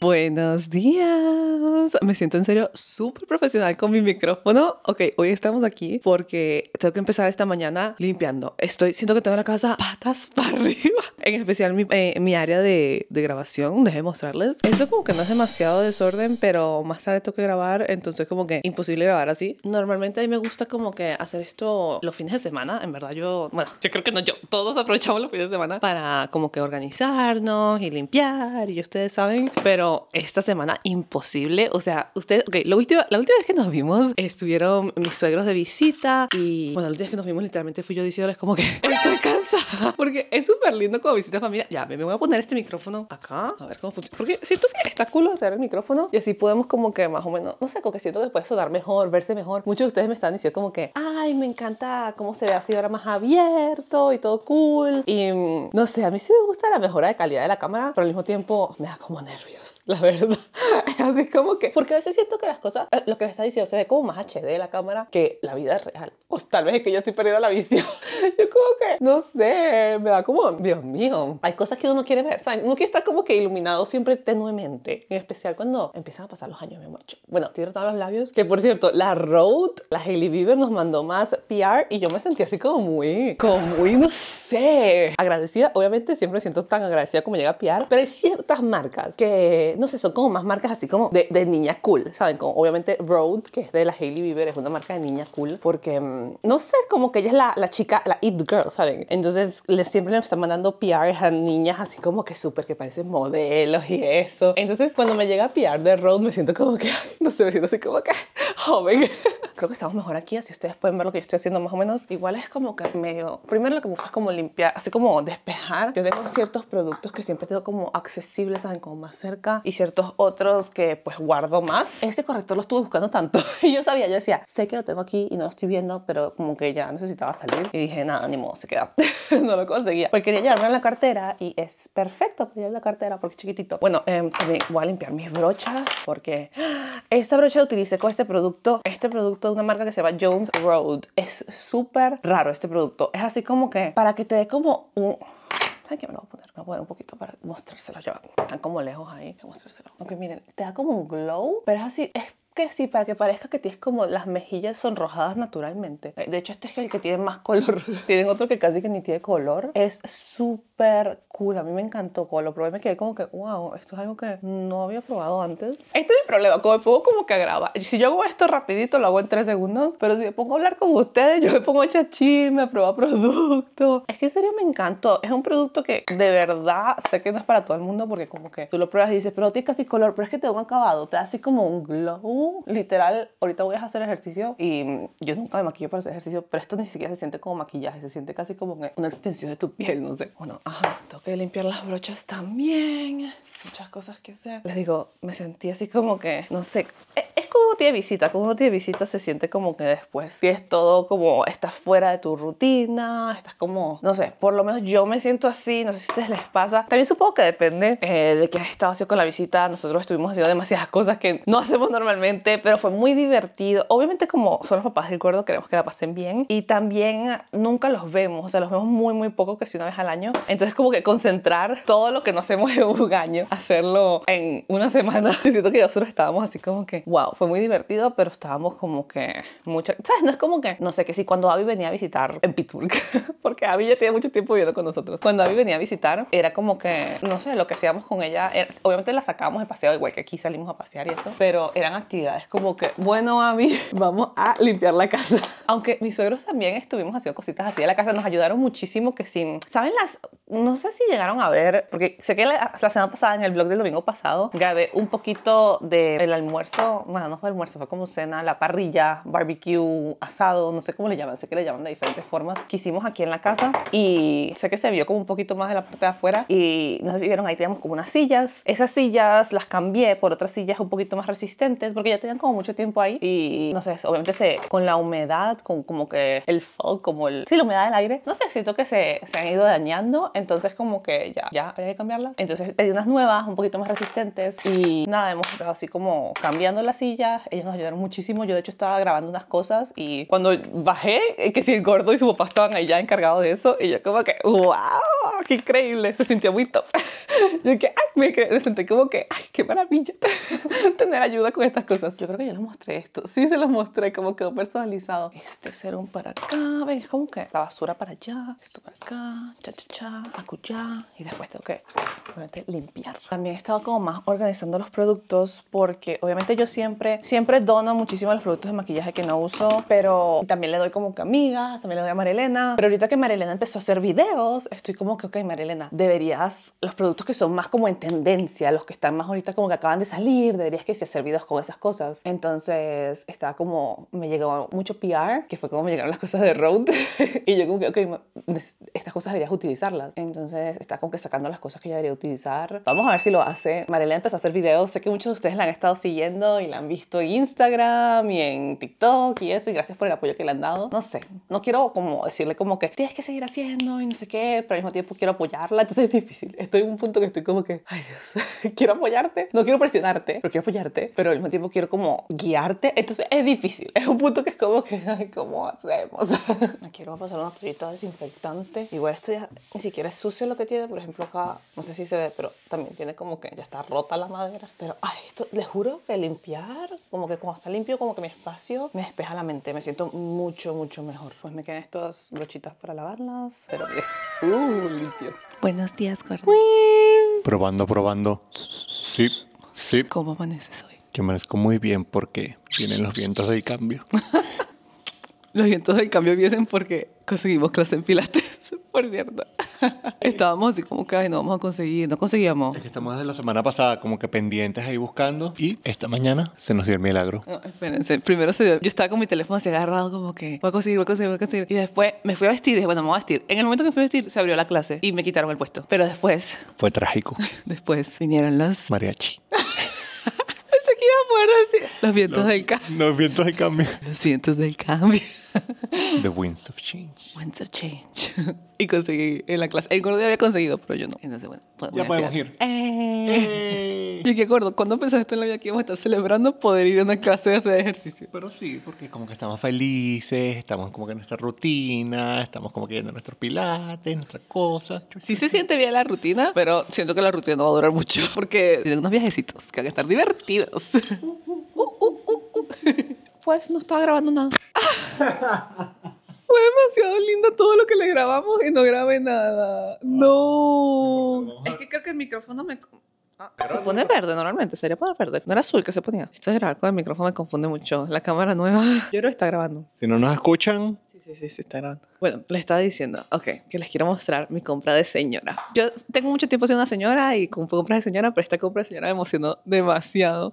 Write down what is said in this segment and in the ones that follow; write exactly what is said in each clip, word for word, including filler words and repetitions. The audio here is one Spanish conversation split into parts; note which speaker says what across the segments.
Speaker 1: Buenos días. Me siento en serio súper profesional con mi micrófono. Ok, hoy estamos aquí porque tengo que empezar esta mañana limpiando. Estoy, siento que tengo la casa patas para arriba. En especial mi, eh, mi área de, de grabación. Dejé mostrarles. Esto como que no es demasiado desorden, pero más tarde tengo que grabar. Entonces como que imposible grabar así. Normalmente a mí me gusta como que hacer esto los fines de semana. En verdad yo, bueno, yo creo que no yo. Todos aprovechamos los fines de semana para como que organizarnos y limpiar. Y ustedes saben, pero esta semana imposible. O sea, ustedes, ok, la última, la última vez que nos vimos estuvieron mis suegros de visita y bueno, la última vez que nos vimos literalmente fui yo diciéndoles como que estoy cansada porque es súper lindo cuando visitas familia. Ya, me voy a poner este micrófono acá a ver cómo funciona, porque siento que está cool tener el micrófono y así podemos como que más o menos, no sé, como que siento que puede sonar mejor, verse mejor. Muchos de ustedes me están diciendo como que ay, me encanta cómo se ve así ahora más abierto y todo cool y no sé, a mí sí me gusta la mejora de calidad de la cámara, pero al mismo tiempo me da como nervios, la verdad. Así como que, porque a veces siento que las cosas, lo que les está diciendo se ve como más H D la cámara que la vida real. O tal vez es que yo estoy perdiendo la visión. Yo como que, no sé, me da como, Dios mío, hay cosas que uno quiere ver, ¿saben? Uno quiere estar como que iluminado siempre tenuemente, en especial cuando empiezan a pasar los años, mi amor. Bueno, tiene todos los labios, que por cierto, la Rhode, la Hailey Bieber nos mandó más P R y yo me sentí así como muy, como muy, no sé, agradecida. Obviamente siempre me siento tan agradecida como llega P R, pero hay ciertas marcas que, no sé, son como más marcas así como de, de niña cool, ¿saben? Como obviamente Rhode, que es de la Hailey Bieber, es una marca de niña cool, porque, no sé, como que ella es la, la chica, la it girl, ¿saben? Entonces, les, siempre le están mandando P R a niñas así como que súper, que parecen modelos y eso. Entonces, cuando me llega P R de Rhode, me siento como que, ay, no sé, me siento así como que joven. Creo que estamos mejor aquí, así ustedes pueden ver lo que yo estoy haciendo más o menos. Igual es como que medio, primero lo que me gusta es como limpiar, así como despejar. Yo tengo ciertos productos que siempre tengo como accesibles, ¿saben? Como más cerca, y ciertos otros que pues guardo más. Este corrector lo estuve buscando tanto y yo sabía, yo decía, sé que lo tengo aquí y no lo estoy viendo, pero como que ya necesitaba salir y dije, nada, ni modo, se queda. No lo conseguía porque quería llevarme en la cartera y es perfecto para llevar en la cartera porque es chiquitito. Bueno, eh, también voy a limpiar mis brochas porque esta brocha la utilicé con este producto, este producto de una marca que se llama Jones Road. Es súper raro este producto, es así como que para que te dé como un... ¿Saben qué? Me lo voy a poner, me voy a poner un poquito para mostrárselo. Ya están como lejos ahí, voy a mostrárselo. Ok, miren, te da como un glow, pero es así, es que sí, para que parezca que tienes como las mejillas sonrojadas naturalmente. De hecho, este es el que tiene más color. Tienen otro que casi que ni tiene color. Es súper cool. A mí me encantó. Cuando lo probé me quedé como que, wow, esto es algo que no había probado antes. Este es mi problema. Como me pongo como que a grabar. Si yo hago esto rapidito, lo hago en tres segundos. Pero si me pongo a hablar con ustedes, yo me pongo a echar chisme, a probar productos. Es que en serio me encantó. Es un producto que de verdad sé que no es para todo el mundo porque como que tú lo pruebas y dices, pero tiene casi color, pero es que te da un acabado. Te da así como un glow. Literal, ahorita voy a hacer ejercicio y yo nunca me maquillo para hacer ejercicio, pero esto ni siquiera se siente como maquillaje, se siente casi como una extensión de tu piel, no sé. Bueno, ajá, tengo que limpiar las brochas también. Muchas cosas que hacer. Les digo, me sentí así como que, no sé, es, es como uno tiene visita, como uno tiene visita se siente como que después tienes todo como, estás fuera de tu rutina, estás como, no sé, por lo menos yo me siento así, no sé si a ustedes les pasa. También supongo que depende eh, de qué has estado haciendo con la visita. Nosotros estuvimos haciendo demasiadas cosas que no hacemos normalmente, pero fue muy divertido. Obviamente como son los papás del gordo queremos que la pasen bien y también nunca los vemos, o sea, los vemos muy muy poco, casi una vez al año. Entonces como que concentrar todo lo que no hacemos en un año, hacerlo en una semana. Siento que nosotros estábamos así como que wow, fue muy divertido, pero estábamos como que mucho, ¿sabes? No es como que, no sé, que si cuando Abby venía a visitar en Pittsburgh, porque Abby ya tiene mucho tiempo viviendo con nosotros, cuando Abby venía a visitar era como que, no sé, lo que hacíamos con ella era, obviamente la sacábamos de paseo igual que aquí salimos a pasear y eso, pero eran actividades como que, bueno, Abby, vamos a limpiar la casa. Aunque mis suegros también estuvimos haciendo cositas así de la casa, nos ayudaron muchísimo que sin, ¿saben las? No sé si llegaron a ver, porque sé que la, la semana pasada en el vlog del domingo pasado grabé un poquito del almuerzo, bueno, no fue almuerzo, fue como cena, la parrilla, barbecue, asado, no sé cómo le llaman, sé que le llaman de diferentes formas, que hicimos aquí en la casa y sé que se vio como un poquito más de la parte de afuera y no sé si vieron, ahí teníamos como unas sillas. Esas sillas las cambié por otras sillas un poquito más resistentes porque ya tenían como mucho tiempo ahí y no sé, obviamente se, con la humedad, con como que el fog, como el, sí, la humedad del aire, no sé, siento que se, se han ido dañando, entonces como que ya, ya había que cambiarlas. Entonces pedí unas nuevas, un poquito más resistentes y nada, hemos estado así como cambiando las sillas, ellos nos ayudaron muchísimo. Yo de hecho estaba grabando unas cosas y cuando bajé, que si el gordo y su papá estaban ahí ya encargados de eso y yo como que, wow, qué increíble, se sintió muy top. Yo que, ay, me, me senté como que, ay, qué maravilla tener ayuda con estas cosas. Yo creo que ya les mostré esto. Sí, se los mostré, como quedó personalizado. Este serum para acá, ven, es como que la basura para allá, esto para acá, cha, cha, cha, acullá. Y después tengo que, obviamente, limpiar. También he estado como más organizando los productos porque, obviamente, yo siempre, siempre dono muchísimo los productos de maquillaje que no uso, pero también le doy como que a amigas, también le doy a Marilena. Pero ahorita que Marilena empezó a hacer videos, estoy como que, ok, Marilena, deberías, los productos que son más como en tendencia, los que están más ahorita como que acaban de salir, deberías que sí hacer videos con esas cosas. Entonces estaba como, me llegó mucho P R, que fue como me llegaron las cosas de Rode y yo como que, ok, estas cosas deberías utilizarlas. Entonces está como que sacando las cosas que yo debería utilizar. Vamos a ver si lo hace. Marilena empezó a hacer videos, sé que muchos de ustedes la han estado siguiendo y la han visto en Instagram y en TikTok y eso, y gracias por el apoyo que le han dado. No sé, no quiero como decirle como que tienes que seguir haciendo y no sé qué, pero al mismo tiempo quiero apoyarla, entonces es difícil. Estoy en un punto que estoy como que, ay Dios, quiero apoyarte, no quiero presionarte, pero quiero apoyarte, pero al mismo tiempo quiero como guiarte, entonces es difícil. Es un punto que es como que, ay, ¿cómo hacemos? Me quiero pasar una toallita desinfectante. Igual esto ya ni siquiera es sucio lo que tiene, por ejemplo acá, no sé si se ve, pero también tiene como que ya está rota la madera. Pero, ay, esto, les juro que limpiar, como que cuando está limpio, como que mi espacio me despeja la mente, me siento mucho, mucho mejor. Pues me quedan estas brochitas para lavarlas, pero bien. Uh, limpio. Buenos días, gordo.
Speaker 2: Probando, probando. Sí, sí.
Speaker 1: ¿Cómo amaneces hoy?
Speaker 2: Yo amanezco muy bien porque vienen los vientos del cambio.
Speaker 1: Los vientos del cambio vienen porque conseguimos clase en Pilates, por cierto. Estábamos así como que, ay, no vamos a conseguir, no conseguíamos.
Speaker 2: Es que estamos desde la semana pasada como que pendientes ahí buscando y esta mañana se nos dio el milagro.
Speaker 1: No, espérense, primero se dio, yo estaba con mi teléfono así agarrado como que voy a conseguir, voy a conseguir, voy a conseguir. Y después me fui a vestir y dije, bueno, me voy a vestir. En el momento que me fui a vestir se abrió la clase y me quitaron el puesto. Pero después,
Speaker 2: Fue trágico.
Speaker 1: después vinieron los...
Speaker 2: Mariachi.
Speaker 1: Pensé que iba a poder decir los vientos
Speaker 2: Los,
Speaker 1: del cambio.
Speaker 2: los vientos del cambio.
Speaker 1: Los vientos del cambio.
Speaker 2: The winds of change.
Speaker 1: Winds of change. Y conseguí en la clase. El gordo ya había conseguido, pero yo no. Entonces, bueno, podemos
Speaker 2: Ya podemos
Speaker 1: respirar.
Speaker 2: ir.
Speaker 1: Eh. Y qué gordo, ¿cuándo pensaste en la vida que íbamos a estar celebrando poder ir a una clase de hacer ejercicio?
Speaker 2: Pero sí, porque como que estamos felices, estamos como que en nuestra rutina, estamos como que yendo a nuestros pilates, nuestras cosas.
Speaker 1: Sí se siente bien la rutina, pero siento que la rutina no va a durar mucho porque tienen unos viajecitos que van a estar divertidos. Uh, uh, uh, uh. Pues no estaba grabando nada. Fue demasiado lindo todo lo que le grabamos y no grabé nada. No. Es que creo que el micrófono me... Ah, se pone verde normalmente, sería para verde. No era azul que se ponía. Esto de grabar con el micrófono me confunde mucho. La cámara nueva, yo creo que está grabando.
Speaker 2: Si no nos escuchan...
Speaker 1: Sí, sí, sí, sí, está grabando. Bueno, les estaba diciendo, ok, que les quiero mostrar mi compra de señora. Yo tengo mucho tiempo siendo una señora y con compras de señora, pero esta compra de señora me emocionó demasiado.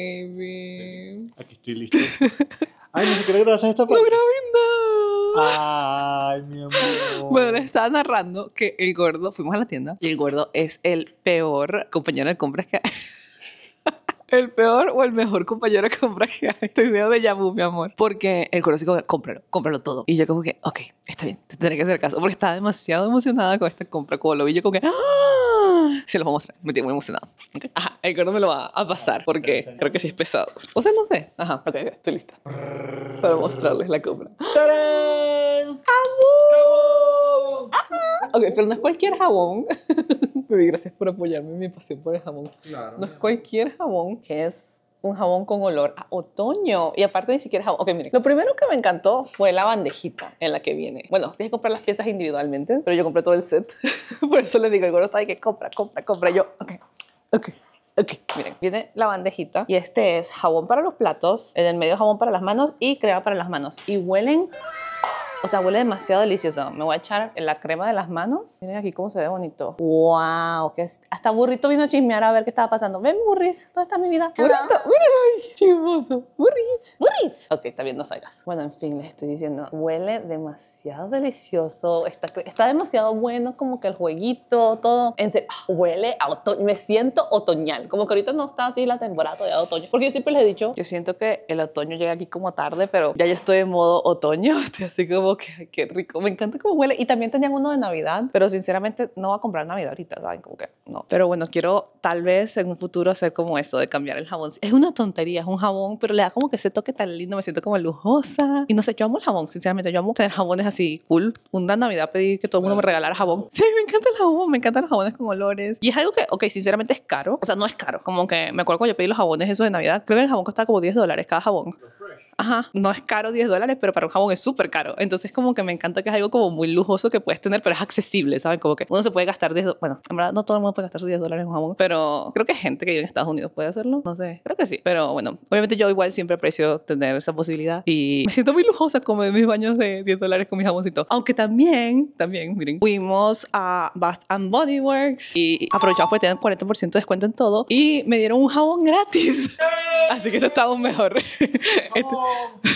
Speaker 1: Baby.
Speaker 2: Aquí estoy listo. Ay, ni siquiera grabaste esta parte.
Speaker 1: No grabé nada.
Speaker 2: Ay, mi amor.
Speaker 1: Bueno, les estaba narrando que el gordo, fuimos a la tienda y el gordo es el peor compañero de compras que hay. El peor o el mejor compañero de compras que hay. Estoy de déjà vu, mi amor. Porque el gordo así como, cómpralo, cómpralo todo. Y yo como que, ok, está bien, te tendré que hacer caso. Porque estaba demasiado emocionada con esta compra. Como lo vi, yo como que, ¡ah! Se los voy a mostrar. Me tiene muy emocionado. Okay. Ajá, el gordo me lo va a pasar porque creo que sí es pesado. O sea, no sé. Ajá, ok, ok, estoy lista. Para mostrarles la compra.
Speaker 2: ¡Tarán!
Speaker 1: ¡Jabón! Ok, pero no es cualquier jabón. Baby, gracias por apoyarme en mi pasión por el jabón.
Speaker 2: Claro.
Speaker 1: No es cualquier jabón, es un jabón con olor a otoño. Y aparte ni siquiera jabón. Ok, miren. Lo primero que me encantó fue la bandejita en la que viene. Bueno, tienes que comprar las piezas individualmente, pero yo compré todo el set. Por eso le digo, el gordo está de que compra, compra, compra. Yo, ok, ok. Ok, miren, viene la bandejita y este es jabón para los platos, en el medio jabón para las manos y crema para las manos. Y huelen... O sea, huele demasiado delicioso. Me voy a echar en la crema de las manos. Miren aquí cómo se ve bonito. ¡Wow! Que es... Hasta Burrito vino a chismear a ver qué estaba pasando. Ven, Burris. ¿Dónde está mi vida? Burrito. Mira, ay, chismoso. Burris. Burris. Ok, está bien, no salgas. Bueno, en fin, les estoy diciendo. Huele demasiado delicioso. Está, está demasiado bueno. Como que el jueguito, todo. En serio, huele a otoño. Me siento otoñal. Como que ahorita no está así la temporada todavía de otoño. Porque yo siempre les he dicho, yo siento que el otoño llega aquí como tarde, pero ya yo estoy en modo otoño. Estoy así como como que, ay, qué rico, me encanta cómo huele. Y también tenían uno de Navidad, pero sinceramente no voy a comprar Navidad ahorita, ¿saben? Como que no. Pero bueno, quiero tal vez en un futuro hacer como eso de cambiar el jabón. Es una tontería, es un jabón, pero le da como que ese toque tan lindo, me siento como lujosa. Y no sé, yo amo el jabón, sinceramente, yo amo tener jabones así cool. Una Navidad pedí que todo el mundo me regalara jabón. Sí, me encanta el jabón, me encantan los jabones con olores. Y es algo que, ok, sinceramente es caro. O sea, no es caro. Como que me acuerdo cuando yo pedí los jabones esos de Navidad, creo que el jabón costaba como diez dólares cada jabón. Ajá, no es caro diez dólares, pero para un jabón es súper caro. Entonces como que me encanta que es algo como muy lujoso que puedes tener, pero es accesible, ¿saben? Como que uno se puede gastar diez, bueno, en verdad no todo el mundo puede gastar sus diez dólares en un jabón, pero creo que hay gente que vive en Estados Unidos puede hacerlo, no sé, creo que sí. Pero bueno, obviamente yo igual siempre aprecio tener esa posibilidad y me siento muy lujosa como en mis baños de diez dólares con mis jaboncitos. Aunque también, también, miren, fuimos a Bath and Body Works y aprovechamos porque tenían cuarenta por ciento de descuento en todo y me dieron un jabón gratis. Así que esto está aún mejor. Esto...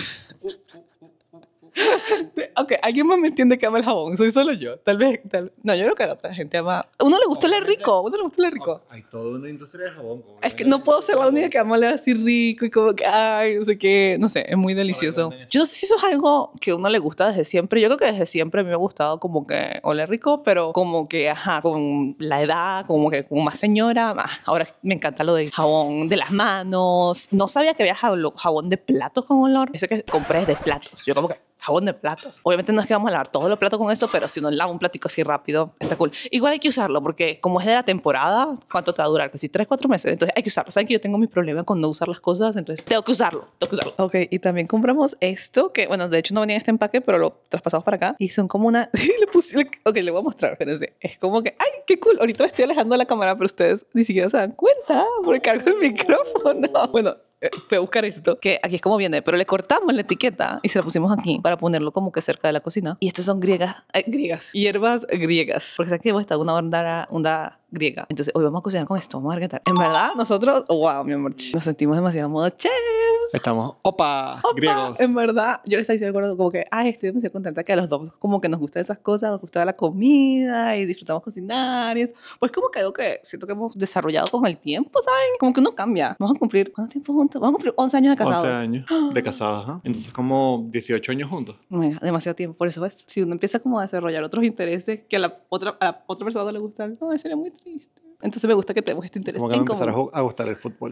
Speaker 1: Ok, alguien más me entiende que ama el jabón. Soy solo yo. Tal vez, tal vez. No, yo creo que la otra gente ama. A uno le gusta oler rico. A uno le gusta oler rico.
Speaker 2: Hay toda una industria de jabón.
Speaker 1: Es que no puedo ser la única que ama oler así rico y como que, ay, no sé qué. No sé, es muy delicioso. Yo no sé si eso es algo que a uno le gusta desde siempre. Yo creo que desde siempre a mí me ha gustado como que oler rico, pero como que, ajá, con la edad, como que como más señora. Más. Ahora me encanta lo del jabón de las manos. No sabía que había jabón de platos con olor. Eso que compré es de platos. Yo como que jabón de platos. Obviamente no es que vamos a lavar todos los platos con eso, pero si uno lava un platico así rápido, está cool. Igual hay que usarlo porque como es de la temporada, ¿cuánto te va a durar? Casi tres, cuatro meses. Entonces hay que usarlo. ¿Saben que yo tengo mi problema con no usar las cosas? Entonces tengo que usarlo. Tengo que usarlo. Ok, y también compramos esto que, bueno, de hecho no venía en este empaque, pero lo traspasamos para acá. Y son como una... le puse... Ok, le voy a mostrar. Espérense. Es como que... ¡Ay, qué cool! Ahorita me estoy alejando de la cámara, pero ustedes ni siquiera se dan cuenta porque cargo el micrófono. Bueno... Fui a buscar esto, que aquí es como viene, pero le cortamos la etiqueta y se la pusimos aquí para ponerlo como que cerca de la cocina. Y estos son griegas, eh, griegas, hierbas griegas, porque saben que hemos estado una onda, onda griega. Entonces hoy vamos a cocinar con esto, vamos a ver qué tal. En verdad, nosotros, wow, mi amor, nos sentimos demasiado modo chefs.
Speaker 2: Estamos, opa,
Speaker 1: opa,
Speaker 2: griegos.
Speaker 1: En verdad, yo les estoy diciendo como que, ay, estoy demasiado contenta que a los dos como que nos gustan esas cosas, nos gusta la comida y disfrutamos cocinar y eso. Pues como que algo que siento que hemos desarrollado con el tiempo, ¿saben? Como que uno cambia. Vamos a cumplir, ¿cuánto tiempo juntos? Vamos a cumplir once años de casados.
Speaker 2: once años de casados, ¿eh? Entonces como dieciocho años juntos.
Speaker 1: Mira, demasiado tiempo. Por eso es, si uno empieza como a desarrollar otros intereses que a la otra, a la otra persona no le gustan, no, sería muy triste. Entonces me gusta que tenemos este interés.
Speaker 2: Como que me empezará a gustar el fútbol.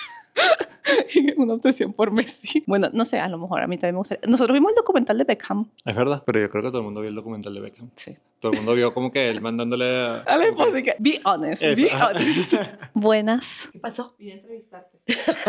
Speaker 1: Una obsesión por Messi. Bueno, no sé, a lo mejor a mí también me gustaría. Nosotros vimos el documental de Beckham.
Speaker 2: Es verdad, pero yo creo que todo el mundo vio el documental de Beckham.
Speaker 1: Sí.
Speaker 2: Todo el mundo vio como que él mandándole a...
Speaker 1: A la esposa que... Be honest,
Speaker 2: Eso.
Speaker 1: be honest. Buenas.
Speaker 3: ¿Qué pasó?
Speaker 1: Vine a entrevistarte.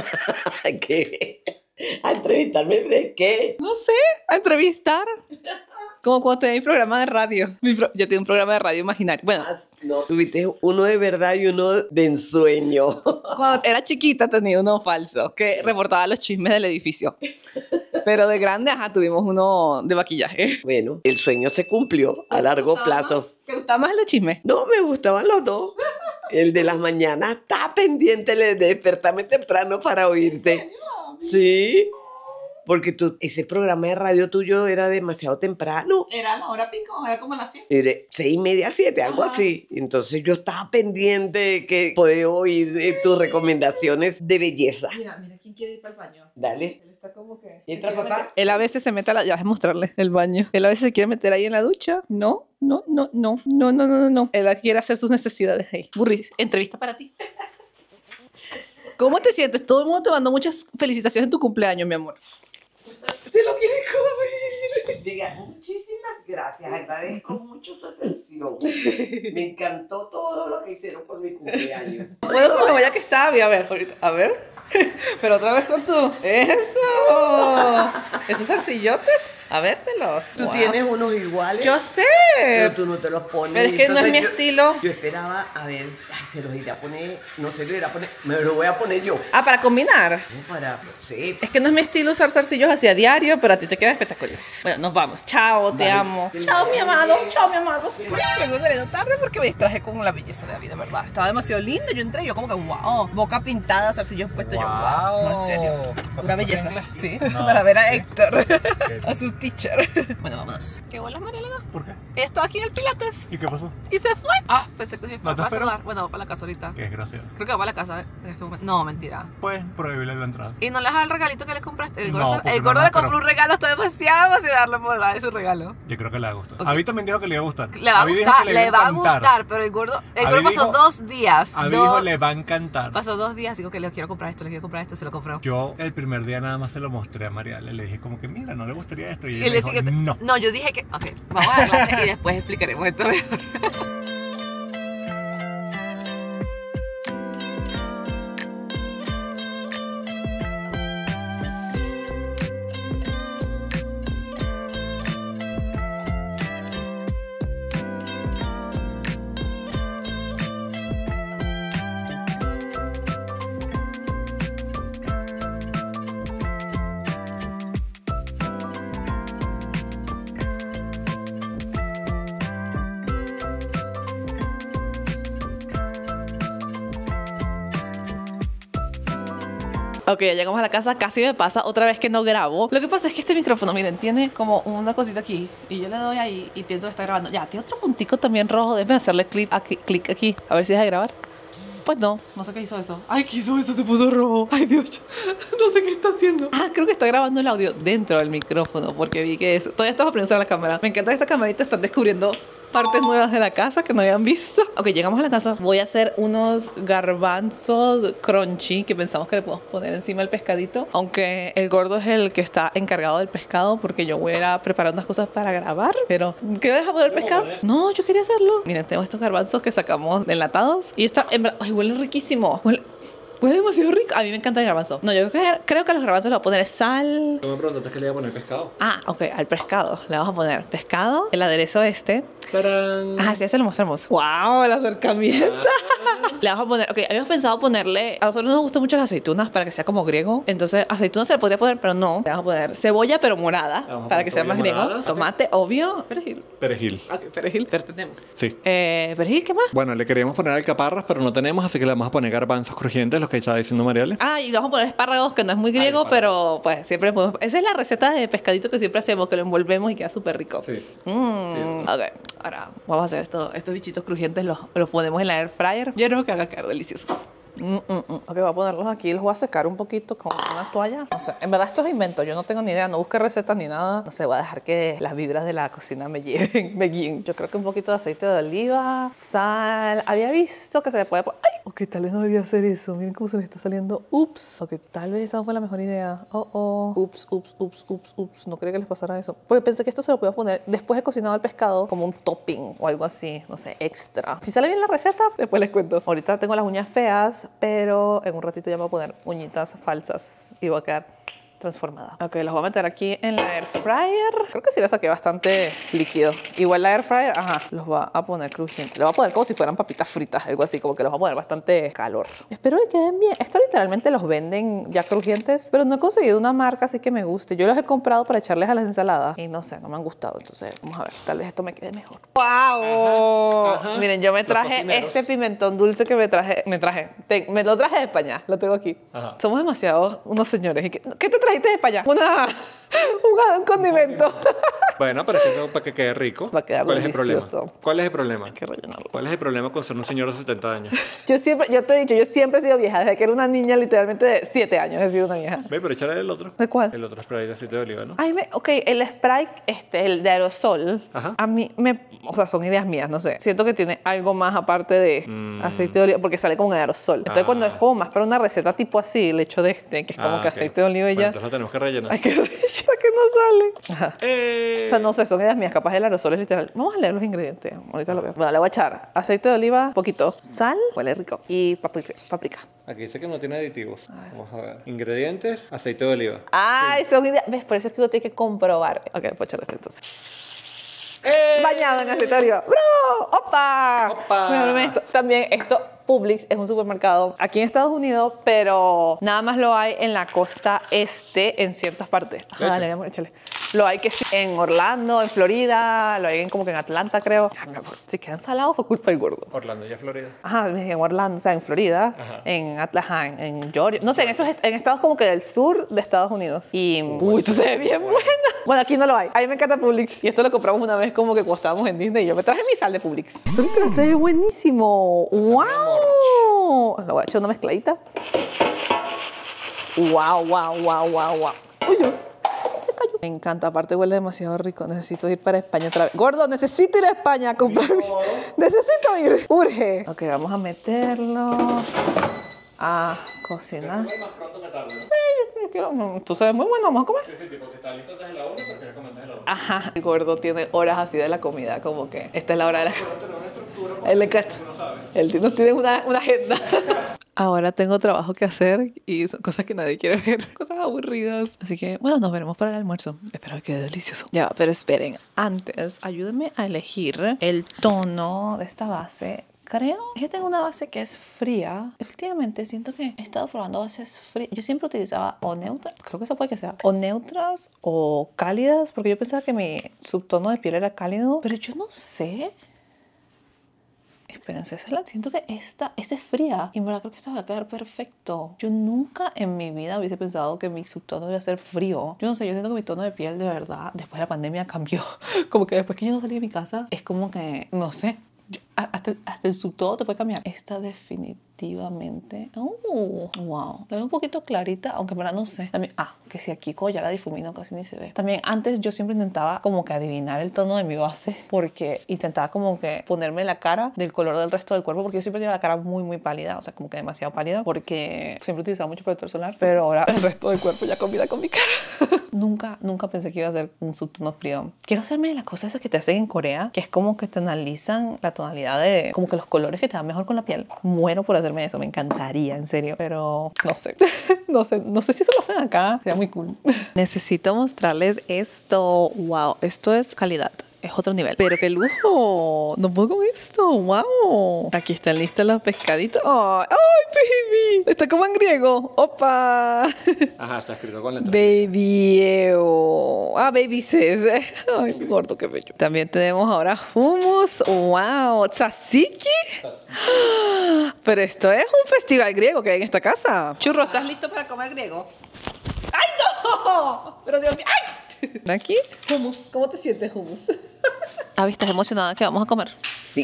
Speaker 3: ¿Qué? ¿A entrevistarme de qué?
Speaker 1: No sé, a entrevistar. Como cuando tenía mi programa de radio. Mi pro... Yo tenía un programa de radio imaginario. Bueno,
Speaker 3: No, tuviste uno de verdad y uno de ensueño.
Speaker 1: cuando era chiquita tenía uno falso que reportaba los chismes del edificio. Pero de grande, ajá, tuvimos uno de maquillaje.
Speaker 3: Bueno, el sueño se cumplió a largo plazo.
Speaker 1: ¿Te gustaba más el de chisme?
Speaker 3: No, me gustaban los dos. El de las mañanas está pendiente de despertarme temprano para oírte. Sí, porque tú, ese programa de radio tuyo era demasiado temprano.
Speaker 1: Era la hora pico, era como las siete.
Speaker 3: Era seis y media, siete, algo
Speaker 1: Ajá.
Speaker 3: así. Entonces yo estaba pendiente de que poder oír eh, tus recomendaciones de belleza.
Speaker 1: Mira, mira quién quiere ir para el baño.
Speaker 3: Dale.
Speaker 1: Él está como que...
Speaker 3: ¿Entra papá?
Speaker 1: Él a veces se mete a la... Ya, déjame mostrarle el baño. Él a veces se quiere meter ahí en la ducha. No, no, no, no, no, no, no, no. Él quiere hacer sus necesidades ahí. Burris, entrevista para ti. ¿Cómo te sientes? Todo el mundo te mandó muchas felicitaciones en tu cumpleaños, mi amor.
Speaker 3: Se lo quiere comer. Diga, muchísimas gracias. Agradezco mucho su atención. Me encantó todo lo que hicieron por mi cumpleaños.
Speaker 1: ¿Puedo con la olla que está? A ver, ahorita. A ver. Pero otra vez con tú. ¡Eso! ¿Esos arcillotes? A vértelos.
Speaker 3: Tú
Speaker 1: Wow.
Speaker 3: tienes unos iguales.
Speaker 1: Yo sé.
Speaker 3: Pero tú no te los pones.
Speaker 1: Pero es que no es
Speaker 3: Entonces
Speaker 1: mi
Speaker 3: yo-
Speaker 1: estilo.
Speaker 3: Yo esperaba, a ver, ay, se los iré a poner, no se los iré a poner, me los voy a poner yo.
Speaker 1: Ah, para combinar.
Speaker 3: No, para, no sé.
Speaker 1: Es que no es mi estilo usar zarcillos así a diario, pero a ti te quedan espectaculares. Bueno, nos vamos. Chao, te
Speaker 3: Vale.
Speaker 1: amo. Chao, mi amado. Chao, mi amado. Vengo saliendo tarde porque me distraje con la belleza de la vida, ¿verdad? Estaba demasiado lindo. Yo entré, yo como que, wow. Boca pintada, zarcillos puestos. Yo, wow. No, en serio. Pura belleza. Sí, para ver a Héctor. Asustado. teacher. Bueno, vámonos. ¿Qué bolas, María Elena?
Speaker 2: ¿Por qué?
Speaker 1: Ella estaba aquí en el Pilates
Speaker 2: ¿Y qué pasó?
Speaker 1: y se fue. Ah, pensé que
Speaker 2: ¿No
Speaker 1: estaba
Speaker 2: te
Speaker 1: para
Speaker 2: esperó?
Speaker 1: saludar. Bueno, va para la casa ahorita.
Speaker 2: Qué desgraciado.
Speaker 1: Creo que va para la casa en este momento. No, mentira.
Speaker 2: Pues prohibirle la entrada.
Speaker 1: ¿Y no le das el regalito que le compraste? El
Speaker 2: No,
Speaker 1: gordo,
Speaker 2: porque
Speaker 1: el
Speaker 2: no
Speaker 1: gordo
Speaker 2: me
Speaker 1: le compró
Speaker 2: esperó.
Speaker 1: un regalo, está demasiado emocionado por dar ese regalo.
Speaker 2: Yo creo que le va a gustar.
Speaker 1: Ok.
Speaker 2: Avi también dijo que le iba a gustar.
Speaker 1: Le va a
Speaker 2: Avi dijo
Speaker 1: gustar,
Speaker 2: que
Speaker 1: le,
Speaker 2: iba
Speaker 1: va a
Speaker 2: encantar.
Speaker 1: gustar, pero el gordo, el
Speaker 2: Avi
Speaker 1: gordo pasó
Speaker 2: dijo-
Speaker 1: dos días.
Speaker 2: Avi
Speaker 1: dos-
Speaker 2: dijo le va a encantar.
Speaker 1: Pasó dos días, digo que le quiero comprar esto, le quiero comprar esto, se lo compró.
Speaker 2: Yo el primer día nada más se lo mostré a Mariale. Le dije como que mira, no le gustaría esto. Y ella
Speaker 1: Y
Speaker 2: me
Speaker 1: le
Speaker 2: dijo,
Speaker 1: sigue-
Speaker 2: no.
Speaker 1: no, yo dije que, ok, vamos a la clase y después explicaremos esto mejor. Ok, ya llegamos a la casa, casi me pasa otra vez que no grabo. Lo que pasa es que este micrófono, miren, tiene como una cosita aquí. Y yo le doy ahí y pienso que está grabando. Ya, tiene otro puntico también rojo. Déjame hacerle clic aquí, clic aquí. A ver si deja de grabar. Pues no, no sé qué hizo eso. Ay, ¿qué hizo eso? Se puso rojo. Ay, Dios, no sé qué está haciendo. Ah, creo que está grabando el audio dentro del micrófono porque vi que eso. Todavía estaba aprendiendo a la cámara. Me encanta que esta camarita están descubriendo partes nuevas de la casa que no habían visto. Ok, llegamos a la casa. Voy a hacer unos garbanzos crunchy que pensamos que le podemos poner encima del pescadito. Aunque el gordo es el que está encargado del pescado porque yo voy a ir a preparar unas cosas para grabar. Pero, ¿qué vas a poner el pescado? No, yo quería hacerlo. Miren, tengo estos garbanzos que sacamos de enlatados. Y está, en verdad, ay, huelen riquísimo. Huele, huele demasiado rico. A mí me encanta el garbanzo. No, yo creo que, creo que a los garbanzos le voy a poner sal.
Speaker 2: Tú me preguntaste que le iba a poner pescado.
Speaker 1: Ah, ok, al pescado. Le vamos a poner pescado, el aderezo este.
Speaker 2: ¡Tarán!
Speaker 1: Ah, sí, ya se lo mostramos. ¡Wow! El acercamiento. Le vamos a poner, ok, habíamos pensado ponerle, a nosotros nos gustan mucho las aceitunas para que sea como griego. Entonces, aceitunas se le podría poner, pero no. Le vamos a poner cebolla, pero morada,
Speaker 2: Vamos a
Speaker 1: para
Speaker 2: poner
Speaker 1: que sea más
Speaker 2: cebolla
Speaker 1: griego.
Speaker 2: morada.
Speaker 1: Tomate, obvio. Perejil.
Speaker 2: Perejil.
Speaker 1: Ok, perejil, pero tenemos.
Speaker 2: Sí.
Speaker 1: Eh, perejil, ¿qué más?
Speaker 2: Bueno, le queríamos poner alcaparras, pero no tenemos, así que le vamos a poner garbanzos crujientes, los que estaba diciendo Mariale.
Speaker 1: Ah, y vamos a poner espárragos, que no es muy griego,
Speaker 2: espárragos.
Speaker 1: pero pues siempre podemos. Esa es la receta de pescadito que siempre hacemos, que lo envolvemos y queda súper rico.
Speaker 2: Sí.
Speaker 1: Mm, ok, ahora vamos a hacer esto, estos bichitos crujientes, los, los ponemos en la air fryer. Yo creo que van a quedar deliciosos. Mm, mm, mm. Ok, voy a ponerlos aquí, los voy a secar un poquito con una toalla. No sé, en verdad esto es invento, yo no tengo ni idea, no busqué recetas ni nada. No sé, voy a dejar que las vibras de la cocina me lleven, me guíen. Yo creo que un poquito de aceite de oliva, sal. Había visto que se le puede poner... ¡Ay! Ok, tal vez no debía hacer eso. Miren cómo se le está saliendo. Ups. Ok, tal vez esa no fue la mejor idea. Oh, oh. Ups, ups, ups, ups, ups. No quería que les pasara eso. Porque pensé que esto se lo podía poner después de cocinado el pescado como un topping o algo así. No sé, extra. Si sale bien la receta, después les cuento. Ahorita tengo las uñas feas, pero en un ratito ya me voy a poner uñitas falsas y voy a quedar transformada. Ok, los voy a meter aquí en la air fryer. Creo que sí le saqué bastante líquido. Igual la air fryer, ajá, los va a poner crujientes. Los voy a poner como si fueran papitas fritas, algo así, como que los va a poner bastante calor. Espero que queden bien. Esto literalmente los venden ya crujientes, pero no he conseguido una marca así que me guste. Yo los he comprado para echarles a las ensaladas y no sé, no me han gustado. Entonces, vamos a ver, tal vez esto me quede mejor. ¡Wow!
Speaker 2: Ajá, ajá.
Speaker 1: Miren, yo me
Speaker 2: Los
Speaker 1: traje
Speaker 2: cocineros.
Speaker 1: este pimentón dulce que me traje. Me traje. Te- me lo traje de España. Lo tengo aquí.
Speaker 2: Ajá.
Speaker 1: Somos demasiados unos señores. ¿Y qué, ¿qué te trajiste de España? Una, un, un condimento.
Speaker 2: Bueno, pero es que eso para que quede rico.
Speaker 1: Va a quedar
Speaker 2: ¿Cuál es el problema?
Speaker 1: delicioso.
Speaker 2: ¿Cuál es el problema?
Speaker 1: Hay que rellenarlo.
Speaker 2: ¿Cuál es el problema con ser un señor de setenta años?
Speaker 1: Yo siempre, yo te he dicho, yo siempre he sido vieja. Desde que era una niña, literalmente de siete años he sido una vieja.
Speaker 2: Ve, pero échale el otro.
Speaker 1: ¿De cuál?
Speaker 2: El otro spray de aceite de oliva, ¿no?
Speaker 1: Ay, me, ok, el Sprite, este, el de aerosol,
Speaker 2: Ajá.
Speaker 1: a mí me, o sea, son ideas mías, no sé. Siento que tiene algo más aparte de
Speaker 2: Mm.
Speaker 1: aceite de oliva, porque sale con aerosol. Entonces,
Speaker 2: Ah.
Speaker 1: cuando es como más para una receta tipo así, el hecho de este, que es como
Speaker 2: Ah,
Speaker 1: que
Speaker 2: ok.
Speaker 1: aceite de oliva y
Speaker 2: Bueno,
Speaker 1: ya.
Speaker 2: entonces lo tenemos que rellenar.
Speaker 1: Ay, qué rellena que no sale. Ajá.
Speaker 2: Eh,
Speaker 1: O sea, no sé, son ideas mías. Capaz el aerosol es literal. Vamos a leer los ingredientes. Ahorita lo veo. Bueno, le voy a echar aceite de oliva, poquito, sal, huele rico, y paprika. paprika.
Speaker 2: Aquí dice que no tiene aditivos. Vamos a ver. Ingredientes, aceite de oliva.
Speaker 1: Ay, son ideas. ¿Ves? Por eso es que uno tiene que comprobar. Ok, voy a echar este entonces.
Speaker 2: ¡Eh!
Speaker 1: Bañado en aceite de oliva. ¡Bravo! ¡Opa!
Speaker 2: ¡Opa!
Speaker 1: Bueno, miren esto. También esto, Publix es un supermercado aquí en Estados Unidos, pero nada más lo hay en la costa este, en ciertas partes. Ajá,
Speaker 2: Leche.
Speaker 1: dale, mi amor, échale. Lo hay que sí en Orlando, en Florida, lo hay en como que en Atlanta, creo. Ay, mi amor, si quedan salados fue culpa del gordo.
Speaker 2: Orlando y Florida.
Speaker 1: Ajá, en Orlando, o sea, en Florida,
Speaker 2: Ajá.
Speaker 1: en Atlanta, en, en Georgia. No sé, en esos est- en estados como que del sur de Estados Unidos. Y, uy, tú se ve bien buena. Bueno, aquí no lo hay. A mí me encanta Publix. Y esto lo compramos una vez como que cuando estábamos en Disney. Y yo me traje mi sal de Publix. Esto literal se ve buenísimo. ¡Wow! Le voy a echar una mezcladita. ¡Wow, wow, wow, wow, wow! Uy, yo. Se cayó. Me encanta. Aparte huele demasiado rico. Necesito ir para España otra vez. Gordo, necesito ir a España a comprar. Necesito ir. Urge. Ok, vamos a meterlo a cocinar.
Speaker 2: Más pronto que tarde, ¿no?
Speaker 1: Yo quiero- mm, Tú sabes muy bueno, vamos a comer.
Speaker 2: Sí, sí, tipo, si está listo antes de la una, prefieres comer antes de la una.
Speaker 1: Ajá. El gordo tiene horas así de la comida, como que esta es la hora de la
Speaker 2: Pero tener una estructura
Speaker 1: A él le encanta.
Speaker 2: uno sabe.
Speaker 1: Él no tiene una, una agenda. Ahora tengo trabajo que hacer y son cosas que nadie quiere ver, cosas aburridas. Así que, bueno, nos veremos para el almuerzo. Espero que quede delicioso. Ya, pero esperen. Antes, ayúdenme a elegir el tono de esta base. Creo que tengo una base que es fría. Últimamente siento que he estado probando bases frías. Yo siempre utilizaba o neutras, creo que eso puede que sea, o neutras o cálidas, porque yo pensaba que mi subtono de piel era cálido, pero yo no sé. Espérense, esa es la- siento que esta, esta es fría y en verdad creo que esta va a quedar perfecto. Yo nunca en mi vida hubiese pensado que mi subtono iba a ser frío. Yo no sé, yo siento que mi tono de piel de verdad después de la pandemia cambió. Como que después que yo no salí de mi casa es como que, no sé, yo- a- hasta, hasta el subtono te puede cambiar. Esta definitivamente, oh, wow, la veo un poquito clarita, aunque en verdad no sé. También, ah, que si aquí como ya la difumino casi ni se ve. También antes yo siempre intentaba como que adivinar el tono de mi base porque intentaba como que ponerme la cara del color del resto del cuerpo porque yo siempre tenía la cara muy muy pálida, o sea como que demasiado pálida porque siempre utilizaba mucho protector solar, pero ahora el resto del cuerpo ya combina con mi cara. Nunca, nunca pensé que iba a ser un subtono frío. Quiero hacerme las cosas esas que te hacen en Corea, que es como que te analizan la tonalidad de como que los colores que te dan mejor con la piel. Muero por hacerme eso, me encantaría, en serio, pero no sé. No sé, no sé si eso lo hacen acá, sería muy cool. Necesito mostrarles esto. Wow, esto es calidad. Es otro nivel. Pero qué lujo. No puedo con esto. Wow. Aquí están listos los pescaditos. ¡Ay, ay, baby! Está como en griego. ¡Opa!
Speaker 2: Ajá, está escrito con letras.
Speaker 1: Baby Eo. Ah, baby sis. Ay, qué gordo, qué bello. También tenemos ahora hummus. Wow. Tzatziki. Pero esto es un festival griego que hay en esta casa. Churro, ¿estás listo para comer griego? ¡Ay, no! Pero Dios mío. ¡Ay! Aquí, hummus. ¿Cómo te sientes, hummus? Avi, ¿estás emocionada que vamos a comer?
Speaker 3: Sí.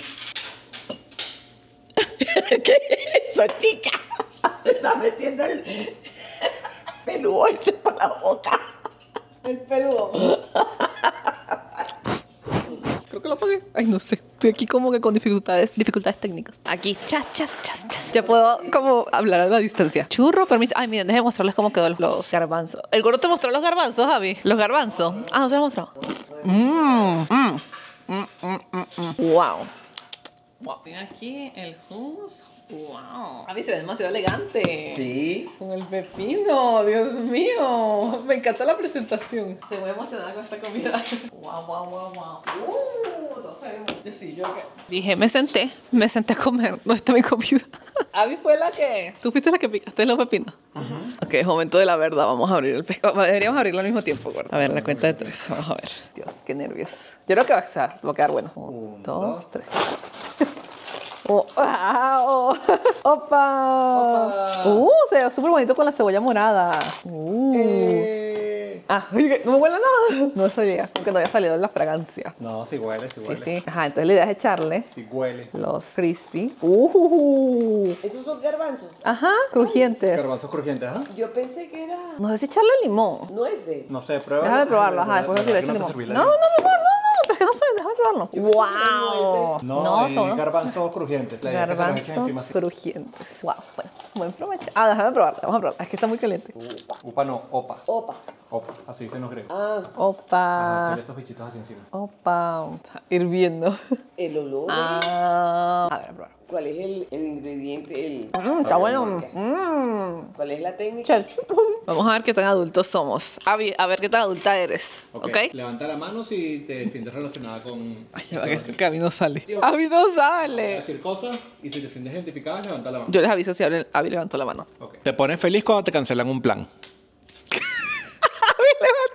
Speaker 3: ¿Qué es eso, chica? Me está metiendo el peludo ese por la boca.
Speaker 1: El peludo. Creo que lo apagué. Ay, no sé. Estoy aquí como que con dificultades, dificultades técnicas. Aquí, chas, chas, chas, chas. Ya puedo como hablar a la distancia. Churro, permiso. Ay, miren, déjenme mostrarles cómo quedó los, los garbanzos. ¿El gordo te mostró los garbanzos, Javi? ¿Los garbanzos? Ah, ¿no se los mostró? Mmm, mmm, mmm, mmm, mmm. Wow. Wow. Tiene aquí el hummus. Wow. Javi se ve demasiado elegante.
Speaker 3: Sí.
Speaker 1: Con el pepino, Dios mío. Me encanta la presentación. Estoy muy emocionada con esta comida. Wow, wow, wow, wow. Uh, no sé. Sí, yo que... Dije, me senté, me senté a comer. No está mi comida. Abby fue la que... Tú fuiste la que picaste los pepinos. Ajá. Ok, es momento de la verdad. Vamos a abrir el pescado. Deberíamos abrirlo al mismo tiempo, gordo. A ver, la cuenta de tres. Vamos a ver. Dios, qué nervios. Yo creo que va a, quedar, va a quedar bueno. Un, dos, tres. Oh, ah, oh. ¡Opa!
Speaker 2: Opa.
Speaker 1: Uh, se ve súper bonito con la cebolla morada. Uh.
Speaker 2: Eh.
Speaker 1: Ah, oye, no me huele a nada. No sabía, porque no había salido la fragancia.
Speaker 2: No, sí huele, sí
Speaker 1: Sí,
Speaker 2: huele.
Speaker 1: sí. Ajá, entonces la idea es echarle
Speaker 2: Sí huele.
Speaker 1: los crispy. Uh.
Speaker 3: ¿Esos son garbanzos?
Speaker 1: Ajá, crujientes.
Speaker 2: Garbanzos crujientes, ¿ah?
Speaker 3: Yo pensé que era
Speaker 1: No sé si echarle limón.
Speaker 3: nueces.
Speaker 2: No sé, prueba.
Speaker 1: Déjame probarlo, ajá, después si le echo limón. No, no, mejor, no, no, pero es que no sé, déjame probarlo. ¡Wow!
Speaker 2: No,
Speaker 1: son
Speaker 2: son garbanzos crujientes. La idea es que se los echen encima
Speaker 1: garbanzos
Speaker 2: así.
Speaker 1: crujientes. Wow, bueno, buen provecho. Ah, déjame probarlo, vamos a probarlo. Es que está muy caliente.
Speaker 2: Upa no, opa.
Speaker 3: Opa.
Speaker 2: Opa, así se nos griega.
Speaker 3: Ah,
Speaker 2: Ajá,
Speaker 1: Opa,
Speaker 2: echarle estos bichitos así encima.
Speaker 1: opa, está hirviendo.
Speaker 3: el olor.
Speaker 1: Ah, a ver, a probar.
Speaker 3: ¿Cuál es el, el ingrediente? El,
Speaker 1: Mm, está bueno. Mm.
Speaker 3: ¿Cuál es la técnica?
Speaker 1: Chal. Vamos a ver qué tan adultos somos. Avi, a ver qué tan adulta eres. ¿Ok?
Speaker 2: Levanta la mano si te sientes relacionada con.
Speaker 1: Ay, ya va, que, que a mí no sale. A mí no sale.
Speaker 2: decir cosas y si te sientes identificada, levanta la mano.
Speaker 1: Yo les aviso si Avi Avi levantó la mano.
Speaker 2: Okay. Te pones feliz cuando te cancelan un plan.
Speaker 1: Avi levantó. Necesito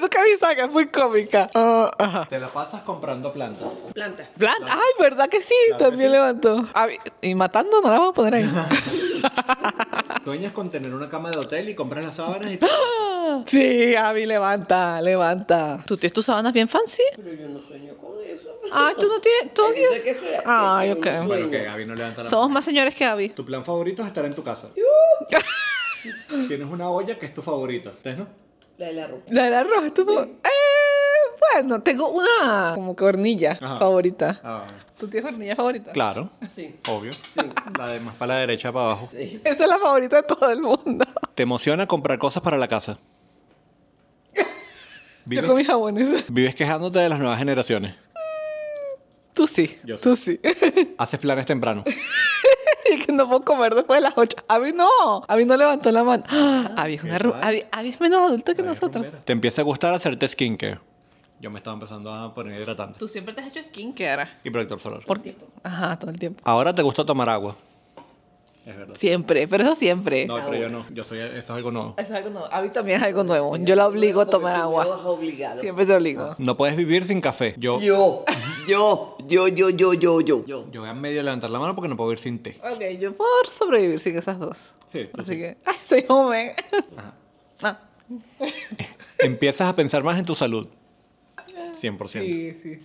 Speaker 1: necesito que me salga, es muy cómica. Ah, ajá.
Speaker 2: Te la pasas comprando plantas.
Speaker 3: Planta.
Speaker 1: Plan, ay, ¿verdad que sí?
Speaker 2: Claro que
Speaker 1: También
Speaker 2: sí.
Speaker 1: levantó. Ah, y matando no la vamos a poner ahí.
Speaker 2: Sueñas con tener una cama de hotel y compras las sábanas y...
Speaker 1: Sí, Abby, levanta, levanta. ¿Tú tienes tus sábanas bien fancy?
Speaker 3: Pero yo no sueño con eso.
Speaker 1: Ay, tú no tienes. ¿Tú no
Speaker 3: Hay gente
Speaker 1: tienes?
Speaker 3: que sueña-
Speaker 1: Ay,
Speaker 3: que
Speaker 1: ok.
Speaker 3: tiene un
Speaker 2: Bueno,
Speaker 3: sueño.
Speaker 2: que Gaby no levanta la
Speaker 1: Somos
Speaker 2: mano.
Speaker 1: más señores que Abby.
Speaker 2: Tu plan favorito es estar en tu casa. Tienes una olla que es tu favorita. ¿Ustedes no?
Speaker 3: La de la ropa.
Speaker 1: La del arroz estuvo. Eh, bueno, tengo una como que hornilla
Speaker 2: Ajá.
Speaker 1: favorita.
Speaker 2: Ah,
Speaker 1: ¿Tú tienes hornilla favorita?
Speaker 2: claro.
Speaker 3: Sí.
Speaker 2: Obvio. La de más para la derecha, para abajo.
Speaker 1: Esa es la favorita de todo el mundo.
Speaker 2: ¿Te emociona comprar cosas para la casa?
Speaker 1: Yo
Speaker 2: ¿Vives,
Speaker 1: con mis jabones.
Speaker 2: vives quejándote de las nuevas generaciones?
Speaker 1: Tú sí.
Speaker 2: Yo sí.
Speaker 1: Tú sí.
Speaker 2: ¿Haces planes temprano?
Speaker 1: Y que no puedo comer después de las ocho. Abby no. Abby no levantó la mano. ¡Ah! Abby es una ru- Abby, Abby es menos adulta que nosotros.
Speaker 2: ¿Te empieza a gustar hacerte skincare? Yo me estaba empezando a poner hidratante.
Speaker 1: Tú siempre te has hecho skincare.
Speaker 2: Y protector solar.
Speaker 1: ¿Por qué? Ajá, todo el tiempo.
Speaker 2: Ahora te gusta tomar agua. Es verdad.
Speaker 1: Siempre, pero eso siempre.
Speaker 2: No, pero yo no. Yo soy... Eso es algo nuevo.
Speaker 1: Eso es algo nuevo. Abby también es algo nuevo. Yo la obligo a tomar agua.
Speaker 3: Obligado.
Speaker 1: Siempre te obligo.
Speaker 2: No puedes vivir sin café. Yo...
Speaker 3: Yo, yo, yo, yo, yo, yo, yo. yo.
Speaker 2: Yo voy a medio levantar la mano porque no puedo vivir sin té.
Speaker 1: Ok, yo puedo sobrevivir sin esas dos.
Speaker 2: Sí, tú
Speaker 1: Así
Speaker 2: sí.
Speaker 1: que. ¡Ay, soy joven! Ah,
Speaker 2: Empiezas a pensar más en tu salud. cien por ciento.
Speaker 1: sí, sí.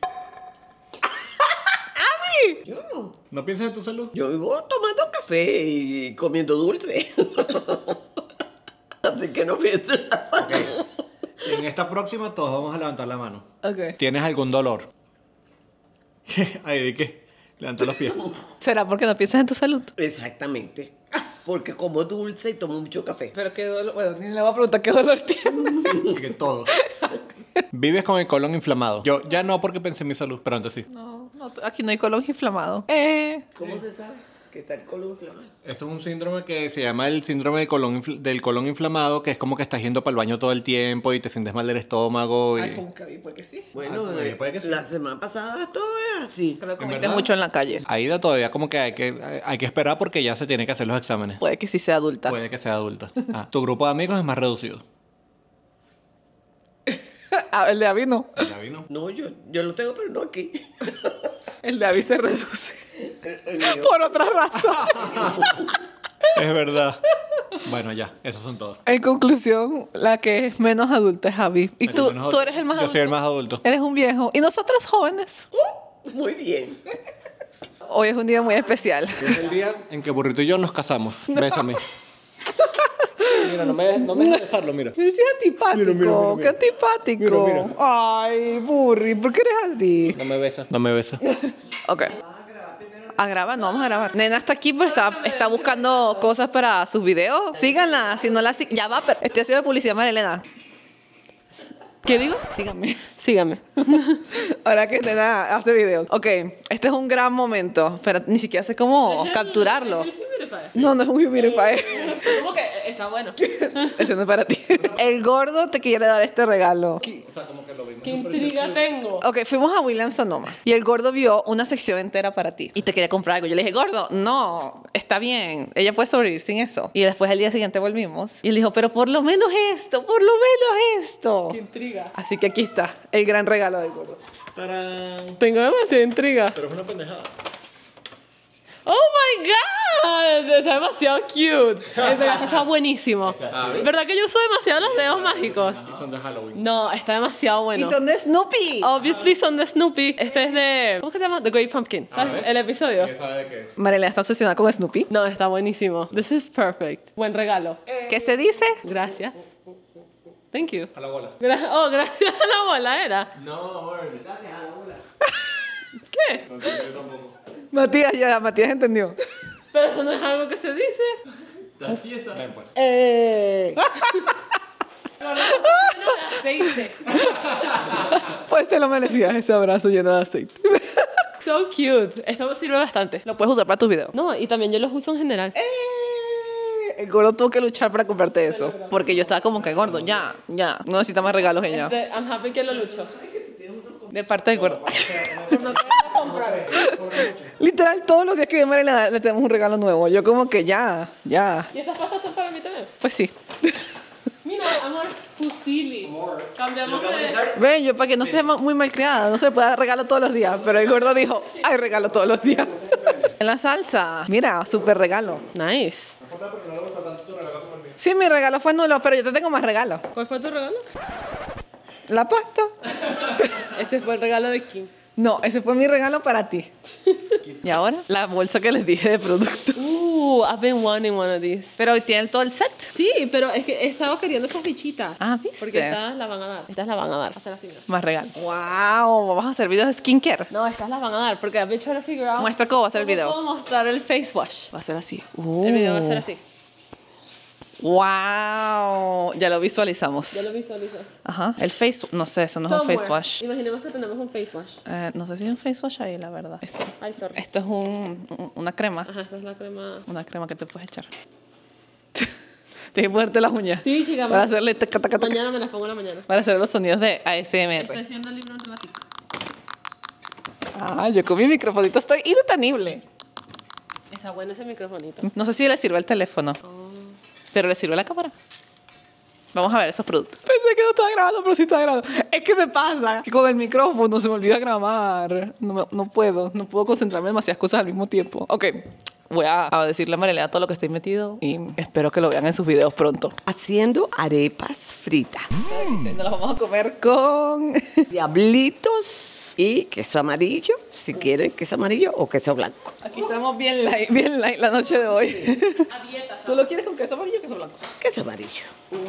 Speaker 3: Yo no.
Speaker 2: ¿No piensas en tu salud?
Speaker 3: Yo vivo tomando café y comiendo dulce. Así que no pienso en la salud.
Speaker 2: En esta próxima todos vamos a levantar la mano.
Speaker 1: Ok.
Speaker 2: ¿Tienes algún dolor? Ay, ¿de qué? Levanta los pies.
Speaker 1: ¿Será porque no piensas en tu salud?
Speaker 3: Exactamente. Porque como dulce y tomo mucho café.
Speaker 1: Pero qué dolor. Bueno, ni le voy a preguntar qué dolor tiene.
Speaker 2: Y que todo. Vives con el colon inflamado. Yo ya no porque pensé en mi salud, pero antes sí.
Speaker 1: No, no, aquí no hay colon inflamado. Eh.
Speaker 3: ¿Cómo se sabe que está el colon inflamado?
Speaker 2: Eso es un síndrome que se llama el síndrome del colon, infl- del colon inflamado, que es como que estás yendo para el baño todo el tiempo y te sientes mal del estómago. Y...
Speaker 1: Ay, como que vi, pues que sí.
Speaker 3: Bueno,
Speaker 2: Ah, puede-
Speaker 3: eh,
Speaker 2: puede que sí.
Speaker 3: la semana pasada todo es así.
Speaker 1: Pero comiste
Speaker 2: verdad?
Speaker 1: mucho en la calle.
Speaker 2: Aida todavía como que hay, que hay que esperar porque ya se tiene que hacer los exámenes.
Speaker 1: Puede que sí sea adulta.
Speaker 2: Puede que sea adulta. Ah, tu grupo de amigos es más reducido.
Speaker 1: Ah, el de Abby no.
Speaker 2: Ya vino.
Speaker 3: No, yo, yo lo tengo, pero no aquí.
Speaker 1: El de Abby se reduce.
Speaker 3: El- el mío.
Speaker 1: Por otra razón.
Speaker 2: Es verdad. Bueno, ya, esos son todos.
Speaker 1: En conclusión, la que es menos adulta es Abby. Y
Speaker 2: El
Speaker 1: tú,
Speaker 2: menos
Speaker 1: tú
Speaker 2: adulto.
Speaker 1: eres el más
Speaker 2: Yo
Speaker 1: adulto.
Speaker 2: soy el más adulto.
Speaker 1: Eres un viejo. Y nosotros jóvenes.
Speaker 3: Muy bien.
Speaker 1: Hoy es un día muy especial.
Speaker 2: Es el día en que Burrito y yo nos casamos. Bésame. Mira, no me, no me dejes besarlo, mira.
Speaker 1: Es antipático.
Speaker 2: Mira, mira, mira, mira.
Speaker 1: Qué antipático.
Speaker 2: Mira, mira.
Speaker 1: Ay, Burri, ¿por qué eres así?
Speaker 2: No me besa. No me besa.
Speaker 1: Ok. ¿A grabar? No vamos a grabar. Nena está aquí, pero está, está buscando cosas para sus videos. Síganla. Si no la sig- ya va, pero estoy haciendo publicidad, María Elena.
Speaker 4: ¿Qué digo?
Speaker 1: Síganme.
Speaker 4: Sígame.
Speaker 1: Ahora que Nena hace videos. Ok, este es un gran momento, pero ni siquiera sé cómo capturarlo. No, no es un humidifier.
Speaker 4: ¿Cómo que está bueno?
Speaker 1: Ese no es para ti. El gordo te quiere dar este regalo.
Speaker 4: ¿Qué intriga tengo?
Speaker 1: Ok, fuimos a Williams Sonoma y el gordo vio una sección entera para ti y te quería comprar algo. Yo le dije, gordo, no, está bien, ella puede sobrevivir sin eso. Y después al día siguiente volvimos y él dijo, pero por lo menos esto, por lo menos esto.
Speaker 4: ¿Qué intriga?
Speaker 1: Así que aquí está, el gran regalo del gordo.
Speaker 2: ¡Tarán!
Speaker 4: Tengo demasiada intriga.
Speaker 2: Pero es una pendejada.
Speaker 4: ¡Oh, my God! Está demasiado cute. En verdad, está buenísimo. ¿Verdad que yo uso demasiado los dedos mágicos?
Speaker 2: Y son de Halloween.
Speaker 4: No, está demasiado bueno.
Speaker 1: Y son de Snoopy.
Speaker 4: Obviously son de Snoopy. Este es de... ¿Cómo que se llama? The Great Pumpkin. ¿Sabes? El episodio.
Speaker 2: ¿Quién sabe de qué es?
Speaker 1: Marilena está obsesionada con Snoopy.
Speaker 4: No, está buenísimo. This is perfect. Buen regalo.
Speaker 1: ¿Qué se dice?
Speaker 4: Gracias. Thank you.
Speaker 2: A la bola.
Speaker 4: Gra- oh, gracias a la bola era.
Speaker 2: No, amor.
Speaker 4: ¿Qué?
Speaker 2: No entiendo yo tampoco.
Speaker 1: Matías, ya, Matías entendió.
Speaker 4: Pero eso no es algo que se dice.
Speaker 2: ¿Estás tiesa? Ven, pues.
Speaker 1: Eh.
Speaker 4: Aceite.
Speaker 1: Pues te lo merecías ese abrazo lleno de aceite.
Speaker 4: So cute. Esto sirve bastante.
Speaker 1: Lo puedes usar para tus videos.
Speaker 4: No, y también yo los uso en general.
Speaker 1: Eh, El gordo tuvo que luchar para comprarte eso. Porque yo estaba como que gordo, ya, ya. No necesita más regalos ella.
Speaker 4: De- I'm happy que lo lucho.
Speaker 1: De parte del gordo.
Speaker 4: Por no querer comprar.
Speaker 1: Literal, todos los días que viene Marilena le tenemos un regalo nuevo. Yo como que ya, ya.
Speaker 4: ¿Y esas pastas son para mí también?
Speaker 1: Pues sí.
Speaker 4: Mira, amor. Fusilli. Cambiamos de...
Speaker 1: Ven, yo para que no sea ma- muy malcriada, no se puede dar regalo todos los días, pero el gordo dijo, hay regalo todos los días. En la salsa, mira, súper regalo.
Speaker 4: Nice.
Speaker 1: Sí, mi regalo fue nulo, pero yo te tengo más regalos.
Speaker 4: ¿Cuál fue tu regalo?
Speaker 1: La pasta.
Speaker 4: Ese fue el regalo de Kim.
Speaker 1: No, ese fue mi regalo para ti. Y ahora, la bolsa que les dije de producto.
Speaker 4: Uh, I've been wanting one of these.
Speaker 1: Pero tienen todo el set.
Speaker 4: Sí, pero es que he estado queriendo estas fichitas.
Speaker 1: Ah, ¿viste?
Speaker 4: Porque estas las van a dar. Estas las van a dar. Hacer así. ¿No?
Speaker 1: Más regalo. Wow, vamos a hacer videos de skincare.
Speaker 4: No, estas las van a dar porque I've been trying to figure out.
Speaker 1: Muestra cómo va a ser el video.
Speaker 4: Puedo mostrar el face wash.
Speaker 1: Va a ser así.
Speaker 4: El video va a ser así.
Speaker 1: Wow, ya lo visualizamos.
Speaker 4: Ya lo visualizo.
Speaker 1: Ajá. El face, no sé, eso no es un face
Speaker 4: Somewhere.
Speaker 1: wash.
Speaker 4: Imaginemos que tenemos un face wash.
Speaker 1: Eh, no sé si es un face wash ahí, la verdad. Esto,
Speaker 4: Ay, sorry.
Speaker 1: esto es un, un- una crema.
Speaker 4: Ajá, esta es la crema.
Speaker 1: Una crema que te puedes echar. Tienes que ponerte las uñas.
Speaker 4: Sí, chica.
Speaker 1: Para hacerle taca, taca, taca.
Speaker 4: Mañana me las pongo en la mañana.
Speaker 1: Para hacer los sonidos de A S M
Speaker 4: Estoy
Speaker 1: R.
Speaker 4: haciendo el libro entre las chicas.
Speaker 1: Ah, yo con mi microfonito estoy indetenible.
Speaker 4: Está bueno ese microfonito.
Speaker 1: No sé si le sirve el teléfono, pero le sirve la cámara. Vamos a ver esos productos. Pensé que no estaba grabando, pero sí estaba grabando. Es que me pasa que con el micrófono se me olvida grabar. No, me- no puedo, no puedo concentrarme en demasiadas cosas al mismo tiempo. Ok, voy a, a decirle a Marilena todo lo que estoy metido y espero que lo vean en sus videos pronto.
Speaker 3: Haciendo arepas fritas.
Speaker 1: Nos las vamos a comer con...
Speaker 3: Diablitos y queso amarillo, si quieren queso amarillo o queso blanco.
Speaker 1: Aquí estamos bien light, bien light la noche de hoy.
Speaker 4: A dieta.
Speaker 1: ¿Tú lo quieres con queso amarillo o queso blanco?
Speaker 3: Queso amarillo.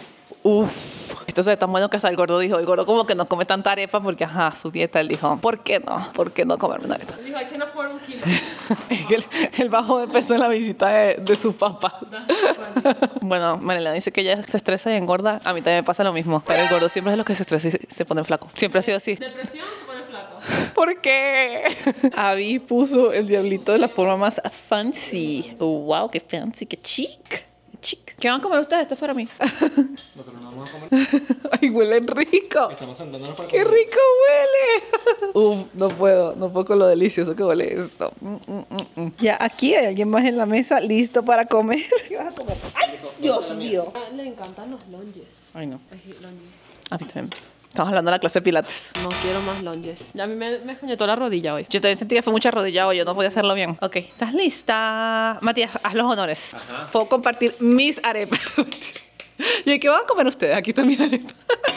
Speaker 1: Uf, esto se ve tan bueno que hasta el gordo dijo, el gordo como que no come tanta arepa porque, ajá, su dieta, él dijo, ¿por qué no? ¿Por qué no comerme una arepa?
Speaker 4: Dijo, I can afford un kilo.
Speaker 1: Es que el, el bajo de peso en la visita de, de sus papás. Bueno, Marilena dice que ella se estresa y engorda. A mí también me pasa lo mismo. Pero el gordo siempre es de los que se estresa y se, se pone flaco. Siempre ha sido así.
Speaker 4: Depresión, te pone flaco.
Speaker 1: ¿Por qué? Abby puso el diablito de la forma más fancy. Wow, qué fancy, qué chic. Chic. ¿Qué van a comer ustedes? Esto es para mí.
Speaker 2: Nosotros no vamos a comer.
Speaker 1: Ay, huelen rico.
Speaker 2: Estamos sentándonos para
Speaker 1: ¡Qué
Speaker 2: comer.
Speaker 1: rico huele! Uf, no puedo, no puedo con lo delicioso que huele esto. Mm, mm, mm, mm. Ya aquí hay alguien más en la mesa listo para comer. ¿Qué vas a comer? ¡Ay, Dios mío!
Speaker 4: A él le encantan los lunges.
Speaker 1: Ay, no.
Speaker 4: Ay, lunges.
Speaker 1: A mí también. Estamos hablando de la clase de pilates.
Speaker 4: No quiero más lunges. Ya a mí me, me escoñetó la rodilla hoy.
Speaker 1: Yo también sentí que fue mucha rodilla hoy, yo no podía hacerlo bien. Ok, ¿estás lista? Matías, haz los honores. Puedo compartir mis arepas. ¿Y qué van a comer ustedes? Aquí están mis arepas.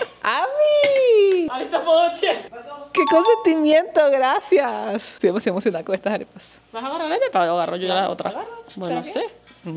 Speaker 1: ¡Ami!
Speaker 4: Ahí está Poche.
Speaker 1: ¡Qué consentimiento! Gracias. Estoy demasiado emocionada con estas arepas.
Speaker 4: ¿Vas a agarrar la arepa o agarro yo la otra? Bueno, no sé.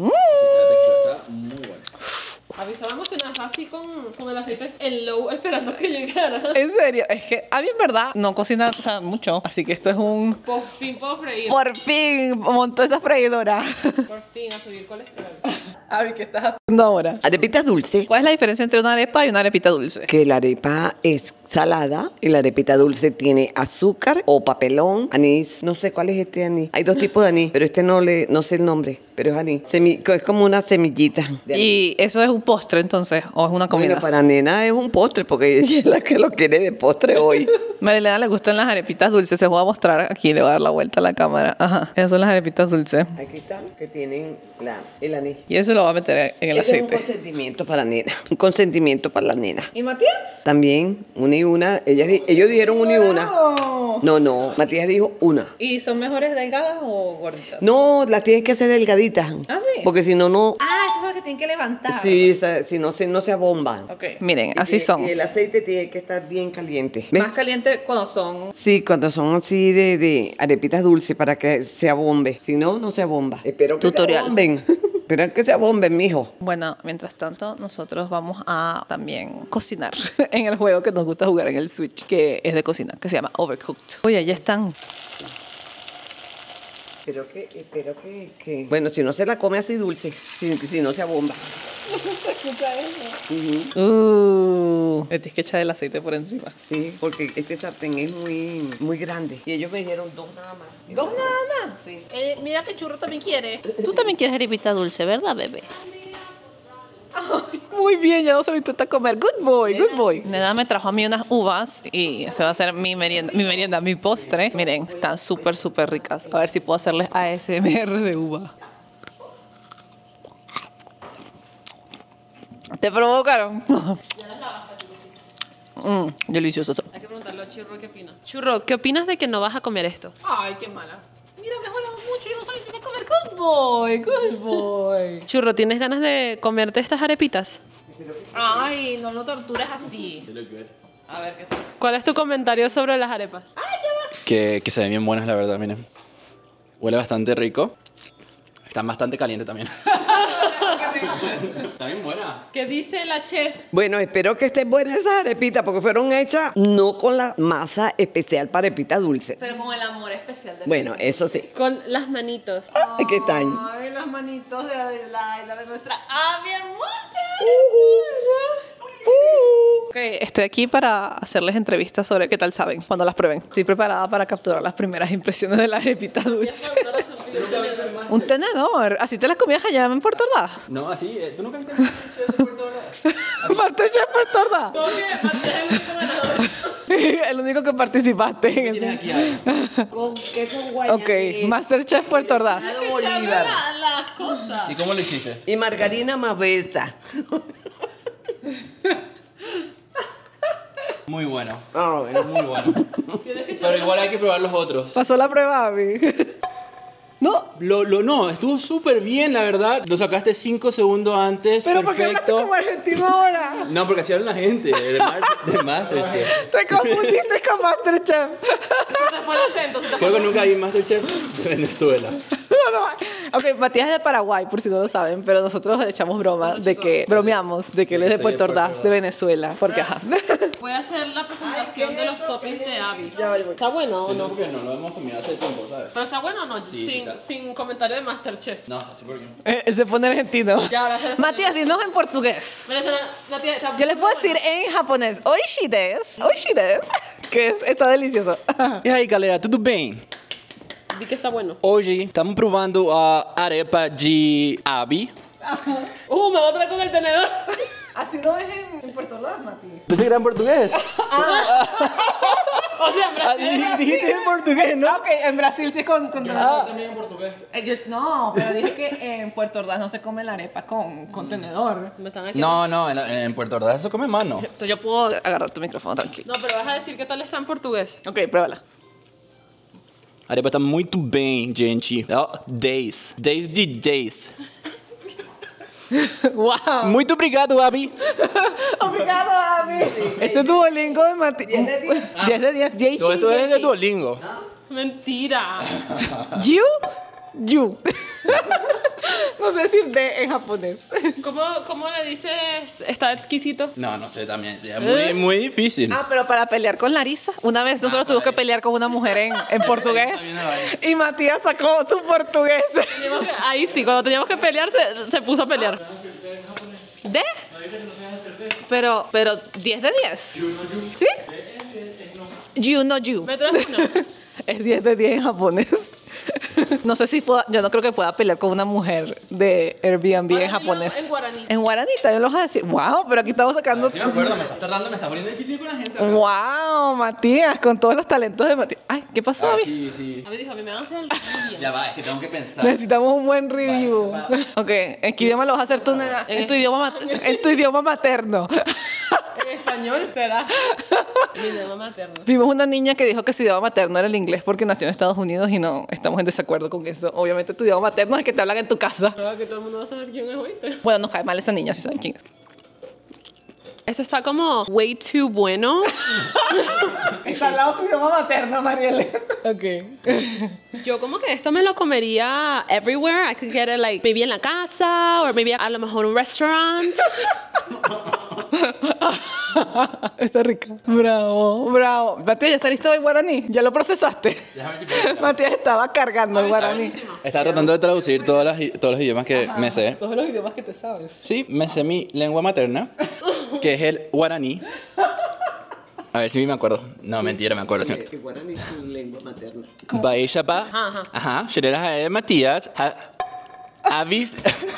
Speaker 4: A mí estaba emocionada, estaba así con, con el aceite en low esperando que llegara.
Speaker 1: En serio, es que a mí en verdad no cocina, o sea, mucho. Así que esto es un...
Speaker 4: Por fin puedo freír.
Speaker 1: Por fin montó esa freidora.
Speaker 4: Por fin a subir colesterol.
Speaker 1: Avi, ¿qué estás haciendo ahora?
Speaker 3: Arepitas dulce.
Speaker 1: ¿Cuál es la diferencia entre una arepa y una arepita dulce?
Speaker 3: Que la arepa es salada y la arepita dulce tiene azúcar o papelón, anís. No sé cuál es este anís. Hay dos tipos de anís, pero este no le, no sé el nombre, pero es anís. Semi- es como una semillita. de anís.
Speaker 1: ¿Y eso es un postre entonces? ¿O es una comida?
Speaker 3: Bueno, para nena es un postre porque ella es la que lo quiere de postre hoy.
Speaker 1: Marilena le gustan las arepitas dulces. Se voy a mostrar aquí, le voy a dar la vuelta a la cámara. Ajá, esas son las arepitas dulces.
Speaker 3: Aquí están, que tienen la, el anís.
Speaker 1: Y eso lo va a meter en el
Speaker 3: Ese es un
Speaker 1: aceite.
Speaker 3: consentimiento para la nena. Un consentimiento para la nena.
Speaker 1: ¿Y Matías?
Speaker 3: También, una y una. Ellas, di- ellos dijeron una y una.
Speaker 1: No.
Speaker 3: No, no. Matías dijo una.
Speaker 1: ¿Y son mejores delgadas o gorditas?
Speaker 3: No, las tienes que hacer delgaditas.
Speaker 1: ¿Ah, sí?
Speaker 3: Porque si no, no.
Speaker 1: Ah, eso es lo que tienen que levantar.
Speaker 3: Sí, esa- si no, se, no se abomban.
Speaker 1: Ok, miren, así
Speaker 3: Y-
Speaker 1: son.
Speaker 3: Y el aceite tiene que estar bien caliente. ¿Ves?
Speaker 1: Más caliente cuando son...
Speaker 3: Sí, cuando son así de, de arepitas dulces para que se abombe. Si no, no se abomba. Espero que
Speaker 1: Tutorial.
Speaker 3: se abomben. Espero que se abomben, mijo.
Speaker 1: Bueno, mientras tanto, nosotros vamos a también cocinar en el juego que nos gusta jugar en el Switch, que es de cocina, que se llama Overcooked. Oye, ya están.
Speaker 3: Espero que, espero que, que... Bueno, si no se la come así dulce, si, si no se abomba. Ujú.
Speaker 1: Uh, le tienes que echar el aceite por encima.
Speaker 3: Sí, porque este sartén es muy, muy grande. Y ellos me dijeron dos nada más.
Speaker 1: ¿Dos nada más?
Speaker 3: Sí.
Speaker 4: Eh, mira que churro también quiere.
Speaker 1: Tú también quieres arepita dulce, ¿verdad, bebé? Ay, muy bien, ya no se lo intenta comer. Good boy, good boy. Neda me trajo a mí unas uvas y se va a hacer mi merienda, mi merienda, mi postre. Miren, están súper, súper ricas. A ver si puedo hacerles A S M R de uva. ¿Te provocaron? Mmm, delicioso.
Speaker 4: Hay que preguntarle a Churro qué opina. Churro, ¿qué opinas de que no vas a comer esto?
Speaker 1: Ay, qué mala. Mira, mejoramos mucho y no sabes si va a comer. Good boy, good boy.
Speaker 4: Churro, ¿tienes ganas de comerte estas arepitas?
Speaker 1: Ay, no lo tortures así. A ver, ¿qué tal?
Speaker 4: ¿Cuál es tu comentario sobre las arepas?
Speaker 5: Que, que se ven bien buenas, la verdad, miren. Huele bastante rico. Están bastante calientes también. Está bien buena.
Speaker 4: ¿Qué dice la chef?
Speaker 3: Bueno, espero que estén buenas esas arepitas porque fueron hechas no con la masa especial para arepita dulce.
Speaker 1: Pero con el amor especial de
Speaker 3: Bueno, eso sí.
Speaker 4: Con las manitos.
Speaker 3: Ay, ¿qué tal?
Speaker 1: Ay, las manitos de Adelaida, de nuestra Abby hermosa.
Speaker 3: Uh,
Speaker 1: Ok, estoy aquí para hacerles entrevistas sobre qué tal saben cuando las prueben. Estoy preparada para capturar las primeras impresiones de la arepita dulce. Un tenedor. ¿Así te las comías allá en Puerto Ordaz?
Speaker 5: No, así, eh, ¿tú nunca viste el Puerto Ordaz?
Speaker 1: Masterchef Puerto Ordaz.
Speaker 4: ¿Cómo que Masterchef es el único ganador?
Speaker 1: El único que participaste en
Speaker 5: Tienes
Speaker 1: ese.
Speaker 5: aquí ahí.
Speaker 3: con queso guayanés.
Speaker 1: Ok, Masterchef Puerto Ordaz.
Speaker 3: Helado
Speaker 4: Echarle
Speaker 3: Bolívar.
Speaker 4: la- las cosas.
Speaker 5: ¿Y cómo lo hiciste?
Speaker 3: Y margarina más besa.
Speaker 5: Muy bueno.
Speaker 3: Ah, bueno.
Speaker 5: Muy bueno.
Speaker 4: Tienes que echarle
Speaker 5: Pero igual hay que probar los otros.
Speaker 1: Pasó la prueba, Abby. No,
Speaker 5: Lo, lo, no, estuvo súper bien, la verdad. Lo sacaste cinco segundos antes.
Speaker 1: pero ¿por qué hablaste
Speaker 5: perfecto.
Speaker 1: como argentino ahora?
Speaker 5: No, porque así habla la gente de, Mar- de Masterchef.
Speaker 1: Te confundiste con Masterchef.
Speaker 4: Se te fue el acento. se te fue
Speaker 5: Creo que
Speaker 4: el-
Speaker 5: nunca vi Masterchef de Venezuela.
Speaker 1: No, no. Ok, Matías es de Paraguay, por si no lo saben, pero nosotros le echamos broma de que, bromeamos de que él es de
Speaker 5: soy de
Speaker 1: Puerto
Speaker 5: Puerto
Speaker 1: Ordaz,
Speaker 5: Ordaz.
Speaker 1: de Venezuela, porque ajá.
Speaker 4: Voy a hacer la presentación de los toppings de Abby. ¿Está bueno o no?
Speaker 5: Porque no lo hemos comido hace tiempo, ¿sabes?
Speaker 4: ¿Pero está bueno o no?
Speaker 5: Sí, sí
Speaker 4: sin,
Speaker 5: está.
Speaker 4: sin comentario de Masterchef.
Speaker 5: No, está súper bien.
Speaker 1: Eh, Se pone argentino.
Speaker 4: Ya, ahora se-
Speaker 1: Matías, dinos en portugués.
Speaker 4: Venezolana, la tía está
Speaker 1: Yo les puedo
Speaker 4: muy
Speaker 1: decir en japonés, oishi desu, oishi desu, que es- está delicioso.
Speaker 5: E aí, galera, tudo bem?
Speaker 4: bueno. Di que está bueno.
Speaker 5: Hoje estamos provando a arepa de Abby.
Speaker 4: Uh, me voy a traer con el tenedor.
Speaker 1: Así no es en, Puerto Ordaz, Mati.
Speaker 5: Pensé que era en portugués.
Speaker 4: O sea, en
Speaker 5: Ah,
Speaker 4: Brasil.
Speaker 5: di- dijiste en portugués, ¿no?
Speaker 1: Ok, en Brasil sí es con... con
Speaker 5: Ah,
Speaker 2: También en portugués.
Speaker 1: Eh, yo- no, pero dije que en Puerto Ordaz no se come la arepa con, con tenedor.
Speaker 4: Me están aquí.
Speaker 5: no, no, en, en Puerto Ordaz eso come mano.
Speaker 1: Entonces yo puedo agarrar tu micrófono, tranquilo.
Speaker 4: No, pero vas a decir qué tal está en portugués.
Speaker 1: Ok, pruébala.
Speaker 5: A arepa tá muito bem, gente. Ó, dez. dez de dez.
Speaker 1: Wow.
Speaker 5: Muito obrigado, Abby.
Speaker 1: Obrigado, Abby. Este es Duolingo de Mati. diez de diez. diez de diez. Jay
Speaker 5: Todo esto es de Duolingo.
Speaker 4: Mentira.
Speaker 1: You, you. No sé decir de en japonés.
Speaker 4: ¿Cómo, ¿Cómo le dices está exquisito?
Speaker 5: No, no sé también. Sí, es muy, muy difícil.
Speaker 1: Ah, pero para pelear con Larisa. Una vez nosotros tuvimos que pelear con una mujer en, en portugués. Y Matías sacó su portugués.
Speaker 4: Teníamos que- ahí sí, cuando teníamos que pelear, se, se puso a pelear.
Speaker 1: ¿De? Pero, pero diez de diez. ¿Sí? You, no you.
Speaker 4: ¿Me traes uno?
Speaker 1: Es diez de diez en japonés. No sé si pueda, yo no creo que pueda pelear con una mujer de Airbnb
Speaker 4: Ahora
Speaker 1: en japonés.
Speaker 4: dilo en guaraní.
Speaker 1: En guaraní también lo vas a decir. Wow, pero aquí estamos sacando.
Speaker 5: Sí me acuerdo, me estás tardando, me estás poniendo difícil con la gente.
Speaker 1: Wow, Matías, con todos los talentos de Matías. Ay, ¿qué pasó,
Speaker 5: Ah,
Speaker 1: Abby?
Speaker 5: sí, sí.
Speaker 4: A mí dijo, a mí me van a hacer el review.
Speaker 5: Ya va, es que tengo que pensar.
Speaker 1: Necesitamos un buen review. Ok, ¿en qué idioma lo vas a hacer tú, nena? En tu idioma, mat- en tu idioma materno.
Speaker 4: En español será. Mi idioma materno.
Speaker 1: Vimos una niña que dijo que su idioma materno era el inglés porque nació en Estados Unidos y no estamos en desacuerdo con eso. Obviamente tu idioma materno es el que te hablan en tu casa.
Speaker 4: Creo que todo el mundo va a saber quién es, ¿oíste?
Speaker 1: Bueno, nos cae mal esa niña si saben quién es.
Speaker 4: Eso está como way too bueno.
Speaker 1: Está al lado su idioma materno, Marielle. Ok.
Speaker 4: Yo como que esto me lo comería everywhere. I could get it like maybe en la casa o maybe a lo mejor un restaurant.
Speaker 1: Está rica. Bravo, bravo. Matías, ¿ya está listo el guaraní? ¿Ya lo procesaste? Matías estaba cargando el guaraní.
Speaker 5: Estaba tratando de traducir todas las, todos los idiomas que me sé.
Speaker 1: Todos los idiomas que te sabes.
Speaker 5: Sí, me sé mi lengua materna, que es el guaraní. A ver si me acuerdo. No, mentira, me acuerdo. Sí.
Speaker 3: Que guaraní es tu lengua materna.
Speaker 5: Baixaba.
Speaker 4: Ajá.
Speaker 5: Ajá. Generas a Matías. Avis.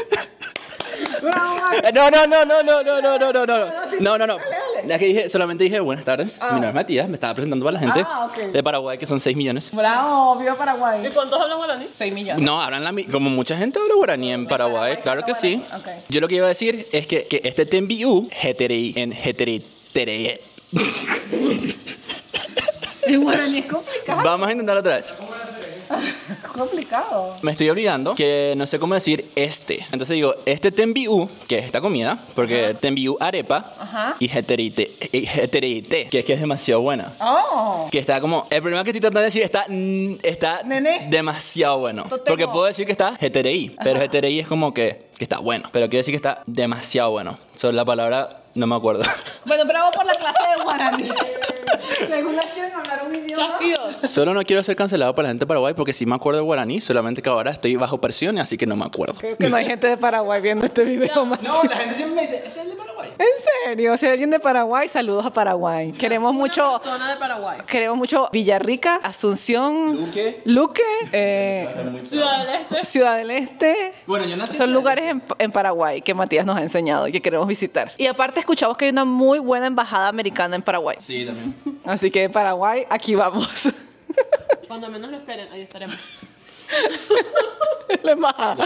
Speaker 5: No, no, no, no, no, no, no, no, no, no. No, no, no. Es que dije, solamente dije buenas tardes. Mi nombre es Matías, me estaba presentando para la gente
Speaker 1: Ah, ok.
Speaker 5: de Paraguay, que son seis millones.
Speaker 1: Bravo, viva Paraguay.
Speaker 4: ¿Y cuántos hablan guaraní?
Speaker 1: seis millones.
Speaker 5: No, hablan la mi- como mucha gente habla guaraní en Paraguay, claro que sí.
Speaker 1: Ok.
Speaker 5: Yo lo que iba a decir es que, que este tembiú, heterei, en heterei, tere,
Speaker 1: En guaraní es complicado.
Speaker 5: Vamos a intentarlo otra vez.
Speaker 1: Es complicado.
Speaker 5: Me estoy olvidando que no sé cómo decir este. Entonces digo, este tembiú, que es esta comida, porque tembiú arepa
Speaker 1: Ajá.
Speaker 5: y heterite, y heterite, que es que es demasiado buena.
Speaker 1: Oh.
Speaker 5: Que está como, el problema que estoy tratando de decir está, mm, está
Speaker 1: Nene.
Speaker 5: demasiado bueno.
Speaker 1: Yo tengo-
Speaker 5: Porque puedo decir que está heterei, pero heterei es como que, que está bueno. Pero quiero decir que está demasiado bueno. Sobre la palabra, no me acuerdo.
Speaker 1: Bueno, bravo por la clase de guaraní. Si algunas quieren hablar un idioma.
Speaker 4: Chasquidos.
Speaker 5: Solo no quiero ser cancelado por la gente de Paraguay porque sí me acuerdo de guaraní, solamente que ahora estoy bajo presión, así que no me acuerdo.
Speaker 1: Creo que no hay gente de Paraguay viendo este video. Matías.
Speaker 5: No, la gente siempre me dice, ¿es el de Paraguay?
Speaker 1: En serio, si hay alguien de Paraguay, saludos a Paraguay. Queremos mucho,
Speaker 4: Zona de Paraguay.
Speaker 1: queremos mucho Villarrica, Asunción,
Speaker 5: Luque.
Speaker 1: Luque, eh,
Speaker 4: Ciudad del Este.
Speaker 1: Ciudad del Este.
Speaker 5: Bueno, yo nací
Speaker 1: Son lugares en, en Paraguay que Matías nos ha enseñado y que queremos visitar. Y aparte escuchamos que hay una muy buena embajada americana en Paraguay.
Speaker 5: Sí, también.
Speaker 1: Así que Paraguay, aquí vamos.
Speaker 4: Cuando menos lo esperen, ahí estaremos.
Speaker 1: La embajada.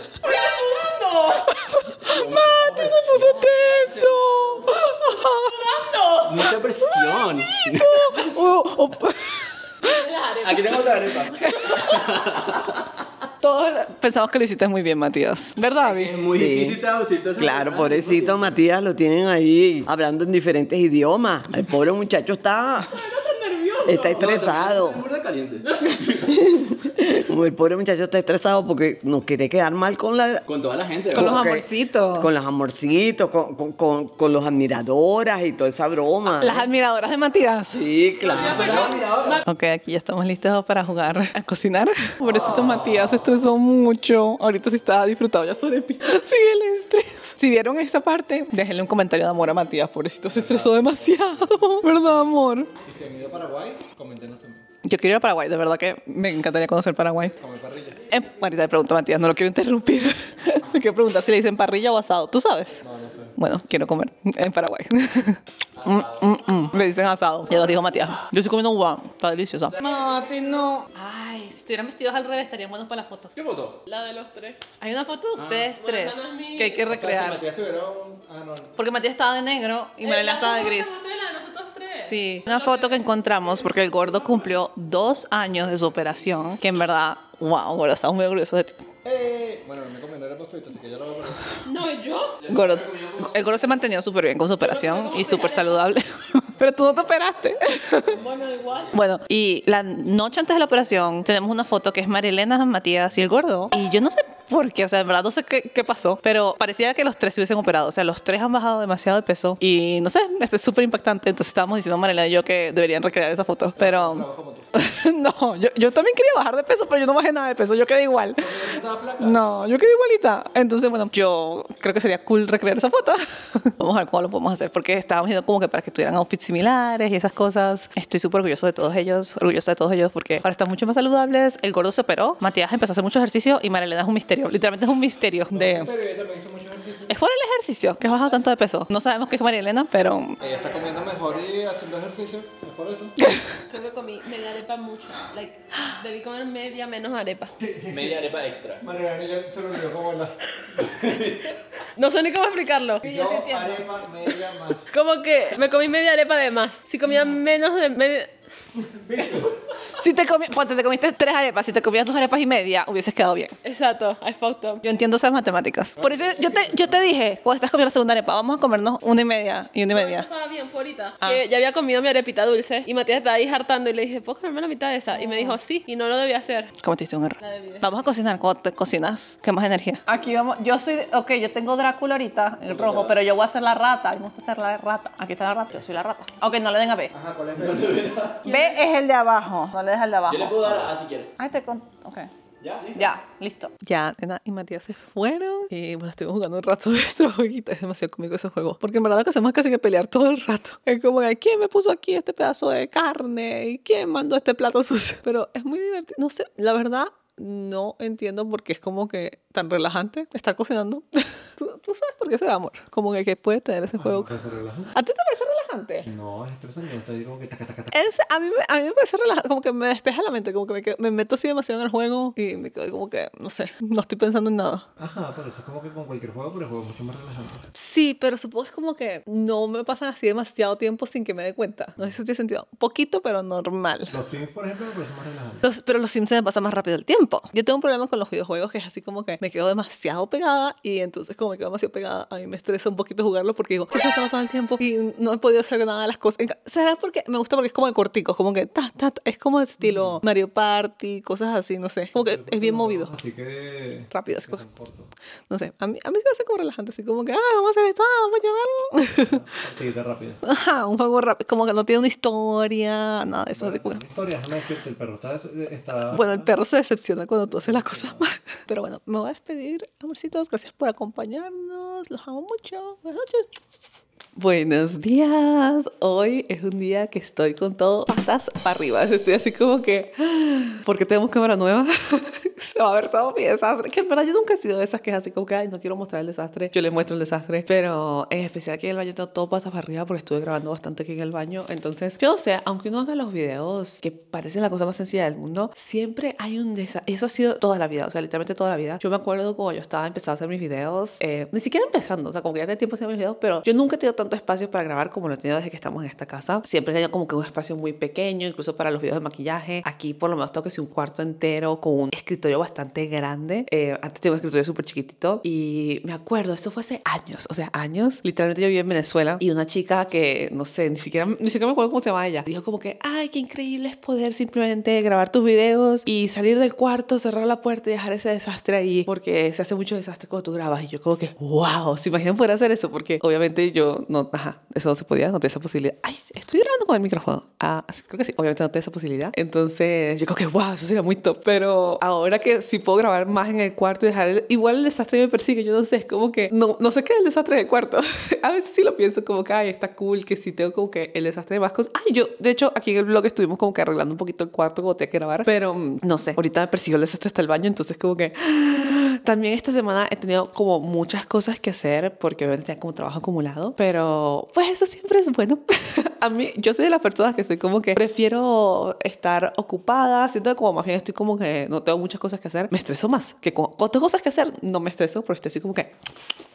Speaker 1: ¡Mati, se puso tenso!
Speaker 5: Mucha presión.
Speaker 1: Oh, oh.
Speaker 5: Aquí tengo otra arepa.
Speaker 1: Todos pensamos que lo hiciste muy bien, Matías. ¿Verdad, Abby?
Speaker 5: Es muy
Speaker 3: Sí.
Speaker 5: difícil traducir todas esas
Speaker 3: Claro,
Speaker 5: palabras.
Speaker 3: pobrecito Matías, lo tienen ahí hablando en diferentes idiomas. El pobre muchacho está, está estresado.
Speaker 5: Es burda caliente.
Speaker 3: El pobre muchacho está estresado porque no quiere quedar mal con la...
Speaker 5: Con toda la gente.
Speaker 1: Con los
Speaker 5: ¿verdad?
Speaker 3: que-
Speaker 1: amorcitos.
Speaker 3: Con los amorcitos, con, con, con, con los admiradoras y toda esa broma.
Speaker 1: Las admiradoras de Matías.
Speaker 3: Sí, claro.
Speaker 1: Ok, aquí ya estamos listos para jugar a cocinar. Pobrecito Matías se estresó mucho. Ahorita sí estaba disfrutado ya su arepi. Sigue el estrés. Si vieron esta parte, déjenle un comentario de amor a Matías. Pobrecito se estresó demasiado. ¿Verdad, amor?
Speaker 2: Y si han ido a Paraguay, coméntenos también.
Speaker 1: Yo quiero ir a Paraguay. De verdad que me encantaría conocer Paraguay.
Speaker 2: Comer parrilla.
Speaker 1: Eh, ahorita le pregunto a Matías, no lo quiero interrumpir. Le quiero preguntar si le dicen parrilla o asado. ¿Tú sabes?
Speaker 2: No, no sé.
Speaker 1: Bueno, quiero comer en Paraguay. Mm, mm, mm. Le dicen asado. Ya lo dijo Matías. Yo estoy comiendo uva. Está deliciosa. Mati, no. Ay, si estuvieran vestidos al revés estarían buenos para la foto.
Speaker 5: ¿Qué foto?
Speaker 4: La de los tres.
Speaker 1: Hay una foto de ustedes
Speaker 4: Bueno,
Speaker 1: tres
Speaker 4: esa no es mía.
Speaker 1: que hay que
Speaker 2: O sea, si
Speaker 1: recrear.
Speaker 2: Matías tuviera un... Ah, no.
Speaker 1: Porque Matías estaba de negro y Mariela estaba de gris.
Speaker 4: La de nosotros tres.
Speaker 1: Sí, una foto que encontramos porque el gordo cumplió dos años de su operación. Que en verdad, wow, gordo, estamos muy orgullosos de ti.
Speaker 2: Eh, bueno, no me comí arepa frita, así que ya lo voy a poner.
Speaker 4: No, ¿y yo?
Speaker 1: Gordo, el gordo se ha mantenido súper bien con su operación y súper saludable. Pero tú no te operaste.
Speaker 4: Bueno, igual.
Speaker 1: Bueno, y la noche antes de la operación tenemos una foto que es Marilena, Matías y el gordo. Y yo no sé por qué, o sea, en verdad no sé qué, qué pasó, pero parecía que los tres se hubiesen operado. O sea, los tres han bajado demasiado de peso y no sé, este es súper impactante. Entonces estábamos diciendo Marilena y yo que deberían recrear esa foto. Pero no, yo, yo también quería bajar de peso, pero yo no bajé nada de peso, yo quedé igual. No, yo quedé igualita. Entonces, bueno, yo creo que sería cool recrear esa foto. Vamos a ver cómo lo podemos hacer, porque estábamos viendo como que para que tuvieran outfits similares y esas cosas. Estoy súper orgulloso de todos ellos, orgullosa de todos ellos, porque ahora están mucho más saludables. El gordo se operó, Matías empezó a hacer mucho ejercicio y Marilena es un misterio. Literalmente es un misterio de...
Speaker 2: Pero ella también hizo mucho ejercicio.
Speaker 1: Es fuera el ejercicio que has bajado tanto de peso. No sabemos qué es Marilena, pero...
Speaker 2: Ella está comiendo mejor y haciendo ejercicio. Es por eso.
Speaker 4: Creo que comí media arepa mucho. Like, debí comer media menos arepa.
Speaker 5: Media arepa extra.
Speaker 2: Mariana ya se lo olvidó como la...
Speaker 4: No sé ni cómo explicarlo.
Speaker 2: Yo arepa media más.
Speaker 4: Como que me comí media arepa de más. Si comía menos de media...
Speaker 1: Si te, comi... Ponte, te comiste tres arepas, si te comías dos arepas y media, hubieses quedado bien.
Speaker 4: Exacto, I fucked up.
Speaker 1: Yo entiendo esas matemáticas. Por eso yo te, yo te dije, cuando estás comiendo la segunda arepa, vamos a comernos una y media y una y
Speaker 4: Eso
Speaker 1: media.
Speaker 4: estaba bien, fue ahorita.
Speaker 1: Ah.
Speaker 4: Que ya había comido mi arepita dulce y Matías estaba ahí hartando y le dije, ¿puedo comerme la mitad de esa? Y me dijo, sí, y no lo debía hacer.
Speaker 1: Cometiste un error.
Speaker 4: La debí de-
Speaker 1: Vamos a cocinar. Cuando te cocinas, ¿qué más energía? Aquí vamos. Yo soy. Ok, yo tengo Drácula ahorita, el rojo, pero yo voy a hacer la rata. A mí me gusta hacer la rata. Aquí está la rata. Yo soy la rata. Ok, no le den a B.
Speaker 2: Ajá, ¿cuál es el
Speaker 1: B es el de abajo. No le des al de abajo.
Speaker 5: Yo le puedo dar A si quiere.
Speaker 1: Ay, te con. Ok.
Speaker 5: ¿Ya? ¿Listo?
Speaker 1: Ya, listo. Ya, Nena y Matías se fueron. Y bueno, estuvimos jugando un rato de nuestro jueguito. Es demasiado cómico ese juego. Porque en verdad lo que hacemos es casi que pelear todo el rato. Es como que, ¿quién me puso aquí este pedazo de carne? ¿Y quién mandó este plato sucio? Pero es muy divertido. No sé, la verdad, no entiendo por qué es como que tan relajante estar cocinando. ¿Tú, tú sabes por qué será, amor? Como que, que puede tener ese juego. ¿A ti te parece relajante? relajante?
Speaker 2: No, es estresante, está ahí como que taca, taca, taca.
Speaker 1: Es, a, mí, me- a mí me parece relajante, como que me despeja la mente, como que me, quedo- me meto así demasiado en el juego y me quedo como que, no sé, no estoy pensando en nada.
Speaker 2: Ajá, pero eso es como que con cualquier juego, pero el juego es mucho más relajante.
Speaker 1: Sí, pero supongo que es como que no me pasan así demasiado tiempo sin que me dé cuenta. No sé si tiene sentido. Poquito, pero normal.
Speaker 2: Los Sims, por ejemplo, me parecen más relajantes.
Speaker 1: Los- pero los Sims se me pasa más rápido el tiempo. Yo tengo un problema con los videojuegos que es así como que me quedo demasiado pegada y entonces como me quedo demasiado pegada, a mí me estresa un poquito jugarlo porque digo, ¿qué se está pasando el tiempo? Y no he podido hacer nada de las cosas. En ca- ¿Será porque me gusta porque es como de cortico? Como que ta, ta, ta, es como de estilo Mario Party, cosas así, no sé. Como que es bien movido.
Speaker 2: Así que...
Speaker 1: Rápido, así
Speaker 2: que
Speaker 1: como-
Speaker 2: son cortos.
Speaker 1: No sé, a mí, a mí se me hace como relajante, así como que, ah, vamos a hacer esto, ah, vamos a llevarlo.
Speaker 2: Partidita rápida.
Speaker 1: Ajá, un juego rápido, como que no tiene una historia, nada de eso. así como-
Speaker 2: Bueno, historia, déjame decirte, el perro está... está...
Speaker 1: Bueno, el perro se decepciona cuando tú haces las cosas mal. Pero bueno, me voy a despedir, amorcitos. Gracias por acompañarnos. Los amo mucho. Buenas noches. Buenos días. Hoy es un día que estoy con todo patas para arriba. Estoy así como que... ¿Por qué tenemos cámara nueva? Se va a ver todo mi desastre. Que en verdad yo nunca he sido de esas que es así como que, ay, no quiero mostrar el desastre. Yo les muestro el desastre. Pero en especial aquí en el baño tengo todo patas para arriba porque estuve grabando bastante aquí en el baño. Entonces, yo no sé, aunque uno haga los videos que parecen la cosa más sencilla del mundo, siempre hay un desastre. Eso ha sido toda la vida, o sea, literalmente toda la vida. Yo me acuerdo cuando yo estaba empezando a hacer mis videos, eh, ni siquiera empezando, o sea, como que ya tenía tiempo haciendo mis videos, pero yo nunca he tenido tanto espacio para grabar como lo he tenido desde que estamos en esta casa. Siempre he tenido como que un espacio muy pequeño, incluso para los videos de maquillaje. Aquí por lo menos tengo que ser un cuarto entero con un escritorio bastante grande. Eh, antes tenía un escritorio súper chiquitito y me acuerdo, esto fue hace años, o sea, años. Literalmente yo vivía en Venezuela y una chica que, no sé, ni siquiera, ni siquiera me acuerdo cómo se llama ella, dijo como que, ay, qué increíble es poder simplemente grabar tus videos y salir del cuarto, cerrar la puerta y dejar ese desastre ahí porque se hace mucho desastre cuando tú grabas. Y yo como que, wow, ¿se imaginan poder hacer eso? Porque obviamente yo no, ajá, eso no se podía, no tenía esa posibilidad. Ay, estoy grabando con el micrófono. Ah, creo que sí, obviamente no tenía esa posibilidad. Entonces yo creo que, wow, eso sería muy top. Pero ahora que sí puedo grabar más en el cuarto y dejar el, igual el desastre me persigue, yo no sé, es como que no, no se queda el desastre en el cuarto. A veces sí lo pienso como que, ay, está cool, que sí tengo como que el desastre de más cosas. Ay, yo, de hecho, aquí en el blog estuvimos como que arreglando un poquito el cuarto como tenía que grabar, pero mm, no sé, ahorita me persiguió el desastre hasta el baño, entonces como que también esta semana he tenido como muchas cosas que hacer porque obviamente tenía como trabajo acumulado, pero pues eso siempre es bueno. A mí, yo soy de las personas que soy como que prefiero estar ocupada, siento que como más bien estoy como que no tengo muchas cosas que hacer, me estreso más, que cuando cuando tengo cosas que hacer no me estreso, pero estoy así como que...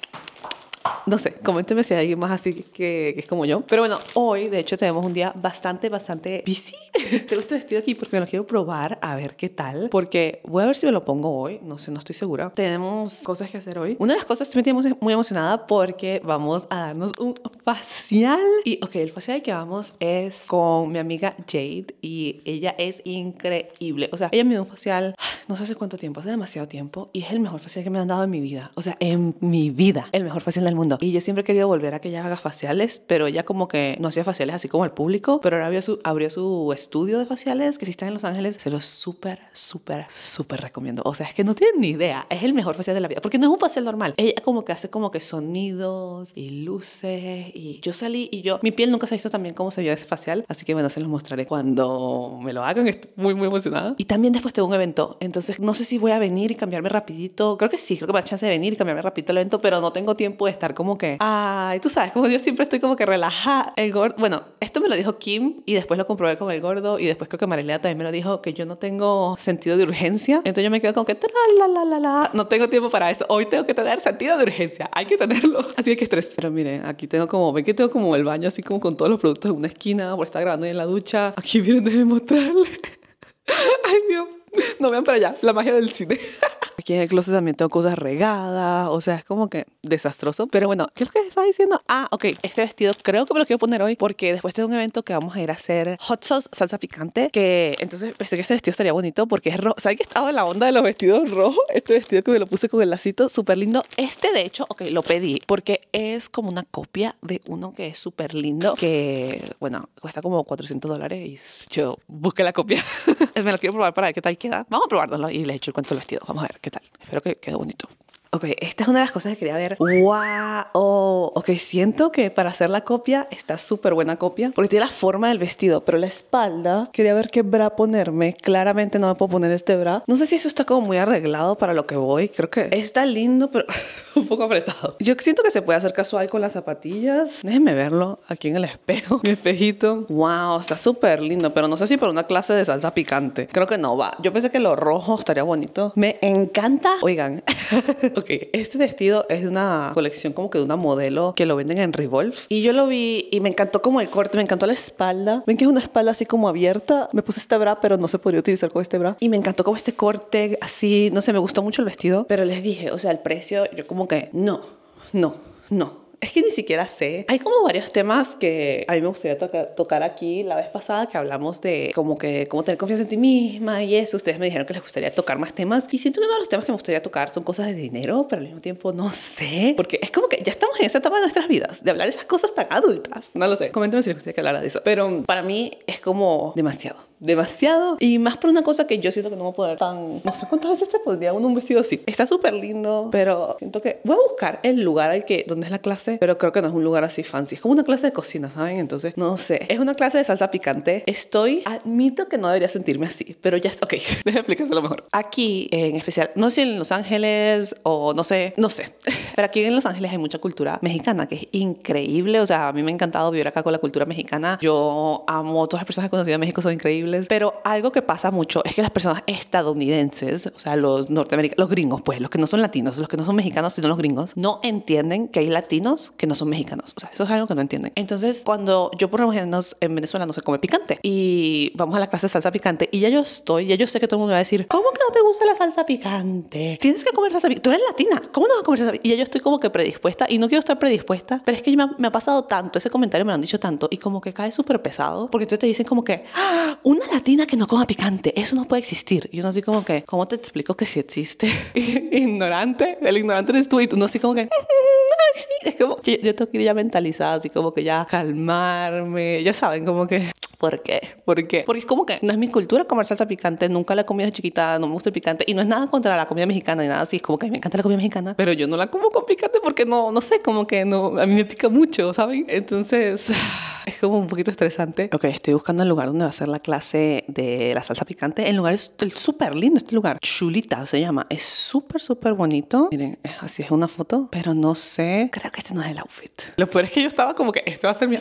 Speaker 1: No sé, coménteme si hay alguien más así que, que es como yo. Pero bueno, hoy de hecho tenemos un día bastante, bastante busy. Tengo este vestido aquí porque me lo quiero probar a ver qué tal. Porque voy a ver si me lo pongo hoy. No sé, no estoy segura. Tenemos cosas que hacer hoy. Una de las cosas sí me tiene muy emocionada porque vamos a darnos un facial. Y ok, el facial que vamos es con mi amiga Jade y ella es increíble. O sea, ella me dio un facial no sé hace cuánto tiempo, hace demasiado tiempo y es el mejor facial que me han dado en mi vida. O sea, en mi vida, el mejor facial del mundo. Y yo siempre he querido volver a que ella haga faciales, pero ella como que no hacía faciales así como el público, pero ahora abrió su, abrió su estudio de faciales que si están en Los Ángeles. Se lo súper, súper, súper recomiendo. O sea, es que no tienen ni idea. Es el mejor facial de la vida, porque no es un facial normal. Ella como que hace como que sonidos y luces y yo salí y yo, mi piel nunca se ha visto tan bien como se vio ese facial, así que bueno, se los mostraré cuando me lo hagan. Estoy muy, muy emocionada. Y también después tengo un evento, entonces no sé si voy a venir y cambiarme rapidito. Creo que sí, creo que me da chance de venir y cambiarme rapidito el evento, pero no tengo tiempo de estar como que, ay, tú sabes, como yo siempre estoy como que relajada. El gordo, bueno, esto me lo dijo Kim y después lo comprobé con el gordo y después creo que Marilena también me lo dijo, que yo no tengo sentido de urgencia. Entonces yo me quedo como que, tra, la, la, la, la. No tengo tiempo para eso. Hoy tengo que tener sentido de urgencia. Hay que tenerlo. Así que estrés. Pero miren, aquí tengo como, ven que tengo como el baño así como con todos los productos en una esquina por estar grabando ahí en la ducha. Aquí miren, déjenme mostrarle. Ay, Dios. No vean para allá, la magia del cine. Aquí en el closet también tengo cosas regadas, o sea, es como que desastroso. Pero bueno, ¿qué es lo que estaba diciendo? Ah, ok, este vestido creo que me lo quiero poner hoy porque después tengo un evento que vamos a ir a hacer hot sauce, salsa picante, que entonces pensé que este vestido estaría bonito porque es rojo. ¿Saben que estaba en la onda de los vestidos rojos? Este vestido que me lo puse con el lacito, súper lindo. Este, de hecho, ok, lo pedí porque es como una copia de uno que es súper lindo, que, bueno, cuesta como cuatrocientos dólares y yo busqué la copia. Me lo quiero probar para ver qué tal queda. Vamos a probárnoslo y les echo el cuento del vestido. Vamos a ver qué tal. Espero que quede bonito. Ok, esta es una de las cosas que quería ver. ¡Wow! Oh, ok, siento que para hacer la copia está súper buena copia porque tiene la forma del vestido, pero la espalda, quería ver qué bra ponerme. Claramente no me puedo poner este bra. No sé si eso está como muy arreglado para lo que voy. Creo que está lindo, pero un poco apretado. Yo siento que se puede hacer casual con las zapatillas. Déjenme verlo aquí en el espejo. Mi espejito. ¡Wow! Está súper lindo, pero no sé si para una clase de salsa picante. Creo que no va. Yo pensé que lo rojo estaría bonito. Me encanta. Oigan. Ok, este vestido es de una colección como que de una modelo que lo venden en Revolve. Y yo lo vi y me encantó como el corte, me encantó la espalda. Ven que es una espalda así como abierta. Me puse este bra, pero no se podría utilizar con este bra. Y me encantó como este corte así, no sé, me gustó mucho el vestido. Pero les dije, o sea, el precio, yo como que no, no, no. Es que ni siquiera sé. Hay como varios temas que a mí me gustaría toca, tocar aquí. La vez pasada que hablamos de como que cómo tener confianza en ti misma y eso, ustedes me dijeron que les gustaría tocar más temas. Y siento que uno de los temas que me gustaría tocar son cosas de dinero, pero al mismo tiempo no sé. Porque es como que ya estamos en esa etapa de nuestras vidas, de hablar esas cosas tan adultas. No lo sé. Coméntenme si les gustaría que hablara de eso. Pero para mí es como demasiado. Demasiado. Y más por una cosa que yo siento que no voy a poder tan... No sé cuántas veces te pondría uno un vestido así. Está súper lindo, pero siento que voy a buscar el lugar al que, donde es la clase, pero creo que no es un lugar así fancy. Es como una clase de cocina, ¿saben? Entonces, no sé. Es una clase de salsa picante. Estoy... Admito que no debería sentirme así, pero ya está. Ok, déjame explicárselo mejor. Aquí, en especial, no sé si en Los Ángeles o no sé, no sé. Pero aquí en Los Ángeles hay mucha cultura mexicana que es increíble. O sea, a mí me ha encantado vivir acá con la cultura mexicana. Yo amo todas las personas que he conocido en México, son increíbles. Pero algo que pasa mucho es que las personas estadounidenses, o sea, los norteamericanos, los gringos, pues, los que no son latinos, los que no son mexicanos, sino los gringos, no entienden que hay latinos que no son mexicanos. O sea, eso es algo que no entienden. Entonces, cuando yo por lo menos en Venezuela no se come picante y vamos a la clase de salsa picante y ya yo estoy, ya yo sé que todo el mundo va a decir, ¿cómo que no te gusta la salsa picante? Tienes que comer salsa picante. Tú eres latina. ¿Cómo no vas a comer salsa picante? Y ya yo estoy como que predispuesta y no quiero estar predispuesta, pero es que me ha, me ha pasado tanto, ese comentario me lo han dicho tanto y como que cae súper pesado porque entonces te dicen como que ¡ah! Una latina que no coma picante, eso no puede existir. Y uno así como que, ¿cómo te explico que sí existe? Ignorante, el ignorante eres tú y tú no así como que, ay, sí. Es como, yo, yo tengo que ir ya mentalizada, así como que ya calmarme, ya saben, como que... ¿Por qué? ¿Por qué? Porque es como que no es mi cultura comer salsa picante, nunca la he comido de chiquita, no me gusta el picante y no es nada contra la comida mexicana ni nada así, es como que a mí me encanta la comida mexicana, pero yo no la como con picante porque no, no sé, como que no, a mí me pica mucho, ¿saben? Entonces es como un poquito estresante. Ok, estoy buscando el lugar donde va a ser la clase de la salsa picante. El lugar es súper lindo, este lugar, Chulita se llama, es súper, súper bonito. Miren, así es una foto, pero no sé, creo que este no es el outfit. Lo peor es que yo estaba como que, este va a ser mi...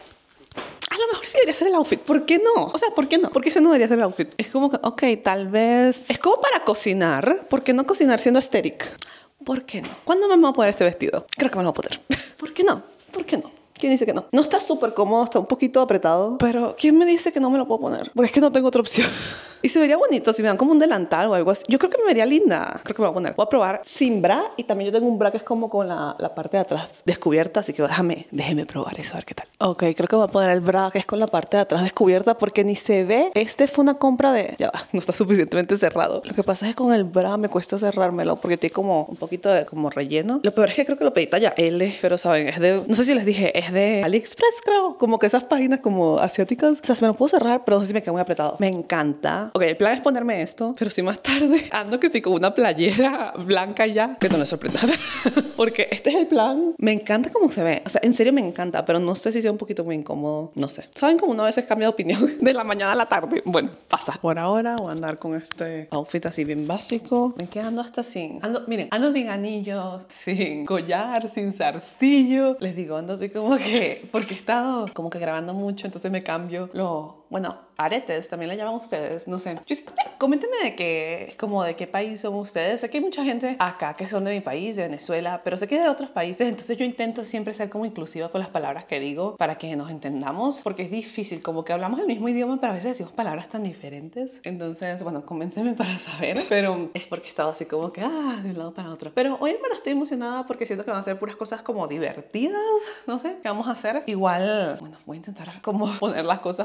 Speaker 1: A lo mejor sí debería ser el outfit. ¿Por qué no? O sea, ¿por qué no? ¿Por qué ese no debería ser el outfit? Es como que, ok, tal vez... Es como para cocinar. ¿Por qué no cocinar siendo estética? ¿Por qué no? ¿Cuándo me voy a poner este vestido? Creo que me lo voy a poner. ¿Por qué no? ¿Por qué no? ¿Quién dice que no? No está súper cómodo, está un poquito apretado. Pero ¿quién me dice que no me lo puedo poner? Porque es que no tengo otra opción. Y se vería bonito si me dan como un delantal o algo así. Yo creo que me vería linda. Creo que me lo voy a poner. Voy a probar sin bra. Y también yo tengo un bra que es como con la, la parte de atrás descubierta. Así que déjame, déjeme probar eso, a ver qué tal. Ok, creo que voy a poner el bra que es con la parte de atrás descubierta porque ni se ve. Este fue una compra de... Ya va, no está suficientemente cerrado. Lo que pasa es que con el bra me cuesta cerrármelo porque tiene como un poquito de como relleno. Lo peor es que creo que lo pedí talla L. Pero saben, es de... No sé si les dije, es de AliExpress, creo. Como que esas páginas como asiáticas. O sea, se me lo puedo cerrar, pero no sé si me queda muy apretado. Me encanta. Ok, el plan es ponerme esto, pero si más tarde ando que sí con una playera blanca ya, que no les sorprenda. Porque este es el plan. Me encanta cómo se ve. O sea, en serio me encanta, pero no sé si sea un poquito muy incómodo. No sé. ¿Saben cómo uno a veces cambia de opinión de la mañana a la tarde? Bueno, pasa. Por ahora voy a andar con este outfit así bien básico. Me quedando hasta sin... Ando, miren, ando sin anillos, sin collar, sin zarcillo. Les digo, ando así como que... Porque he estado como que grabando mucho, entonces me cambio lo... Bueno, aretes, también le llaman ustedes, no sé. Yo, coméntenme de qué, como de qué país son ustedes. Sé que hay mucha gente acá que son de mi país, de Venezuela, pero sé que de otros países, entonces yo intento siempre ser como inclusiva con las palabras que digo para que nos entendamos, porque es difícil, como que hablamos el mismo idioma, pero a veces decimos palabras tan diferentes. Entonces, bueno, coméntenme para saber, pero es porque he estado así como que, ah, de un lado para otro. Pero hoy en verdad estoy emocionada porque siento que van a ser puras cosas como divertidas, no sé, ¿qué vamos a hacer? Igual, bueno, voy a intentar como poner las cosas en orden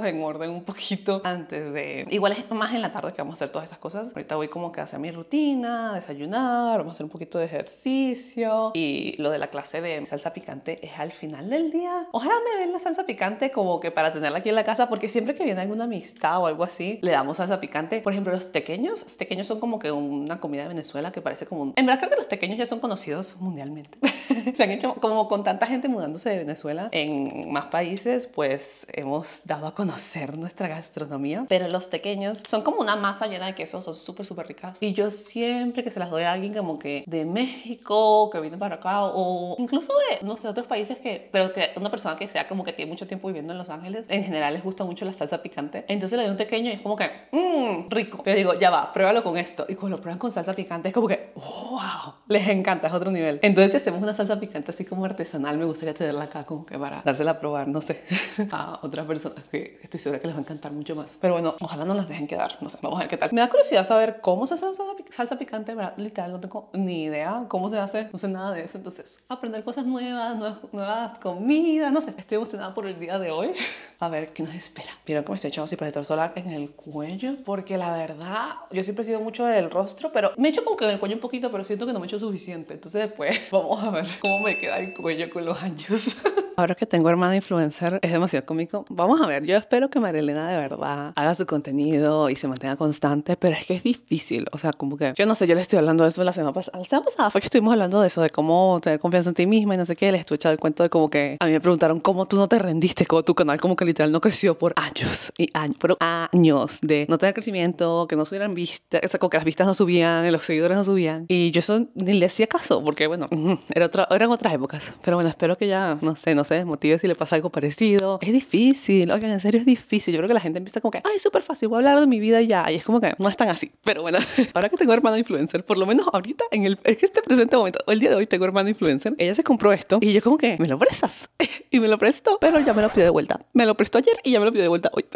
Speaker 1: relajarme un poquito antes de... Igual es más en la tarde que vamos a hacer todas estas cosas. Ahorita voy como que a hacer mi rutina, desayunar, vamos a hacer un poquito de ejercicio. Y lo de la clase de salsa picante es al final del día. Ojalá me den la salsa picante como que para tenerla aquí en la casa, porque siempre que viene alguna amistad o algo así, le damos salsa picante. Por ejemplo, los tequeños. Los tequeños son como que una comida de Venezuela que parece como un... En verdad creo que los tequeños ya son conocidos mundialmente. Se han hecho como con tanta gente mudándose de Venezuela en más países, pues hemos dado a conocer nuestra gastronomía. Pero los tequeños son como una masa llena de queso, son súper súper ricas. Y yo siempre que se las doy a alguien como que de México, que viene para acá, o incluso de, no sé, otros países que, pero que una persona que sea como que tiene mucho tiempo viviendo en Los Ángeles, en general les gusta mucho la salsa picante. Entonces le doy un tequeño y es como que, mmm, rico. Pero digo, ya va, pruébalo con esto. Y cuando lo prueban con salsa picante es como que, wow, les encanta, es otro nivel. Entonces si hacemos una salsa picante así como artesanal, me gustaría tenerla acá como que para dársela a probar, no sé, a otras personas que estoy segura que les va a encantar mucho más. Pero bueno, ojalá no las dejen quedar, no sé, vamos a ver qué tal. Me da curiosidad saber cómo se hace salsa, salsa picante, ¿verdad? Literal, no tengo ni idea cómo se hace, no sé nada de eso. Entonces, aprender cosas nuevas, nuevas, nuevas comidas, no sé, estoy emocionada por el día de hoy. A ver qué nos espera. Vieron que me estoy echando así protector solar en el cuello, porque la verdad, yo siempre he sido mucho del rostro, pero me echo como que en el cuello un poquito, pero siento que no me echo suficiente. Entonces después vamos a ver cómo me queda el cuello con los años. Ahora que tengo hermana influencer, es demasiado cómico. Vamos a ver, yo espero que Marielena de verdad haga su contenido y se mantenga constante, pero es que es difícil. O sea, como que, yo no sé, yo le estoy hablando de eso la semana pasada. La semana pasada fue que estuvimos hablando de eso, de cómo tener confianza en ti misma y no sé qué. Les estuve echando el cuento de como que a mí me preguntaron cómo tú no te rendiste, cómo tu canal como que literal no creció por años y años, fueron años de no tener crecimiento, que no subieran vistas, o sea, como que las vistas no subían, los seguidores no subían. Y yo eso ni le hacía caso, porque bueno, era otra, eran otras épocas. Pero bueno, espero que ya, no sé, no se desmotive si le pasa algo parecido. Es difícil, oigan, en serio es difícil. Yo creo que la gente empieza como que, ay, es súper fácil, voy a hablar de mi vida y ya. Y es como que no es tan así. Pero bueno, ahora que tengo hermana influencer, por lo menos ahorita, en el, es que este presente momento, el día de hoy tengo hermana influencer, ella se compró esto y yo como que, ¿me lo prestas? Y me lo prestó, pero ya me lo pidió de vuelta. Me lo prestó ayer y ya me lo pidió de vuelta hoy.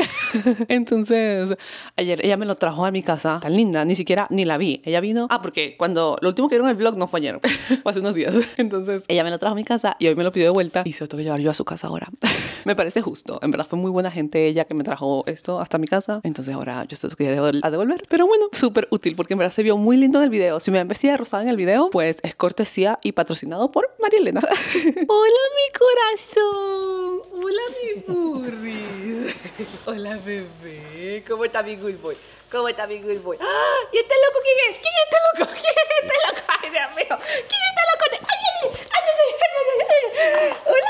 Speaker 1: Entonces, ayer ella me lo trajo a mi casa, tan linda, ni siquiera ni la vi. Ella vino, ah, porque cuando lo último que vieron en el vlog no fue ayer, fue hace unos días. Entonces, ella me lo trajo a mi casa y hoy me lo pidió de vuelta y se lo tengo que llevar yo a su casa ahora. Me parece justo. En verdad fue muy buena gente ella que me trajo esto hasta mi casa. Entonces ahora yo se lo quiero a devolver. Pero bueno, súper útil porque en verdad se vio muy lindo en el video. Si me ven vestida de rosada en el video, pues es cortesía y patrocinado por Marielena. Hola, mi corazón. Hola, mi burri. Hola, bebé. ¿Cómo está mi good boy? ¿Cómo está mi good boy? ¡Ah! ¿Y este loco quién es? ¿Quién es este loco? ¿Quién es este loco? Ay, Dios mío. ¿Quién es este loco? ¡Ay, ay, ay! ay, ay, ay, ay! ¡Hola,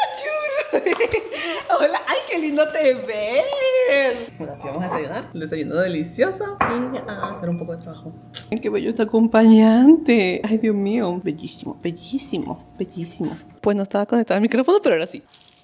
Speaker 1: churro! ¡Hola! ¡Ay, qué lindo te ves! Bueno, aquí vamos a desayunar. Un desayuno delicioso. Y a hacer un poco de trabajo. ¡Ay, qué bello este acompañante! ¡Ay, Dios mío! Bellísimo, bellísimo, bellísimo. Pues no estaba conectado al micrófono, pero ahora sí.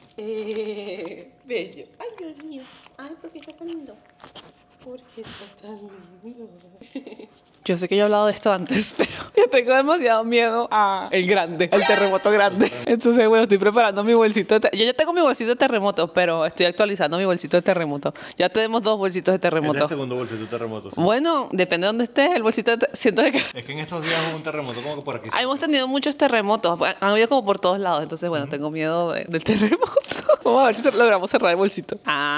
Speaker 1: Eh, bello. ¡Ay, Dios mío! ¡Ay, ¿por qué está tan lindo? ¿Por qué está tan lindo? Yo sé que yo he hablado de esto antes, pero yo tengo demasiado miedo a el grande, al terremoto grande. Entonces, bueno, estoy preparando mi bolsito de... Yo ya tengo mi bolsito de terremoto, pero estoy actualizando mi bolsito de terremoto. Ya tenemos dos bolsitos de terremoto.
Speaker 2: Este es el segundo bolsito de terremoto. Sí.
Speaker 1: Bueno, depende de dónde estés, el bolsito de terremoto. Siento que...
Speaker 2: Es que en estos días hubo un terremoto como que por aquí.
Speaker 1: Ah, hemos tenido muchos terremotos. Han habido como por todos lados. Entonces, bueno, uh-huh. tengo miedo de, del terremoto. Vamos a ver si logramos cerrar el bolsito.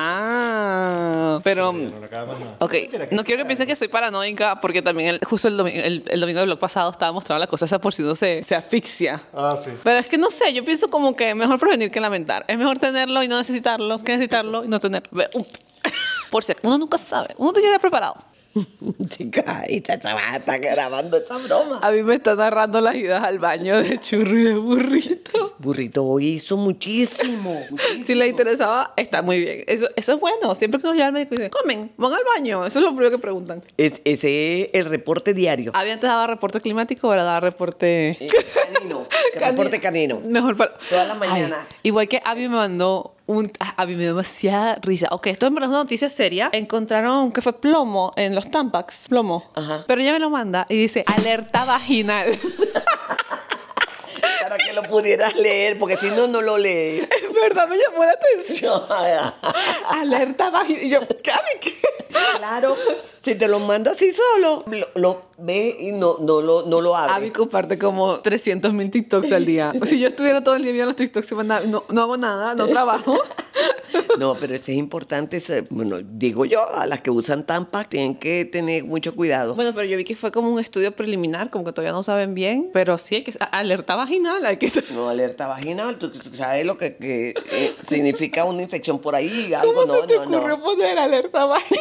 Speaker 1: Ah, pero...
Speaker 2: Sí, no le acaba más nada.
Speaker 1: Ok, no quiero que piensen que soy paranoica porque también el, justo el domingo, el, el domingo del vlog pasado estaba mostrando la cosa esa por si no se, se asfixia.
Speaker 2: Ah, sí.
Speaker 1: Pero es que no sé, yo pienso como que mejor prevenir que lamentar. Es mejor tenerlo y no necesitarlo que necesitarlo y no tenerlo. Por si uno nunca sabe, uno tiene que estar preparado.
Speaker 3: Chica, y te está grabando esta broma.
Speaker 1: A mí me está narrando las idas al baño de churro y de burrito.
Speaker 3: Burrito hoy hizo muchísimo, muchísimo.
Speaker 1: Si les interesaba, está muy bien. Eso, eso es bueno. Siempre que nos lleva al médico dicen, comen, van al baño. Eso es lo primero que preguntan.
Speaker 3: Es, ese es el reporte diario.
Speaker 1: Había antes daba reporte climático, ahora daba reporte...
Speaker 3: Eh, canino. Reporte canino.
Speaker 1: Mejor para...
Speaker 3: Toda la mañana.
Speaker 1: Ay, igual que Abby me mandó... Un, a mí me dio demasiada risa. Ok, esto en verdad es una noticia seria. Encontraron que fue plomo en los Tampax. Plomo. Ajá. Pero ella me lo manda y dice alerta vaginal.
Speaker 3: Para que lo pudieras leer, porque si no, no lo lees.
Speaker 1: Es verdad, me llamó la atención. Alerta vaginal. Y yo, ¿qué?
Speaker 3: Claro. Si te lo manda así solo, lo, lo ves y no, no, lo, no lo abres.
Speaker 1: Abby comparte como trescientos mil TikToks al día. O si yo estuviera todo el día viendo los TikToks y mandaba, no, no hago nada, no trabajo.
Speaker 3: No, pero eso es importante. Eso, bueno, digo yo, a las que usan Tampax tienen que tener mucho cuidado.
Speaker 1: Bueno, pero yo vi que fue como un estudio preliminar, como que todavía no saben bien, pero sí hay que alerta vaginal, hay que
Speaker 3: No, alerta vaginal, tú sabes lo que, que eh, significa una infección por ahí, algo,
Speaker 1: ¿Cómo
Speaker 3: no,
Speaker 1: se te
Speaker 3: no,
Speaker 1: ocurrió
Speaker 3: no.
Speaker 1: poner alerta vaginal?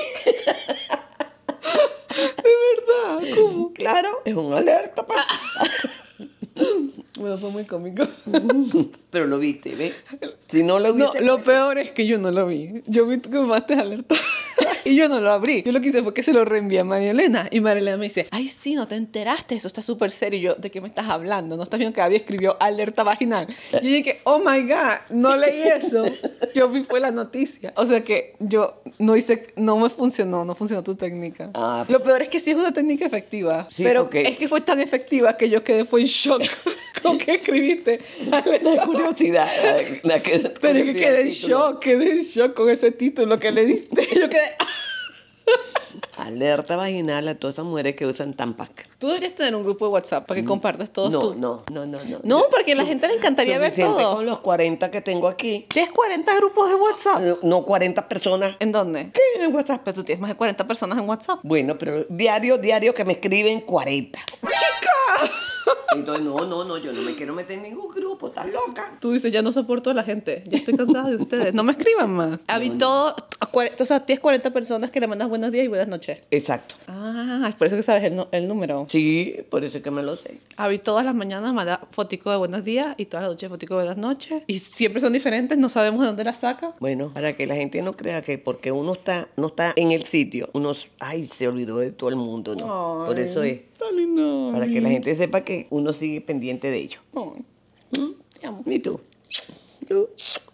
Speaker 1: De verdad, ¿cómo?
Speaker 3: Claro, es una alerta. pa-
Speaker 1: Bueno, fue muy cómico.
Speaker 3: Pero lo viste, ¿ves? Si no lo
Speaker 1: No,
Speaker 3: viste,
Speaker 1: lo peor es que yo no lo vi. Yo vi que me mandaste alerta y yo no lo abrí. Yo lo que hice fue que se lo reenvié a María Elena y María Elena me dice, ay, sí, no te enteraste, eso está súper serio. Y yo, ¿de qué me estás hablando? ¿No estás viendo que Abby escribió alerta vaginal? Y yo dije, oh my God, no leí eso. Yo vi fue la noticia. O sea que yo no hice, no me funcionó, no funcionó tu técnica.
Speaker 3: Ah.
Speaker 1: Lo peor es que sí es una técnica efectiva,
Speaker 3: Sí,
Speaker 1: pero
Speaker 3: porque-
Speaker 1: es que fue tan efectiva que yo quedé fue en shock con que escribiste alerta
Speaker 3: la curiosidad. la- la que-
Speaker 1: pero es que
Speaker 3: curiosidad
Speaker 1: quedé en
Speaker 3: del título.
Speaker 1: shock, quedé en shock con ese título que le diste. Yo quedé...
Speaker 3: Alerta vaginal a todas esas mujeres que usan Tampax.
Speaker 1: Tú deberías tener un grupo de WhatsApp para que compartas todos
Speaker 3: No,
Speaker 1: tus...
Speaker 3: no, no, no, no.
Speaker 1: No, porque a la gente le encantaría ver
Speaker 3: Suficiente
Speaker 1: todo.
Speaker 3: con los cuarenta que tengo aquí.
Speaker 1: ¿Tienes cuarenta grupos de WhatsApp?
Speaker 3: Eh, No cuarenta personas.
Speaker 1: ¿En dónde?
Speaker 3: ¿Qué en WhatsApp?
Speaker 1: Pero tú tienes más de cuarenta personas en WhatsApp.
Speaker 3: Bueno, pero diario, diario que me escriben cuarenta.
Speaker 1: ¡Chica!
Speaker 3: Entonces, no, no, no, yo no me quiero meter en ningún grupo, ¿estás loca?
Speaker 1: Tú dices, ya no soporto a la gente. Ya estoy cansada de ustedes. No me escriban más. Habí todo... O sea, tienes cuarenta personas que le mandas buenos días y buenas noches.
Speaker 3: Exacto.
Speaker 1: Ah, es por eso que sabes el, nu- el número.
Speaker 3: Sí, por eso es que me lo sé.
Speaker 1: Abby todas las mañanas manda fotico de buenos días y todas las noches fotico de buenas noches. Y siempre son diferentes, no sabemos de dónde las saca.
Speaker 3: Bueno, para que la gente no crea que porque uno está, no está en el sitio, uno, ay, se olvidó de todo el mundo, ¿no? Por eso es.
Speaker 1: Está lindo.
Speaker 3: Para que la gente sepa que uno sigue pendiente de ellos.
Speaker 1: Ay, te amo.
Speaker 3: ¿Y tú? ¿Tú?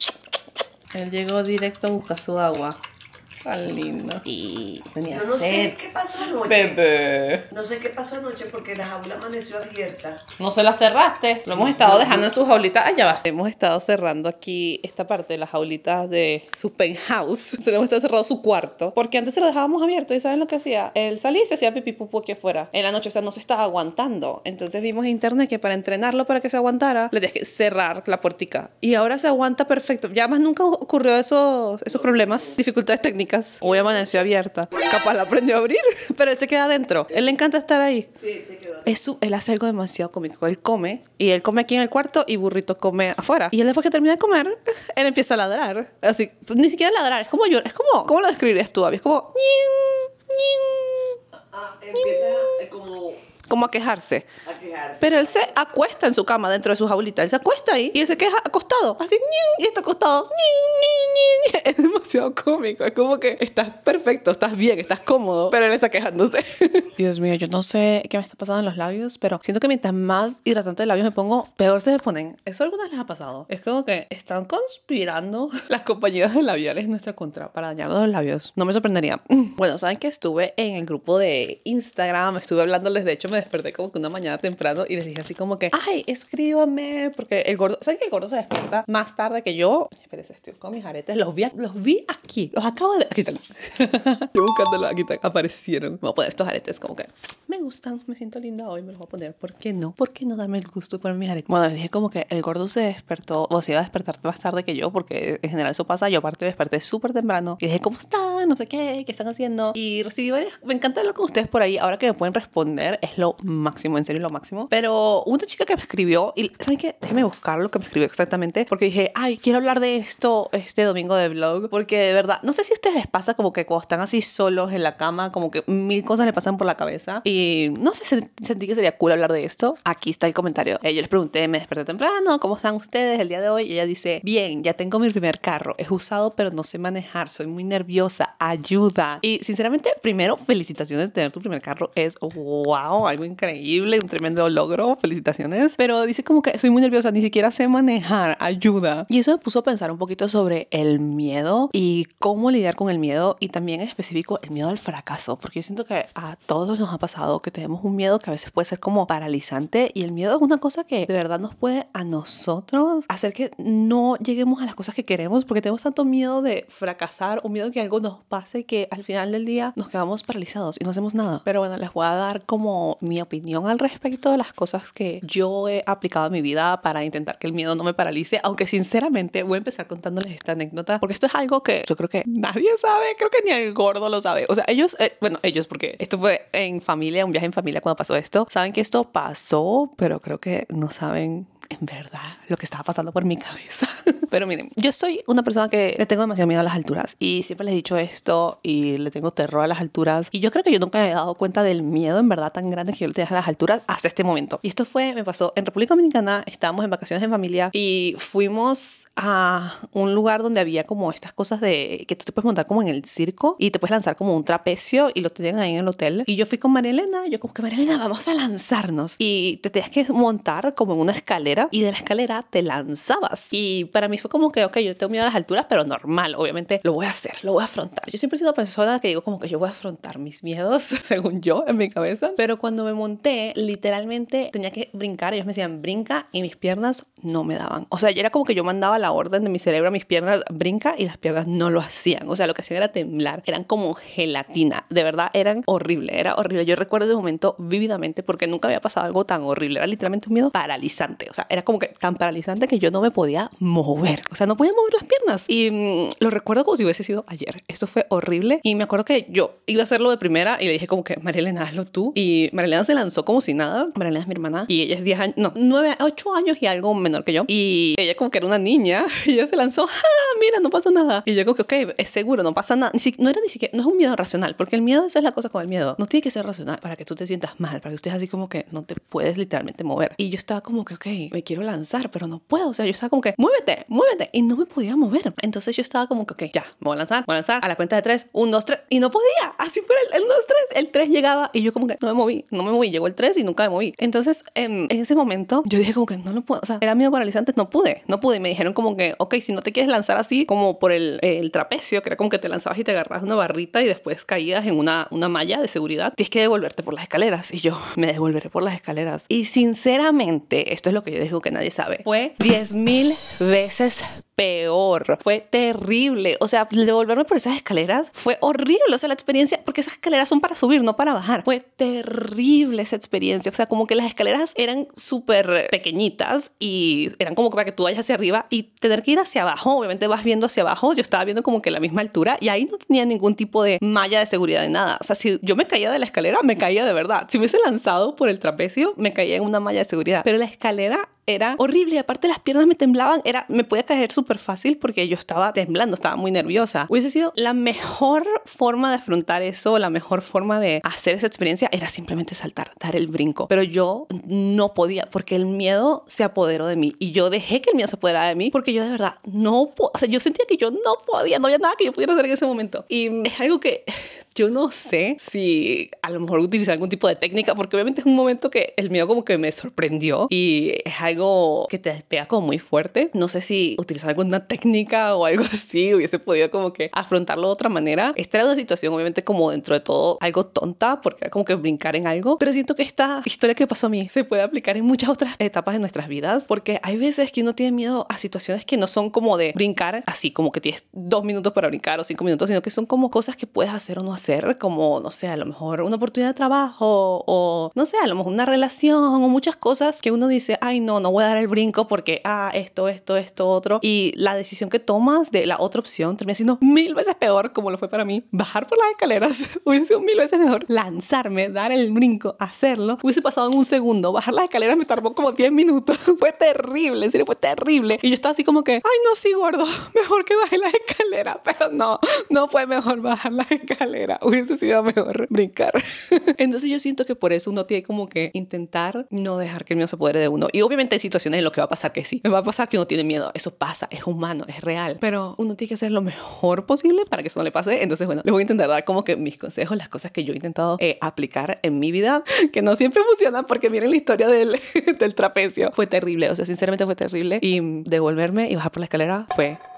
Speaker 1: Él llegó directo a buscar su agua. Tan lindo. Y tenía
Speaker 3: Yo no sé
Speaker 1: sed.
Speaker 3: qué pasó anoche.
Speaker 1: Bebé.
Speaker 3: No sé qué pasó anoche porque la jaula amaneció abierta.
Speaker 1: No se la cerraste. Lo hemos estado dejando en sus jaulitas. Allá va. Hemos estado cerrando aquí esta parte de las jaulitas de su penthouse. Se le hemos estado cerrando su cuarto. Porque antes se lo dejábamos abierto. ¿Y saben lo que hacía? Él salía y se hacía pipí pupú aquí afuera. En la noche, o sea, no se estaba aguantando. Entonces vimos en internet que para entrenarlo para que se aguantara, le tenías que cerrar la puertica. Y ahora se aguanta perfecto. Ya más nunca ocurrió esos, esos problemas, dificultades técnicas. Hoy amaneció abierta. Capaz la aprendió a abrir, pero él se queda adentro. Él le encanta estar ahí.
Speaker 3: Sí, se quedó.
Speaker 1: Es su- él hace algo demasiado cómico. Él come y él come aquí en el cuarto y Burrito come afuera. Y él después que termina de comer, él empieza a ladrar. Así, ni siquiera ladrar, es como llorar. Es como, ¿cómo lo describirías tú, Abby? Es como, ñin, ñin,
Speaker 3: Ah, empieza eh, como
Speaker 1: como a quejarse.
Speaker 3: a quejarse.
Speaker 1: Pero él se acuesta en su cama dentro de su jaulita. Él se acuesta ahí y él se queja acostado. Así, ñin, y está acostado. Ñin, ñin, ñin. Es demasiado cómico. Es como que estás perfecto, estás bien, estás cómodo. Pero él está quejándose. Dios mío, yo no sé qué me está pasando en los labios, pero siento que mientras más hidratante de labios me pongo, peor se me ponen. ¿Eso alguna vez les ha pasado? Es como que están conspirando las compañías de labiales en nuestra contra para dañarnos los labios. No me sorprendería. Bueno, saben que estuve en el grupo de Instagram, estuve hablándoles, de hecho me desperté como que una mañana temprano y les dije así como que, ay, escríbame, porque el gordo, ¿saben que el gordo se despierta más tarde que yo? Espérense, estoy con mis aretes, los vi, los vi aquí, los acabo de ver, aquí están. Yo buscándolos, aquí están, aparecieron. Me voy a poner estos aretes como que, me gustan, me siento linda hoy, me los voy a poner, ¿por qué no? ¿Por qué no darme el gusto de poner mis aretes? Bueno, les dije como que el gordo se despertó, o se iba a despertar más tarde que yo, porque en general eso pasa, yo aparte desperté súper temprano, y dije, ¿cómo están? No sé qué, ¿qué están haciendo? Y recibí varias, me encanta hablar con ustedes por ahí, ahora que me pueden responder, es lo máximo, en serio, lo máximo. Pero una chica que me escribió, y ¿saben qué? Déjenme buscar lo que me escribió exactamente, porque dije, ay, quiero hablar de esto este domingo de vlog, porque de verdad, no sé si a ustedes les pasa como que cuando están así solos en la cama, como que mil cosas le pasan por la cabeza, y no sé, sen- sentí que sería cool hablar de esto. Aquí está el comentario. Eh, yo les pregunté, me desperté temprano, ¿cómo están ustedes el día de hoy? Y ella dice, bien, ya tengo mi primer carro, es usado, pero no sé manejar, soy muy nerviosa, ayuda. Y sinceramente, primero, felicitaciones de tener tu primer carro, es wow, algo increíble, un tremendo logro, felicitaciones. Pero dice como que soy muy nerviosa, ni siquiera sé manejar, ayuda. Y eso me puso a pensar un poquito sobre el miedo y cómo lidiar con el miedo, y también en específico el miedo al fracaso, porque yo siento que a todos nos ha pasado que tenemos un miedo que a veces puede ser como paralizante, y el miedo es una cosa que de verdad nos puede a nosotros hacer que no lleguemos a las cosas que queremos, porque tenemos tanto miedo de fracasar o miedo que algo nos pase que al final del día nos quedamos paralizados y no hacemos nada. Pero bueno, les voy a dar como mi opinión al respecto de las cosas que yo he aplicado en mi vida para intentar que el miedo no me paralice, aunque sinceramente voy a empezar contándoles esta anécdota porque esto es algo que yo creo que nadie sabe, creo que ni el gordo lo sabe. O sea, ellos, eh, bueno, ellos porque esto fue en familia, un viaje en familia cuando pasó esto, saben que esto pasó, pero creo que no saben en verdad lo que estaba pasando por mi cabeza. Pero miren, yo soy una persona que le tengo demasiado miedo a las alturas y siempre les he dicho esto y le tengo terror a las alturas y yo creo que yo nunca me he dado cuenta del miedo en verdad tan grande que yo le tenía a las alturas hasta este momento. Y esto fue, me pasó en República Dominicana, estábamos en vacaciones en familia y fuimos a un lugar donde había como estas cosas de que tú te puedes montar como en el circo y te puedes lanzar como un trapecio y lo tenían ahí en el hotel. Y yo fui con María Elena, yo como que María Elena, vamos a lanzarnos. Y te tenías que montar como en una escalera y de la escalera te lanzabas. Y para mí fue como que, ok, yo tengo miedo a las alturas, pero normal, obviamente lo voy a hacer, lo voy a afrontar. Yo siempre he sido una persona que digo como que yo voy a afrontar mis miedos, según yo, en mi cabeza. Pero cuando me monté, literalmente tenía que brincar. Ellos me decían, brinca, y mis piernas no me daban. O sea, era como que yo mandaba la orden de mi cerebro a mis piernas, brinca, y las piernas no lo hacían. O sea, lo que hacían era temblar. Eran como gelatina. De verdad, eran horrible. Era horrible. Yo recuerdo ese momento vívidamente porque nunca había pasado algo tan horrible. Era literalmente un miedo paralizante. O sea, era como que tan paralizante que yo no me podía mover. O sea, no podía mover las piernas. Y mmm, lo recuerdo como si hubiese sido ayer. Esto fue horrible. Y me acuerdo que yo iba a hacerlo de primera y le dije como que, María Elena, hazlo tú. Y María Elena se lanzó como si nada. María Elena es mi hermana. Y ella es diez años, no, nueve, ocho años y algo menor que yo. Y ella como que era una niña. Y ella se lanzó, ¡ah! Mira, no pasó nada. Y yo como que, ok, es seguro, no pasa nada. Ni si, no era ni siquiera, no es un miedo racional. Porque el miedo, esa es la cosa con el miedo. No tiene que ser racional para que tú te sientas mal. Para que estés así como que no te puedes literalmente mover. Y yo estaba como que, ok, me quiero lanzar, pero no puedo. O sea, yo estaba como que, muévete, muévete. Y no me podía mover. Entonces yo estaba como que, ok, ya, me voy a lanzar, me voy a lanzar. A la cuenta de tres, un, dos, tres. Y no podía. Así fuera el, el dos, tres. El tres llegaba y yo como que no me moví, no me moví. Llegó el tres y nunca me moví. Entonces, en, en ese momento, yo dije como que no lo puedo. O sea, era miedo paralizante, no pude, no pude. Y me dijeron como que, ok, si no te quieres lanzar así, como por el, el trapecio, que era como que te lanzabas y te agarrabas una barrita y después caías en una, una malla de seguridad, tienes que devolverte por las escaleras. Y yo, me devolveré por las escaleras. Y sinceramente, esto es lo que yo digo que nadie sabe, fue diez mil veces peor. Fue terrible. O sea, devolverme por esas escaleras fue horrible. O sea, la experiencia, porque esas escaleras son para subir, no para bajar. Fue terrible esa experiencia. O sea, como que las escaleras eran súper pequeñitas y eran como para que tú vayas hacia arriba y tener que ir hacia abajo. Obviamente vas viendo hacia abajo. Yo estaba viendo como que la misma altura y ahí no tenía ningún tipo de malla de seguridad de nada. O sea, si yo me caía de la escalera, me caía de verdad. Si me hubiese lanzado por el trapecio, me caía en una malla de seguridad. Pero la escalera era horrible y aparte las piernas me temblaban. Era, me podía caer súper fácil porque yo estaba temblando, estaba muy nerviosa. Hubiese sido la mejor forma de afrontar eso, la mejor forma de hacer esa experiencia era simplemente saltar, dar el brinco. Pero yo no podía porque el miedo se apoderó de mí y yo dejé que el miedo se apoderara de mí porque yo de verdad no, o sea, yo sentía que yo no podía, no había nada que yo pudiera hacer en ese momento. Y es algo que yo no sé si a lo mejor utilizar algún tipo de técnica porque obviamente es un momento que el miedo como que me sorprendió y es algo que te pega como muy fuerte. No sé si utilizar alguna técnica o algo así hubiese podido como que afrontarlo de otra manera. Esta era una situación obviamente como dentro de todo algo tonta porque era como que brincar en algo, pero siento que esta historia que pasó a mí se puede aplicar en muchas otras etapas de nuestras vidas porque hay veces que uno tiene miedo a situaciones que no son como de brincar así como que tienes dos minutos para brincar o cinco minutos, sino que son como cosas que puedes hacer o no hacer, como no sé, a lo mejor una oportunidad de trabajo o no sé, a lo mejor una relación o muchas cosas que uno dice, ay no, no voy a dar el brinco porque ah, esto, esto, esto, otro, y la decisión que tomas de la otra opción termina siendo mil veces peor, como lo fue para mí. Bajar por las escaleras hubiese sido mil veces mejor. Lanzarme, dar el brinco, hacerlo, hubiese pasado en un segundo. Bajar las escaleras me tardó como diez minutos. Fue terrible, en serio, fue terrible. Y yo estaba así como que, ay no, sí, gordo, mejor que baje las escaleras. Pero no, no fue mejor bajar las escaleras. Hubiese sido mejor brincar. Entonces yo siento que por eso uno tiene como que intentar no dejar que el miedo se apodere de uno. Y obviamente hay situaciones en las que va a pasar que sí. Me va a pasar que uno tiene miedo. Eso pasa, es humano, es real. Pero uno tiene que hacer lo mejor posible para que eso no le pase. Entonces, bueno, les voy a intentar dar como que mis consejos, las cosas que yo he intentado eh, aplicar en mi vida, que no siempre funcionan porque miren la historia del, del trapecio. Fue terrible, o sea, sinceramente fue terrible. Y devolverme y bajar por la escalera fue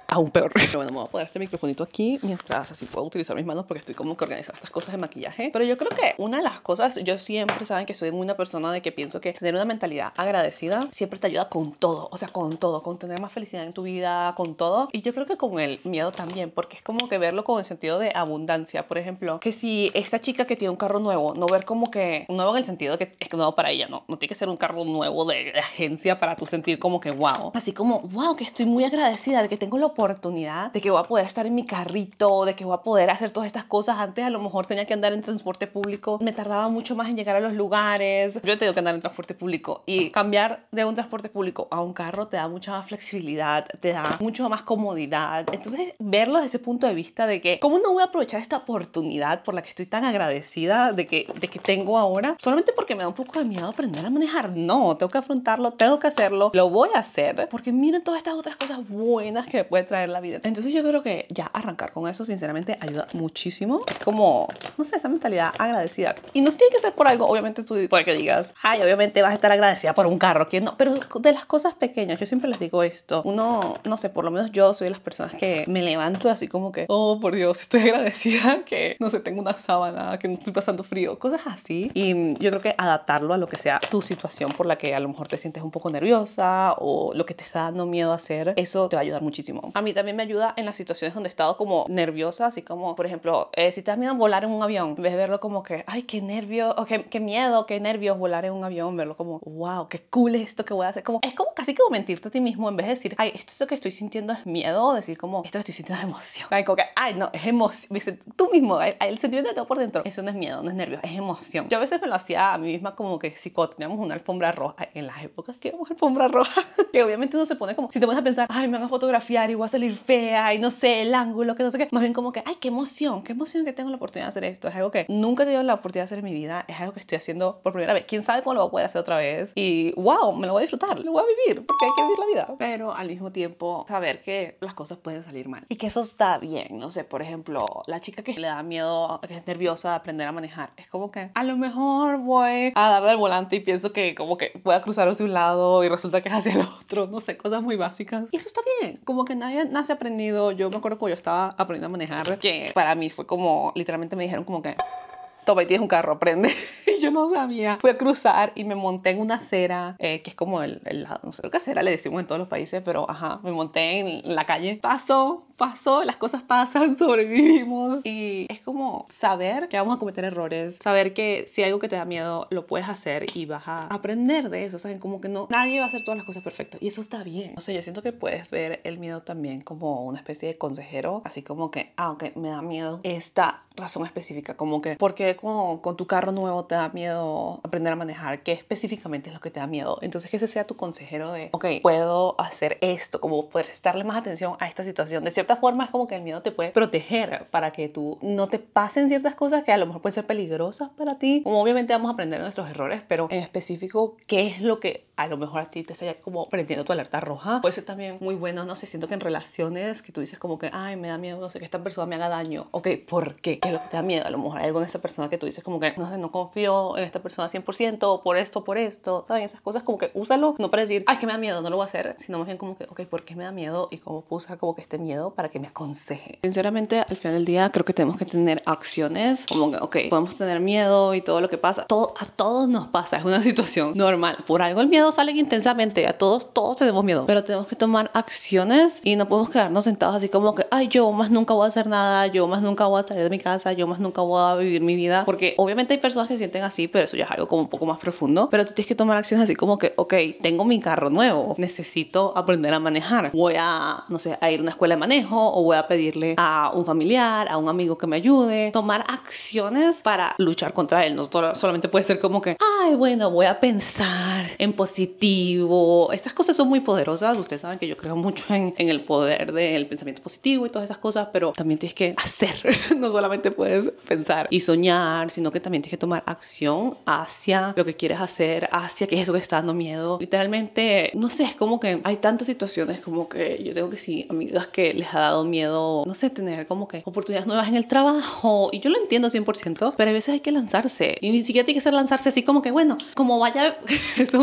Speaker 1: aún peor. Pero bueno, me voy a poner este microfonito aquí mientras así puedo utilizar mis manos porque estoy como que organizando estas cosas de maquillaje. Pero yo creo que una de las cosas, yo siempre saben que soy una persona de que pienso que tener una mentalidad agradecida siempre te ayuda con todo, o sea, con todo, con tener más felicidad en tu vida, con todo. Y yo creo que con el miedo también, porque es como que verlo con el sentido de abundancia. Por ejemplo, que si esta chica que tiene un carro nuevo, no ver como que nuevo en el sentido de que es nuevo para ella, no, no tiene que ser un carro nuevo de, de agencia para tú sentir como que wow. Así como, wow, que estoy muy agradecida de que tengo la oportunidad de que voy a poder estar en mi carrito, de que voy a poder hacer todas estas cosas. Antes a lo mejor tenía que andar en transporte público, me tardaba mucho más en llegar a los lugares. Yo he tenido que andar en transporte público y cambiar de un transporte público a un carro te da mucha más flexibilidad, te da mucho más comodidad. Entonces, verlo desde ese punto de vista de que, ¿cómo no voy a aprovechar esta oportunidad por la que estoy tan agradecida de que, de que tengo ahora? Solamente porque me da un poco de miedo aprender a manejar. No, tengo que afrontarlo, tengo que hacerlo, lo voy a hacer, porque miren todas estas otras cosas buenas que me puede traer la vida. Entonces, yo creo que ya arrancar con eso, sinceramente, ayuda muchísimo. Es como, no sé, esa mentalidad agradecida. Y no tiene que ser por algo, obviamente, tú puede que digas, ay, obviamente vas a estar agradecida por un carro, que no, pero de las cosas pequeñas, yo siempre les digo esto, uno, no sé, por lo menos yo soy de las personas que me levanto así como que, oh, por Dios, estoy agradecida que, no sé, tengo una sábana, que no estoy pasando frío, cosas así. Y yo creo que adaptarlo a lo que sea tu situación por la que a lo mejor te sientes un poco nerviosa o lo que te está dando miedo a hacer, eso te va a ayudar muchísimo. A mí también me ayuda en las situaciones donde he estado como nerviosa, así como, por ejemplo, eh, si te da miedo volar en un avión, en vez de verlo como que, ay, qué nervio, o qué, qué miedo, qué nervios volar en un avión, verlo como, wow, qué cool es esto que voy a hacer. Como, es como casi como mentirte a ti mismo en vez de decir, ay, esto que estoy sintiendo es miedo, decir como, esto que estoy sintiendo es emoción. Ay, como que, ay, no, es emoción. Dice, tú mismo, el, el sentimiento de todo por dentro, eso no es miedo, no es nervio, es emoción. Yo a veces me lo hacía a mí misma como que si cuando teníamos una alfombra roja, en las épocas que íbamos a alfombra roja, que obviamente uno se pone como, si te pones a pensar, ay, me van a fotografiar y voy a salir fea y no sé, el ángulo, que no sé qué, más bien como que, ay, qué emoción, qué emoción que tengo la oportunidad de hacer esto. Es algo que nunca he tenido la oportunidad de hacer en mi vida, es algo que estoy haciendo por primera vez. ¿Quién sabe cómo lo voy a poder hacer otra vez? Y wow, me lo voy a disfrutar, lo voy a vivir, porque hay que vivir la vida. Pero al mismo tiempo, saber que las cosas pueden salir mal y que eso está bien. No sé, por ejemplo, la chica que le da miedo, que es nerviosa de aprender a manejar, es como que a lo mejor voy a darle al volante y pienso que como que voy a cruzar hacia un lado y resulta que es hacia el otro, no sé, cosas muy básicas. Y eso está bien, como que nadie nace aprendido. Yo me acuerdo cuando yo estaba aprendiendo a manejar, que para mí fue como, literalmente me dijeron como que, toma, y tienes un carro, aprende. Y yo no sabía. Fui a cruzar y me monté en una acera, eh, que es como el, el lado, no sé, creo que acera le decimos en todos los países, pero ajá, me monté en la calle. Pasó, pasó, las cosas pasan, sobrevivimos. Y es como saber que vamos a cometer errores, saber que si hay algo que te da miedo, lo puedes hacer y vas a aprender de eso. ¿Saben? Como que no, nadie va a hacer todas las cosas perfectas. Y eso está bien. O sea, yo siento que puedes ver el miedo también como una especie de consejero, así como que, ah, ok, me da miedo esta razón específica, como que, porque con, con tu carro nuevo te da miedo aprender a manejar, ¿qué específicamente es lo que te da miedo? Entonces que ese sea tu consejero de, ok, puedo hacer esto, como prestarle más atención a esta situación. De cierta forma es como que el miedo te puede proteger para que tú no te pasen ciertas cosas que a lo mejor pueden ser peligrosas para ti. Como obviamente vamos a aprender nuestros errores, pero en específico, ¿qué es lo que a lo mejor a ti te está como prendiendo tu alerta roja? Puede ser también muy bueno, no sé, siento que en relaciones que tú dices como que, ay, me da miedo, no sé, que esta persona me haga daño. Ok, ¿por qué? ¿Qué es lo que te da miedo? A lo mejor hay algo en esa persona que tú dices como que, no sé, no confío en esta persona cien por ciento, por esto, por esto, ¿saben? Esas cosas como que úsalo, no para decir, ay, que me da miedo, no lo voy a hacer, sino más bien como que, ok, ¿por qué me da miedo? Y cómo puedo usar como que este miedo para que me aconseje. Sinceramente, al final del día, creo que tenemos que tener acciones, como que, ok, podemos tener miedo y todo lo que pasa, todo, a todos nos pasa, es una situación normal. Por algo el miedo sale intensamente, a todos, todos tenemos miedo, pero tenemos que tomar acciones y no podemos quedarnos sentados así como que, ay, yo más nunca voy a hacer nada, yo más nunca voy a salir de mi casa, yo más nunca voy a vivir mi vida, porque obviamente hay personas que se sienten así, pero eso ya es algo como un poco más profundo, pero tú tienes que tomar acciones así como que, ok, tengo mi carro nuevo, necesito aprender a manejar, voy a, no sé, a ir a una escuela de manejo o voy a pedirle a un familiar, a un amigo que me ayude, tomar acciones para luchar contra él. No solamente puede ser como que, ay, bueno, voy a pensar en positivo. Estas cosas son muy poderosas, ustedes saben que yo creo mucho en, en el poder del pensamiento positivo y todas esas cosas, pero también tienes que hacer, no solamente puedes pensar y soñar, sino que también tienes que tomar acción hacia lo que quieres hacer, hacia qué es eso que está dando miedo. Literalmente, no sé, es como que hay tantas situaciones como que yo tengo que sí, amigas que les ha dado miedo, no sé, tener como que oportunidades nuevas en el trabajo, y yo lo entiendo cien por ciento, pero a veces hay que lanzarse, y ni siquiera tiene que ser lanzarse así como que, bueno, como vaya, eso es una expresión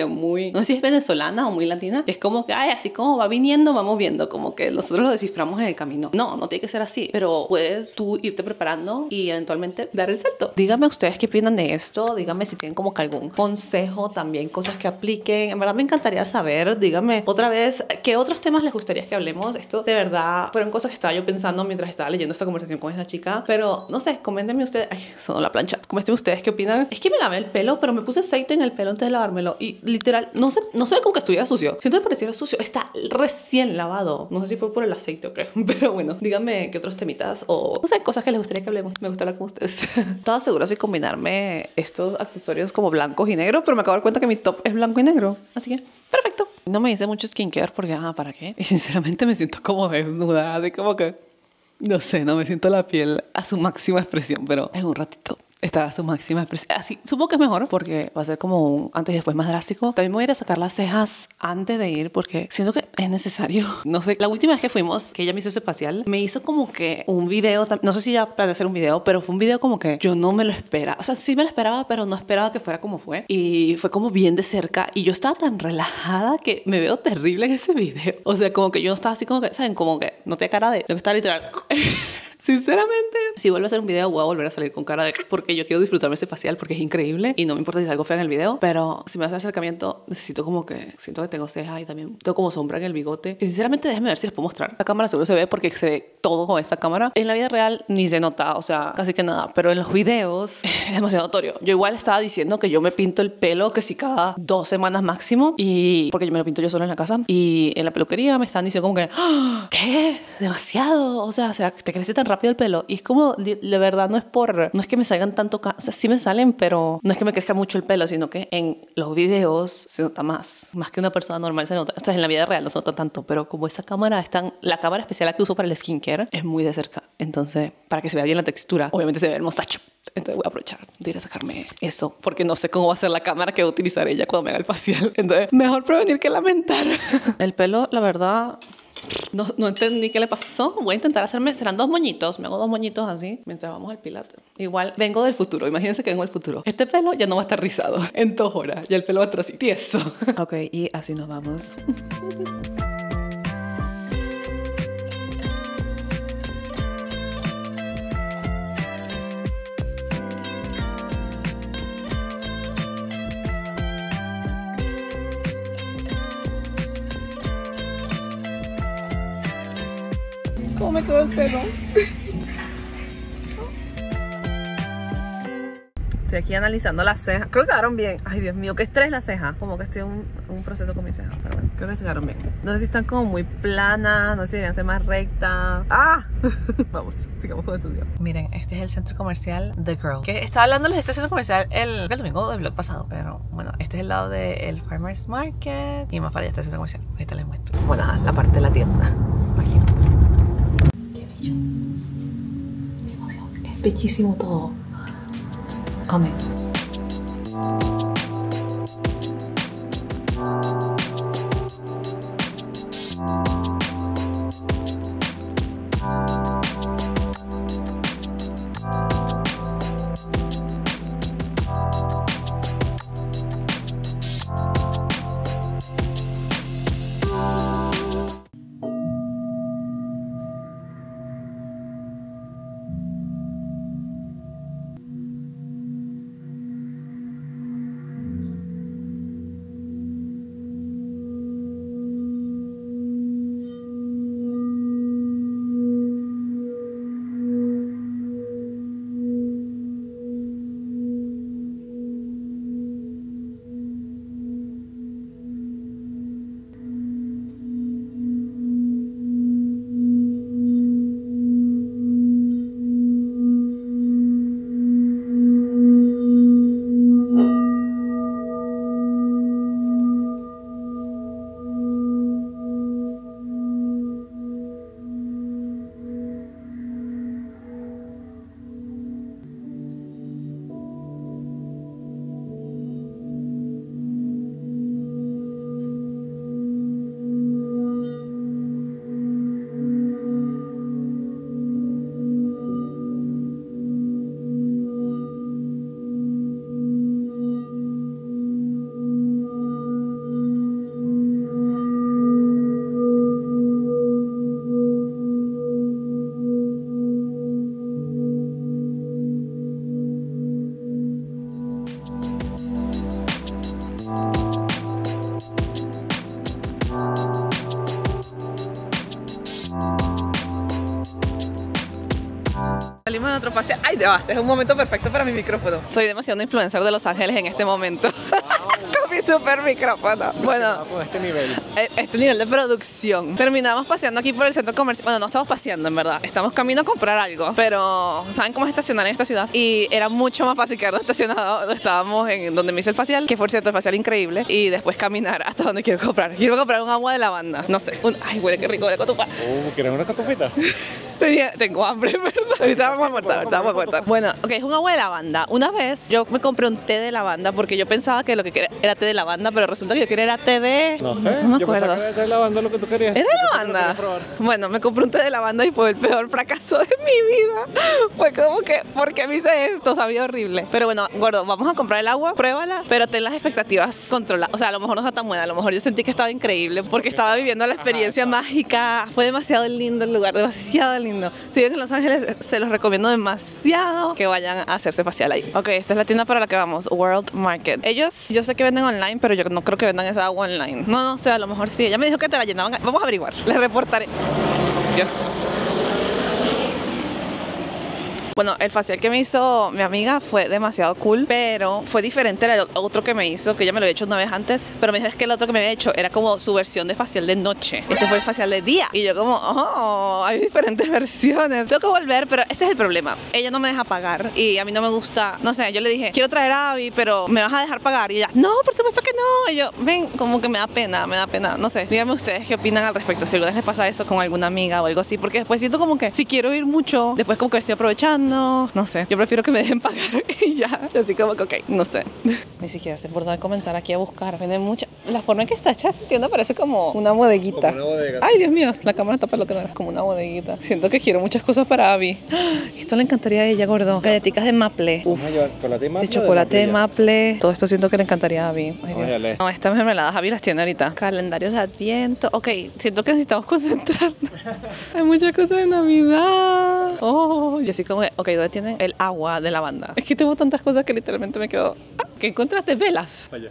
Speaker 1: parecía muy, no sé si es venezolana o muy latina, es como que, ay, así como va viniendo, vamos viendo, como que nosotros lo desciframos en el camino. No, no tiene que ser así, pero puedes tú irte preparando y eventualmente dar el salto. Díganme ustedes qué opinan de esto, díganme si tienen como que algún consejo, también cosas que apliquen. En verdad me encantaría saber, díganme otra vez, ¿qué otros temas les gustaría que hablemos? Esto de verdad fueron cosas que estaba yo pensando mientras estaba leyendo esta conversación con esta chica, pero no sé, coméntenme ustedes, ay, sonó la plancha, coméntenme ustedes qué opinan. Es que me lavé el pelo, pero me puse aceite en el pelo antes de lavármelo y literal, no sé, no sé como que estuviera sucio. Siento que pareciera sucio, está recién lavado. No sé si fue por el aceite o qué, pero bueno, díganme qué otros temitas o no sé, cosas que les gustaría que hablemos. Me gusta hablar con ustedes. Estaba segura si combinarme estos accesorios como blancos y negros, pero me acabo de dar cuenta que mi top es blanco y negro, así que perfecto. No me hice mucho skincare porque, ah, ¿para qué? Y sinceramente me siento como desnuda, así como que, no sé, no me siento la piel a su máxima expresión, pero en un ratito estará a su máxima expresión. Así, supongo que es mejor porque va a ser como un antes y después más drástico. También me voy a ir a sacar las cejas antes de ir porque siento que es necesario. No sé, la última vez que fuimos, que ella me hizo ese facial, me hizo como que un video, no sé si ya para hacer un video, pero fue un video como que yo no me lo esperaba. O sea, sí me lo esperaba, pero no esperaba que fuera como fue. Y fue como bien de cerca y yo estaba tan relajada que me veo terrible en ese video. O sea, como que yo estaba así como que, ¿saben? Como que no tenía cara de... Tengo que estar literal... Sinceramente, si vuelvo a hacer un video voy a volver a salir con cara de... Porque yo quiero disfrutarme ese facial porque es increíble y no me importa si salgo fea en el video, pero si me hace acercamiento necesito como que... Siento que tengo cejas y también tengo como sombra en el bigote. Que sinceramente déjenme ver si les puedo mostrar. La cámara seguro se ve porque se ve todo con esta cámara. En la vida real ni se nota, o sea, casi que nada. Pero en los videos es demasiado notorio. Yo igual estaba diciendo que yo me pinto el pelo que si cada dos semanas máximo y... Porque yo me lo pinto yo solo en la casa y en la peluquería me están diciendo como que... ¡Ah! ¿Qué? Demasiado. O sea, o sea, te crece tan rápido el pelo y es como, de verdad no es por, no es que me salgan tanto, o sea, sí me salen, pero no es que me crezca mucho el pelo, sino que en los videos se nota más, más que una persona normal se nota, o sea, en la vida real no se nota tanto, pero como esa cámara es tan, la cámara especial que uso para el skincare es muy de cerca, entonces para que se vea bien la textura, obviamente se ve el mostacho, entonces voy a aprovechar de ir a sacarme eso, porque no sé cómo va a ser la cámara que va a utilizar ella cuando me haga el facial, entonces mejor prevenir que lamentar. El pelo, la verdad... No, no entendí qué le pasó. Voy a intentar hacerme, serán dos moñitos. Me hago dos moñitos así mientras vamos al pilates. Igual vengo del futuro. Imagínense que vengo del futuro. Este pelo ya no va a estar rizado en dos horas. Ya el pelo va a estar así tieso. Ok, y así nos vamos. ¿Cómo me quedó el pelo? Estoy aquí analizando las cejas. Creo que quedaron bien. Ay, Dios mío, qué estrés las cejas. Como que estoy en un, un proceso con mis cejas. Pero bueno, creo que se quedaron bien. No sé si están como muy planas. No sé si deberían ser más rectas. ¡Ah! Vamos, sigamos con el estudio. Miren, este es el centro comercial The Girl. Que estaba hablándoles de este centro comercial el, el domingo del vlog pasado. Pero bueno, este es el lado del Farmers Market. Y más para allá está el centro comercial. Ahorita les muestro. Bueno, la parte de la tienda. Aquí. Es bellísimo todo. Amén. nuestro facial. Ay, ya va, es un momento perfecto para mi micrófono. Soy demasiado influencer de Los Ángeles en este momento. Con mi super micrófono. Bueno,
Speaker 2: Con este nivel.
Speaker 1: e- este nivel de producción. Terminamos paseando aquí por el centro comercial. Bueno, no estamos paseando, en verdad. Estamos camino a comprar algo. Pero, ¿saben cómo es estacionar en esta ciudad? Y era mucho más fácil quedarnos estacionados donde estábamos, en donde me hice el facial, que por cierto, el facial increíble. Y después caminar hasta donde quiero comprar. Quiero comprar un agua de lavanda. No sé. Un- ay, huele, qué rico, huele a cotufa.
Speaker 2: Uh, ¿quieres una catufita?
Speaker 1: Tenía- tengo hambre, ¿verdad? Ahorita vamos a almorzar, ahorita vamos a almorzar. Bueno, ok, es un agua de lavanda. Una vez yo me compré un té de lavanda porque yo pensaba que lo que quería era té de lavanda, pero resulta que yo quería era té de...
Speaker 2: No sé.
Speaker 1: No me
Speaker 2: Yo pensaba
Speaker 1: acuerdo.
Speaker 2: que era lavanda lo que tú querías.
Speaker 1: ¿Era
Speaker 2: Yo pensaba que lo
Speaker 1: lavanda?
Speaker 2: querías probar.
Speaker 1: Bueno, me compré un té de lavanda y fue el peor fracaso de mi vida. Fue como que, ¿por qué me hice esto? Sabía horrible. Pero bueno, gordo, vamos a comprar el agua, pruébala, pero ten las expectativas controladas. O sea, a lo mejor no está tan buena, a lo mejor yo sentí que estaba increíble porque estaba viviendo la experiencia mágica. Fue demasiado lindo el lugar, demasiado lindo. Si viven en Los Ángeles, se los recomiendo demasiado que vayan a hacerse facial ahí. Ok, esta es la tienda para la que vamos, World Market. Ellos, yo sé que venden online, pero yo no creo que vendan esa agua online. No, no sé, a lo mejor sí. Ella me dijo que te la llenaban. Vamos a averiguar. Les reportaré. Dios. Bueno, el facial que me hizo mi amiga fue demasiado cool, pero fue diferente al otro que me hizo, que ella me lo había hecho una vez antes, pero me dijo es que el otro que me había hecho era como su versión de facial de noche. Este fue el facial de día. Y yo como, oh, hay diferentes versiones. Tengo que volver, pero ese es el problema. Ella no me deja pagar y a mí no me gusta, no sé, yo le dije, quiero traer a Abby, pero ¿me vas a dejar pagar? Y ella, no, por supuesto que no. Y yo, ven, como que me da pena, me da pena. No sé, díganme ustedes qué opinan al respecto, si alguna vez les pasa eso con alguna amiga o algo así, porque después siento como que si quiero ir mucho, después como que estoy aprovechando. No sé, yo prefiero que me dejen pagar y ya, así como que ok, no sé. Ni siquiera sé por dónde comenzar aquí a buscar. Venden mucha. La forma en que está hecha esta tienda parece como una bodeguita.
Speaker 2: Como una bodega.
Speaker 1: Ay, Dios mío, la cámara tapa lo que no era. Como una bodeguita. Siento que quiero muchas cosas para Abby. Esto le encantaría a ella, gordo. Galletitas de maple. Uf.
Speaker 2: Vamos a llevar chocolate de maple.
Speaker 1: De chocolate de
Speaker 2: maple.
Speaker 1: maple. Todo esto siento que le encantaría a Abby. Ay, Dios.
Speaker 2: Óyale.
Speaker 1: No, estas mermeladas Abby las tiene ahorita. Calendarios de Adviento. Ok, siento que necesitamos concentrarnos. Hay muchas cosas de Navidad. Oh, yo sí como que, ok, ¿dónde tienen el agua de lavanda? Es que tengo tantas cosas que literalmente me quedo. Ah, ¿qué encontraste? Velas.
Speaker 2: Allá.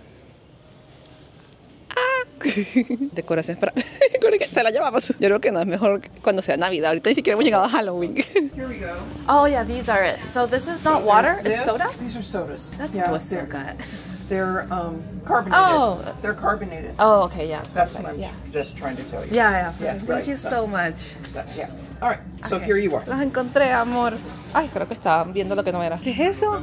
Speaker 1: Decoraciones para... Se la llevamos. Yo creo que no, es mejor cuando sea Navidad. Ahorita ni siquiera hemos llegado a Halloween.
Speaker 6: Here we go.
Speaker 1: Oh yeah, these are it. So this is not water, it's
Speaker 6: This-
Speaker 1: soda?
Speaker 6: These are sodas.
Speaker 1: That
Speaker 6: yeah,
Speaker 1: was so
Speaker 6: they're,
Speaker 1: good.
Speaker 6: they're um, carbonated.
Speaker 1: Oh.
Speaker 6: They're carbonated.
Speaker 1: Oh, okay, yeah.
Speaker 6: That's what
Speaker 1: perfect,
Speaker 6: I'm
Speaker 1: yeah.
Speaker 6: just trying to tell you.
Speaker 1: Yeah, yeah.
Speaker 6: Yeah,
Speaker 1: Thank
Speaker 6: right,
Speaker 1: you
Speaker 6: so-
Speaker 1: so much.
Speaker 6: That- yeah. All right. So
Speaker 1: Okay.
Speaker 6: here you are.
Speaker 1: Los encontré, amor. Ay, creo que estaban viendo lo que no era. ¿Qué es eso?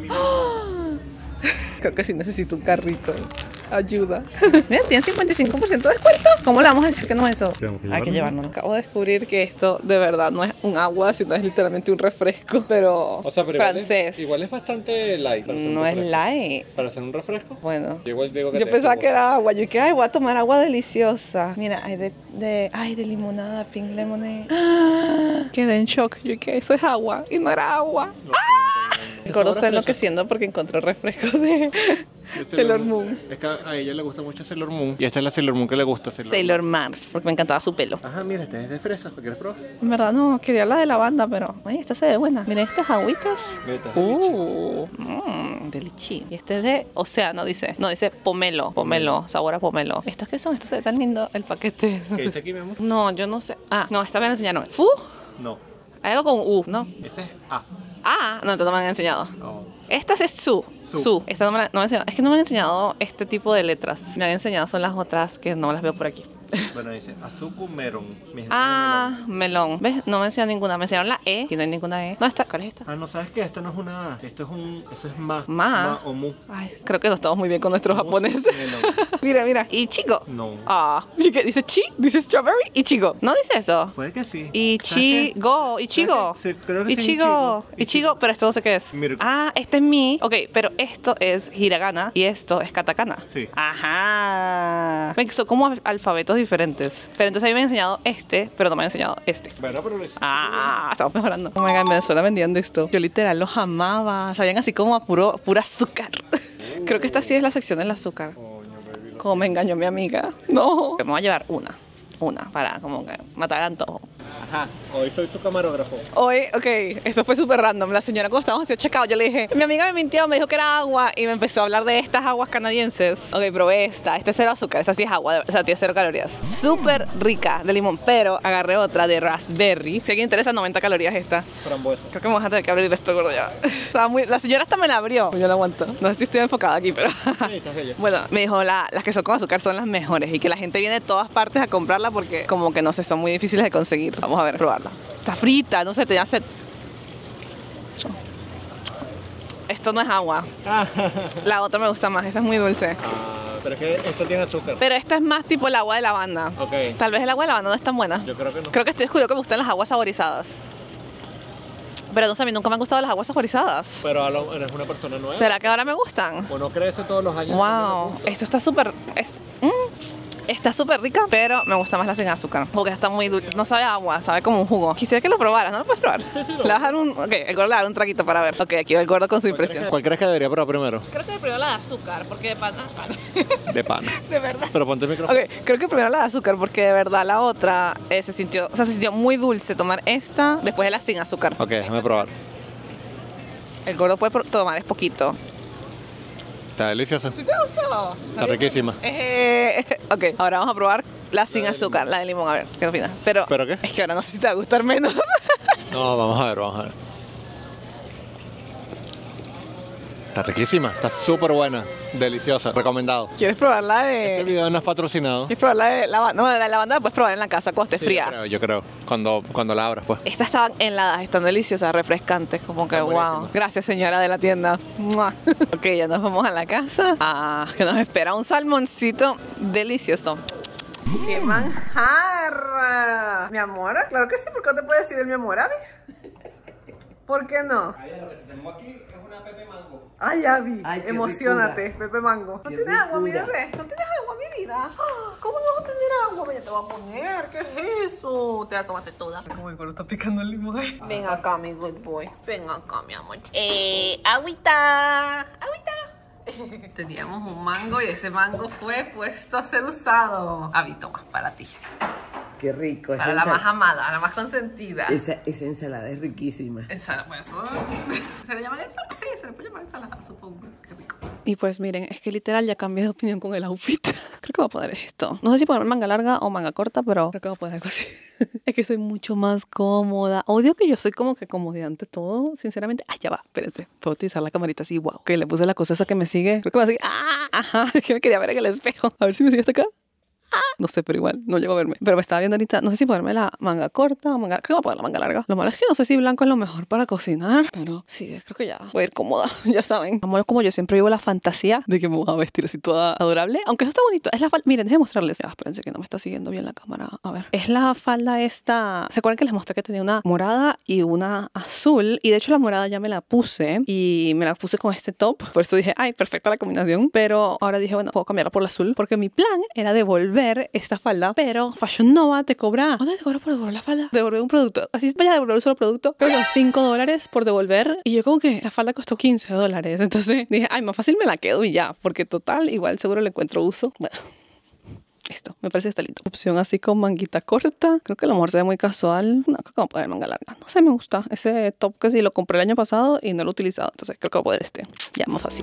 Speaker 1: Creo que sí necesito un carrito. Ayuda. Mira, tiene cincuenta y cinco por ciento de descuento. ¿Cómo le vamos a decir que no es eso?
Speaker 2: Tenemos que
Speaker 1: Hay que
Speaker 2: llevárnoslo.
Speaker 1: llevárnoslo. Acabo de descubrir que esto de verdad no es un agua, sino es literalmente un refresco, pero
Speaker 2: O sea, pero igual es-
Speaker 1: francés.
Speaker 2: Igual es bastante light. para hacer un
Speaker 1: No es
Speaker 2: refresco.
Speaker 1: light.
Speaker 2: Para hacer un refresco.
Speaker 1: Bueno.
Speaker 2: Yo igual digo que
Speaker 1: Yo
Speaker 2: te-
Speaker 1: pensaba
Speaker 2: como-
Speaker 1: que era agua. Yo dije, ay, voy a tomar agua deliciosa. Mira, hay de, de, ay, de limonada, pink lemonade. ¡Ah! Quedé en shock. Yo dije, eso es agua. Y no era agua. El gordo está enloqueciendo porque encontró refresco de Sailor Moon.
Speaker 2: Es que a ella le gusta mucho Sailor Moon. Y esta es la Sailor Moon que le gusta. Sailor,
Speaker 1: Sailor Mars, porque me encantaba su pelo.
Speaker 2: Ajá, mira, este es de fresa. ¿Lo quieres probar?
Speaker 1: En verdad no, quería la de lavanda, pero ay, esta se ve buena. Miren estas agüitas.
Speaker 2: Mira, esta es de
Speaker 1: Uh, mmm, de lichi. Y este es de océano, dice. No, dice pomelo, pomelo, sabor a pomelo. ¿Estos qué son? Esto se ve tan lindo el paquete. No,
Speaker 2: ¿Qué
Speaker 1: sé
Speaker 2: dice aquí, mi amor?
Speaker 1: no, yo no sé. Ah, no, esta me la enseñaron. ¿Fu?
Speaker 2: No.
Speaker 1: Hay algo con U, ¿no?
Speaker 2: Ese es A.
Speaker 1: Ah, no, entonces no me han enseñado.
Speaker 2: Oh.
Speaker 1: Esta es su.
Speaker 2: Su.
Speaker 1: Su. Esta no me, la, no me han enseñado. Es que no me han enseñado este tipo de letras. Me han enseñado son las otras que no las veo por aquí.
Speaker 2: Bueno, dice Azuku Meron. Mi gente
Speaker 1: Ah,
Speaker 2: es
Speaker 1: melón. ¿Ves? No me enseñaron ninguna. Me enseñaron la E y no hay ninguna E. No, esta. ¿Cuál es esta?
Speaker 2: melón. Ah, no, ¿sabes qué? Esto no es una A. Esto es un... Eso es ma.
Speaker 1: Ma.
Speaker 2: Ma o mu.
Speaker 1: Ay, creo que no estamos muy bien con nuestros
Speaker 2: Mus
Speaker 1: japoneses.
Speaker 2: melón.
Speaker 1: Mira, mira. Y chico.
Speaker 2: No.
Speaker 1: Ah, ¿y qué dice chi? Dice strawberry y chico. ¿No dice eso?
Speaker 2: Puede que sí.
Speaker 1: Y
Speaker 2: ¿Sabes qué?
Speaker 1: chigo, y chigo.
Speaker 2: Sí, creo que
Speaker 1: y
Speaker 2: sí,
Speaker 1: chigo,
Speaker 2: Ichigo.
Speaker 1: y chigo, pero esto no sé qué es.
Speaker 2: Mirko.
Speaker 1: Ah, este es mi. Ok, pero esto es hiragana y esto es katakana.
Speaker 2: Sí.
Speaker 1: Ajá. Ven, son como al- alfabetos diferentes. Pero entonces a mí me han enseñado este, pero no me han enseñado este.
Speaker 2: Bueno, pero lo hiciste.
Speaker 1: Ah, estamos mejorando. Oh my god, en Venezuela vendían de esto. Yo literal los amaba. Sabían así como a puro, puro azúcar. Creo que esta sí es la sección del azúcar.
Speaker 2: Coño, baby.
Speaker 1: Como me engañó mi amiga. No. Me voy a llevar una. Una, para como que matar el antojo.
Speaker 2: Ajá, hoy soy su camarógrafo.
Speaker 1: Hoy, ok, esto fue súper random. La señora cuando estábamos haciendo checkout, yo le dije, mi amiga me mintió, me dijo que era agua y me empezó a hablar de estas aguas canadienses. Ok, probé esta, esta es cero azúcar, esta sí es agua, o sea, tiene cero calorías. Súper rica de limón, pero agarré otra de raspberry. Si a alguien interesa, noventa calorías esta.
Speaker 2: Frambuesa.
Speaker 1: Creo que me vas a tener que abrir esto, gordo, ya. Estaba muy... La señora hasta me la abrió. Yo la aguanto. No sé si estoy enfocada aquí, pero...
Speaker 2: Sí, estás bella.
Speaker 1: Bueno, me dijo, la- las que son con azúcar son las mejores y que la gente viene de todas partes a comprarla porque como que no sé, son muy difíciles de conseguir. Vamos a ver, probarla. Está frita, no sé, te hace... Esto no es agua. La otra me gusta más, esta es muy dulce.
Speaker 2: Ah, pero es que esto tiene azúcar.
Speaker 1: Pero esta es más tipo el agua de lavanda.
Speaker 2: Ok.
Speaker 1: Tal vez el agua de lavanda no es tan buena.
Speaker 2: Yo creo que no.
Speaker 1: Creo que estoy descubriendo que me gustan las aguas saborizadas. Pero no sé, a mí nunca me han gustado las aguas saborizadas.
Speaker 2: Pero a lo- eres una persona nueva.
Speaker 1: ¿Será que ahora me gustan?
Speaker 2: O no crece todos los años.
Speaker 1: Wow, esto está súper... es- mm, Está súper rica, pero me gusta más la sin azúcar. Porque está muy dulce. No sabe a agua, sabe como un jugo. Quisiera que lo probaras, ¿no lo puedes probar?
Speaker 2: Sí, sí, lo
Speaker 1: Le vas a dar un... Ok, el gordo le va a dar un traguito para ver. Ok, aquí va el gordo con su impresión.
Speaker 2: ¿Cuál crees que debería probar primero?
Speaker 1: Creo que primero la de azúcar, porque de pana...
Speaker 2: De pana.
Speaker 1: De verdad.
Speaker 2: Pero ponte el micrófono.
Speaker 1: Ok, creo que primero la de azúcar, porque de verdad la otra eh, se sintió... O sea, se sintió muy dulce tomar esta después de la sin azúcar.
Speaker 2: Ok, déjame probar.
Speaker 1: El gordo puede pro- tomar, es poquito.
Speaker 2: Está delicioso.
Speaker 1: ¿Sí te gustó?
Speaker 2: Está riquísima.
Speaker 1: Eh, ok, ahora vamos a probar la sin azúcar, la de limón, a ver, ¿qué opinas? Pero,
Speaker 2: ¿Pero qué?
Speaker 1: Es que ahora no sé si te va a gustar menos.
Speaker 2: No, vamos a ver, vamos a ver. Está riquísima, está súper buena, deliciosa, recomendado.
Speaker 1: ¿Quieres probar la
Speaker 2: Este
Speaker 1: de...?
Speaker 2: video no es patrocinado.
Speaker 1: ¿Quieres probar la de lavanda? No, la de lavanda la puedes probar en la casa cuando esté
Speaker 2: Sí,
Speaker 1: fría.
Speaker 2: Yo creo, yo creo. Cuando, cuando la abras, pues.
Speaker 1: Estas estaban heladas, están deliciosas, refrescantes, como que wow.
Speaker 2: buenísimas.
Speaker 1: Gracias, señora de la tienda. ¡Mua! Ok, ya nos vamos a la casa. Ah, que nos espera un salmoncito delicioso. ¡Qué manjar! Mi amor, claro que sí, ¿por qué no te puedes decir el mi amor, Abby? ¿Por qué no?
Speaker 2: Tenemos aquí, es una pepe mango.
Speaker 1: Ay, Abby,
Speaker 3: Ay, qué
Speaker 1: emocionate,
Speaker 3: ricura.
Speaker 1: Pepe Mango. ¿No
Speaker 3: Qué
Speaker 1: tienes agua, mi
Speaker 3: ricura.
Speaker 1: bebé? ¿No tienes agua, mi vida? Ah, ¿cómo no vas a tener agua? Ven, te voy a poner. ¿Qué es eso? Te la tomaste toda. Como el gordo está picando el limón ahí. Ven acá, mi good boy. Ven acá, mi amor. Eh, agüita. Agüita. Teníamos un mango y ese mango fue puesto a ser usado. Abby, toma, para ti.
Speaker 3: Qué rico. esa
Speaker 1: Para la
Speaker 3: ensal-
Speaker 1: más amada, la más consentida.
Speaker 3: Esa, esa ensalada es riquísima.
Speaker 1: Ensalada, pues eso. ¿Se le llama ensalada? Sí, se le puede llamar ensalada, supongo. Qué rico. Y pues miren, es que literal ya cambié de opinión con el outfit. Creo que voy a poner esto. No sé si poner manga larga o manga corta, pero creo que voy a poner algo así. Es que soy mucho más cómoda. Odio que yo soy como que comodidad ante todo, sinceramente. Ay, ya va, espérense. Puedo utilizar la camarita así, wow. Que le puse la cosa esa que me sigue. Creo que me va a seguir. ¡Ah! Ajá, es que me quería ver en el espejo. A ver si me sigue hasta acá. No sé, pero igual, no llego a verme. Pero me estaba viendo ahorita, no sé si ponerme la manga corta o manga... Creo que voy a poner la manga larga. Lo malo es que no sé si blanco es lo mejor para cocinar, pero sí, creo que ya voy a ir cómoda, ya saben. Amor, como yo siempre vivo la fantasía de que me voy a vestir así toda adorable. Aunque eso está bonito. Es la falda... Miren, déjenme mostrarles. Ya, espérense que no me está siguiendo bien la cámara. A ver. Es la falda esta... ¿Se acuerdan que les mostré que tenía una morada y una azul? Y de hecho la morada ya me la puse y me la puse con este top. Por eso dije, ay, perfecta la combinación. Pero ahora dije, bueno, puedo cambiarla por la azul porque mi plan era devolver esta falda, pero Fashion Nova te cobra. ¿Cuánto te cobra por devolver la falda? Devolver un producto. Así vaya a devolver un solo producto. Creo que son cinco dólares por devolver. Y yo como que la falda costó quince dólares. Entonces dije, ay, más fácil me la quedo y ya. Porque total, igual seguro le encuentro uso. Bueno. Esto, me parece que está lindo. Opción así con manguita corta. Creo que a lo mejor se ve muy casual. No, creo que voy a poner manga larga. No sé, me gusta. Ese top que sí lo compré el año pasado y no lo he utilizado. Entonces creo que voy a poner este. Ya, más fácil.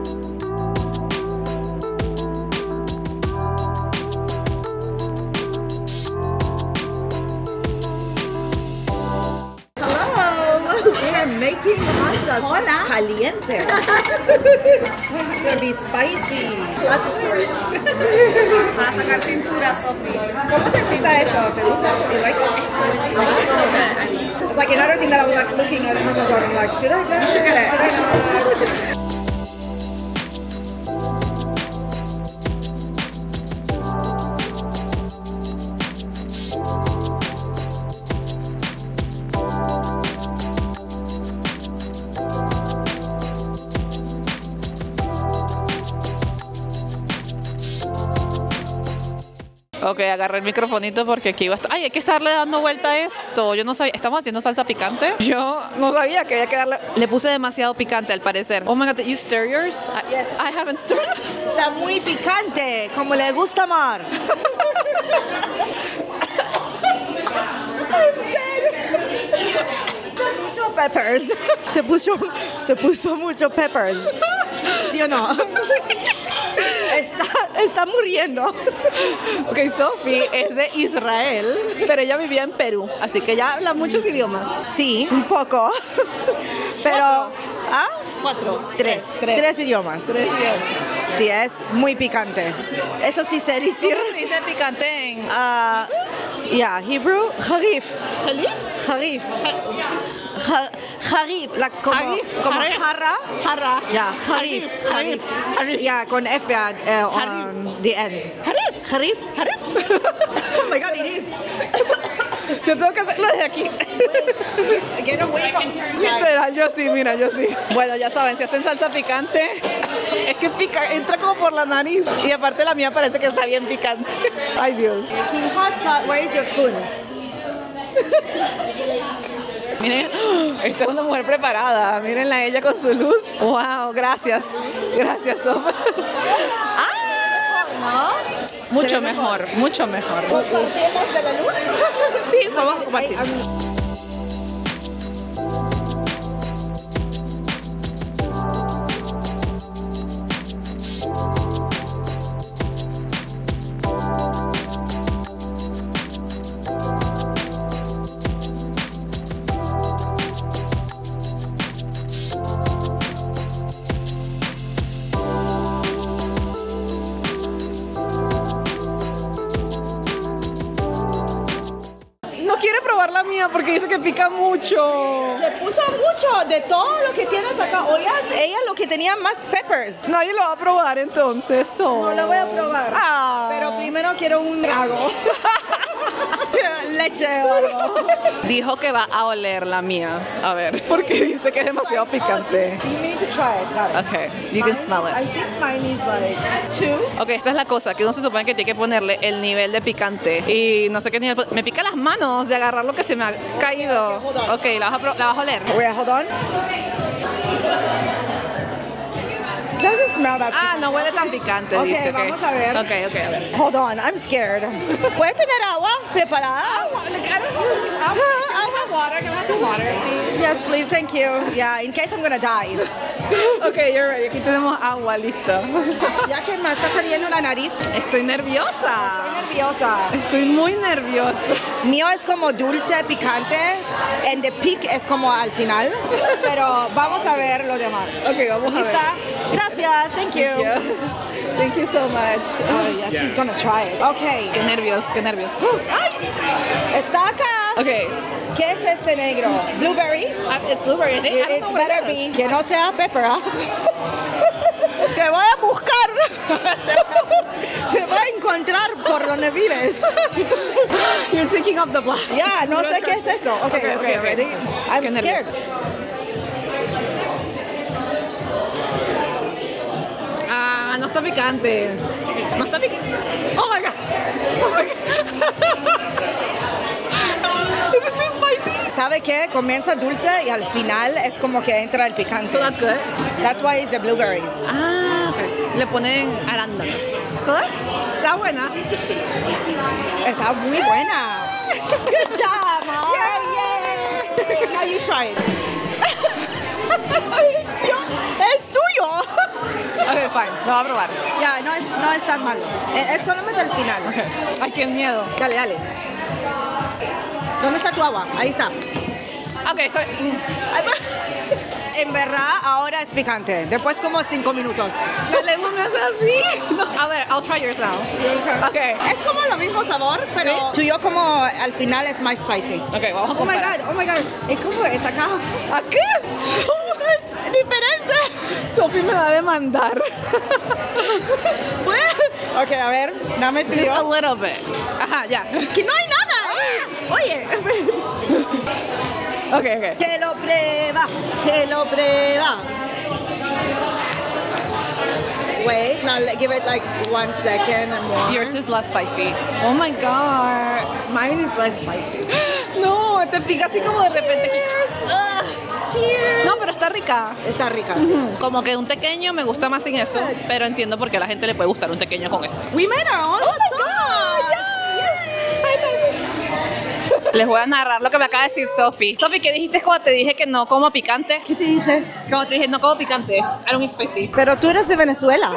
Speaker 6: We're making pastas caliente. It's gonna be spicy. Lots of
Speaker 4: Para sacar cintura, Sofi.
Speaker 6: ¿Cómo te gusta eso? ¿Te gusta? You like it? It's like another thing that I was like looking at Amazon. I'm like, should I get it? Should I not?
Speaker 1: Ok, agarré el microfonito porque aquí iba a estar... Ay, hay que estarle dando vuelta a esto. Yo no sabía... ¿Estamos haciendo salsa picante? Yo no sabía que había que darle... Le puse demasiado picante al parecer. Oh my God, you stir yours? I,
Speaker 6: Yes.
Speaker 1: I haven't stirred.
Speaker 6: Está muy picante, como le gusta a Mar. Mucho peppers. Se puso, se puso mucho peppers. ¿Sí o no? Está, está muriendo.
Speaker 1: Ok, Sophie es de Israel, pero ella vivía en Perú, así que ella habla muchos idiomas.
Speaker 6: Sí, un poco. Pero, ¿ah?
Speaker 1: Cuatro.
Speaker 6: Tres.
Speaker 1: Tres.
Speaker 6: Tres idiomas.
Speaker 1: Tres idiomas.
Speaker 6: Sí, es muy picante. Eso sí sé decir.
Speaker 4: ¿Cómo se dice picante en
Speaker 6: Ah, yeah, Hebrew, harif.
Speaker 4: Jalí?
Speaker 6: Harif. Ja- Harif, la, como,
Speaker 1: Harif,
Speaker 6: como
Speaker 1: harif.
Speaker 6: jarra.
Speaker 1: Jarra.
Speaker 6: Yeah, harif.
Speaker 1: Harif, harif.
Speaker 6: Yeah, con F at, uh, on the end.
Speaker 4: Harif.
Speaker 6: Harif. Harif. Oh my God, it is.
Speaker 1: Yo tengo que hacerlo desde aquí.
Speaker 6: Get away from
Speaker 1: Literal, yo sí, mira, yo sí. Bueno, ya saben, si hacen salsa picante, es que pica, entra como por la nariz. Y aparte la mía parece que está bien picante. Ay, Dios.
Speaker 6: Making hot sauce. Where is your spoon?
Speaker 1: Miren, esta es una mujer preparada. Mírenla a ella con su luz. Wow, gracias. Gracias, Sof. ¡Ah! Mucho mejor, mucho mejor.
Speaker 6: ¿Compartimos de la luz?
Speaker 1: Sí, vamos a compartir.
Speaker 6: Ay, um,
Speaker 1: No quiere probar la mía porque dice que pica mucho.
Speaker 6: Le puso mucho de todo lo que tienes acá. Oigas, ella lo que tenía más peppers.
Speaker 1: Nadie lo va a probar entonces. So.
Speaker 6: No lo voy a probar.
Speaker 1: Ah.
Speaker 6: Pero primero quiero un trago. Leche o algo.
Speaker 1: Dijo que va a oler la mía. A ver, porque dice que es demasiado picante.
Speaker 6: You need to try it. Got it.
Speaker 1: Okay, you can
Speaker 6: Mine-
Speaker 1: smell
Speaker 6: I
Speaker 1: it.
Speaker 6: think mine is like two.
Speaker 1: Ok, esta es la cosa, que uno se supone que tiene que ponerle el nivel de picante. Y no sé qué nivel. Me pica las manos de agarrar lo que se me ha caído. Ok, la vas a, pro- la vas a oler.
Speaker 6: Wait, hold on. Doesn't smell that
Speaker 1: Ah, no huele tan picante,
Speaker 6: Ok,
Speaker 1: dice.
Speaker 6: vamos a ver.
Speaker 1: Ok, ok, a ver.
Speaker 6: Hold on, I'm scared. ¿Puedes tener agua preparada?
Speaker 4: Water, can I have some water, please?
Speaker 6: Yes, please, thank you. Yeah, in case I'm gonna die.
Speaker 1: Ok, you're ready. Aquí tenemos agua, listo.
Speaker 6: Ya que me está saliendo la nariz,
Speaker 1: Estoy nerviosa.
Speaker 6: estoy nerviosa.
Speaker 1: Estoy muy nerviosa.
Speaker 6: Mío es como dulce, picante, and the peak es como al final. Pero vamos a ver lo demás.
Speaker 1: Ok, vamos a ver.
Speaker 6: ¿Lista? Gracias, thank you.
Speaker 1: Thank you. Thank you so much.
Speaker 6: Oh, yeah, she's gonna try it. Okay.
Speaker 1: Qué nervios, qué nervios.
Speaker 6: Está acá.
Speaker 1: Ok.
Speaker 6: ¿Qué es este negro? Blueberry.
Speaker 1: Uh, it's blueberry. I don't
Speaker 6: It
Speaker 1: know what it
Speaker 6: better
Speaker 1: is.
Speaker 6: be. Que no sea pepper. ¿Ah? Te voy a buscar. Te voy a encontrar por donde vives.
Speaker 1: You're taking up the black.
Speaker 6: Ya, no sé qué es eso. Okay,
Speaker 1: Okay,
Speaker 6: okay,
Speaker 1: okay, okay.
Speaker 6: ready? I'm
Speaker 1: Qué
Speaker 6: scared.
Speaker 1: nervios. Ah, no está picante. No está picante. Oh my god. Oh my god. Is it too spicy?
Speaker 6: ¿Sabe qué? Comienza dulce y al final es como que entra el picante.
Speaker 1: So that's good.
Speaker 6: That's why it's the blueberries.
Speaker 1: Ah, ok. Le ponen arándanos. So that, está buena.
Speaker 6: Está muy buena. Good job, Mom. Yay. Now you try it. Es tuyo.
Speaker 1: Ok, fine. Lo voy a probar.
Speaker 6: Ya, no es, no es tan malo. Es, es solamente el final.
Speaker 1: Ay, qué miedo.
Speaker 6: Dale, dale. ¿Dónde está tu agua? Ahí está.
Speaker 1: Ok, estoy...
Speaker 6: En verdad, ahora es picante. Después como cinco minutos.
Speaker 1: La lengua me hace así. No. A ver, I'll try yours now. Ok.
Speaker 6: Es como lo mismo sabor, pero tuyo como al final es más spicy.
Speaker 1: Ok, vamos a
Speaker 6: Oh my
Speaker 1: comparar.
Speaker 6: god, oh my god. ¿Y cómo es acá?
Speaker 1: ¿Aquí?
Speaker 6: Es diferente.
Speaker 1: Sophie me va a demandar.
Speaker 6: Ok, a ver, dame
Speaker 1: Just a
Speaker 6: tuyo.
Speaker 1: little bit. Ajá, ya.
Speaker 6: Que no hay nada. Oye,
Speaker 1: Ok, ok.
Speaker 6: que lo prueba, que lo prueba. Wait, now let- give it like one second and more.
Speaker 1: Yours is less spicy. Oh my god.
Speaker 6: Mine is less spicy.
Speaker 1: No, te pica así como de repente. Ugh.
Speaker 6: Cheers.
Speaker 1: No, pero está rica.
Speaker 6: Está rica.
Speaker 1: Como que un pequeño me gusta más sin eso, pero entiendo por qué a la gente le puede gustar un pequeño con esto.
Speaker 6: We made our own hot sauce. Les voy a narrar lo que me acaba de decir Sofi. Sofi, ¿qué dijiste cuando te dije que no como picante?
Speaker 7: ¿Qué te dije?
Speaker 6: Cuando te dije no como picante. I don't eat spicy.
Speaker 7: Pero tú eres de Venezuela.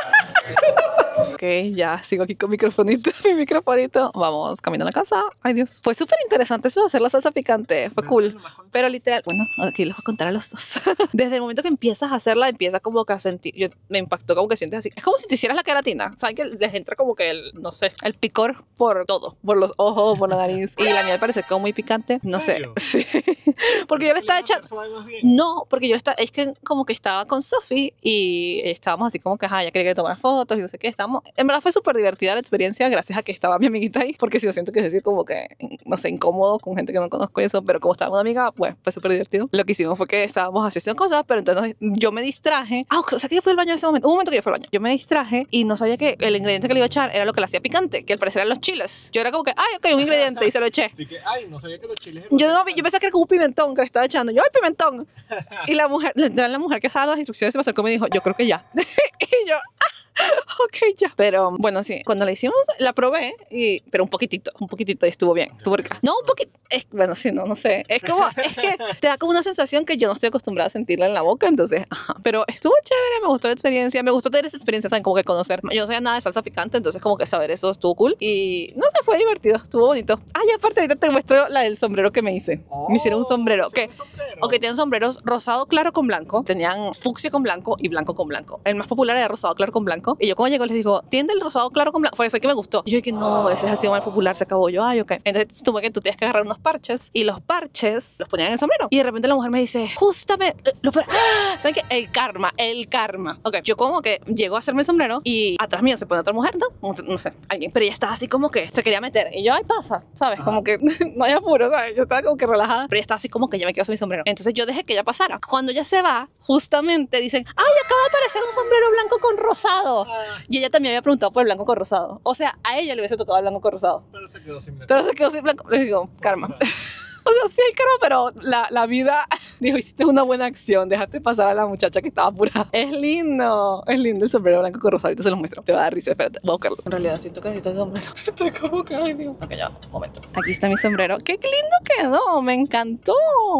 Speaker 1: Ok, ya, sigo aquí con microfonito, mi microfonito. Vamos, camino a la casa. Ay, Dios. Fue súper interesante eso de hacer la salsa picante. Fue cool. Pero literal, bueno, aquí les voy a contar a los dos. Desde el momento que empiezas a hacerla, empiezas como que a sentir, yo, me impactó como que sientes así. Es como si te hicieras la queratina. ¿Saben que les entra como que el, no sé, el picor por todo? Por los ojos, por la nariz. Y la mía al parecer como muy picante. No sé. Sí. Porque yo le estaba echando... No, porque yo le estaba... Es que como que estaba con Sofi y estábamos así como que, ajá, ya quería que tomara fotos y no sé qué. Estábamos... En verdad fue súper divertida la experiencia gracias a que estaba mi amiguita ahí. Porque si yo siento que es decir como que, no sé, incómodo con gente que no conozco y eso. Pero como estaba una amiga, pues fue súper divertido. Lo que hicimos fue que estábamos haciendo cosas, pero entonces yo me distraje. Ah, o sea que yo fui al baño en ese momento. Un momento que yo fui al baño. Yo me distraje y no sabía que el ingrediente que le iba a echar era lo que le hacía picante, que al parecer eran los chiles. Yo era como que, ay, ok, un ingrediente y se lo eché.
Speaker 2: Dije, ay, no sabía que los chiles...
Speaker 1: Yo, no, yo pensé que era como un pimentón que le estaba echando. Yo, ay, pimentón. Y la mujer, literal, la mujer que estaba dando las instrucciones se me acercó y me dijo, yo creo que ya. Y yo, ah, ok, ya. Pero bueno, sí, cuando la hicimos, la probé, y, pero un poquitito, un poquitito y estuvo bien, estuvo rica. No, un poquito, es, bueno, sí, no, no sé. Es como, es que te da como una sensación que yo no estoy acostumbrada a sentirla en la boca, entonces, ajá. Pero estuvo chévere, me gustó la experiencia, me gustó tener esa experiencia, ¿saben? Como que conocer. Yo no sabía nada de salsa picante, entonces como que saber eso estuvo cool. Y no sé, fue divertido, estuvo bonito. Ah, y aparte ahorita te muestro la del sombrero que me hice.
Speaker 2: Oh,
Speaker 1: me hicieron un sombrero. ¿Qué?
Speaker 2: sombrero.
Speaker 1: Ok, tenían sombreros rosado claro con blanco, tenían fucsia con blanco y blanco con blanco. El más popular era rosado claro con blanco. Y yo cuando llego les digo, ¿tienen el rosado claro con blanco? Fue, fue que me gustó. Y yo dije, no, ese ha sido más popular, se acabó. Yo, ay, ok. Entonces tuve que tú tienes que agarrar unos parches y los parches los ponían en el sombrero. Y de repente la mujer me dice, justamente, lo, ¡ah! ¿Saben qué? El karma, el karma. Ok, yo como que llego a hacerme el sombrero y atrás mío se pone otra mujer, ¿no? No, no sé, alguien. Pero ella estaba así como que se quería meter. Y yo, ay, pasa, ¿sabes? Como que no hay apuro, ¿sabes? Yo estaba como que relajada. Pero ella estaba así como que ya me quiero hacer mi sombrero. Entonces yo dejé que ella pasara. Cuando ella se va, justamente dicen, ay, acaba de aparecer un sombrero blanco con rosado. Y ella también había preguntado por el blanco con rosado. O sea, a ella le hubiese tocado el blanco con rosado.
Speaker 2: Pero se quedó sin blanco.
Speaker 1: Pero se quedó sin blanco. Le digo, karma. O sea, sí hay karma, pero la, la vida dijo, hiciste una buena acción, déjate pasar a la muchacha que estaba apurada. Es lindo, es lindo el sombrero blanco con rosado. Ahorita se los muestro. Te va a dar risa, espérate, voy a buscarlo. En realidad siento que necesito el sombrero. Estoy como que, ay Dios. Ok, ya, un momento. Aquí está mi sombrero. ¡Qué lindo quedó! Me encantó.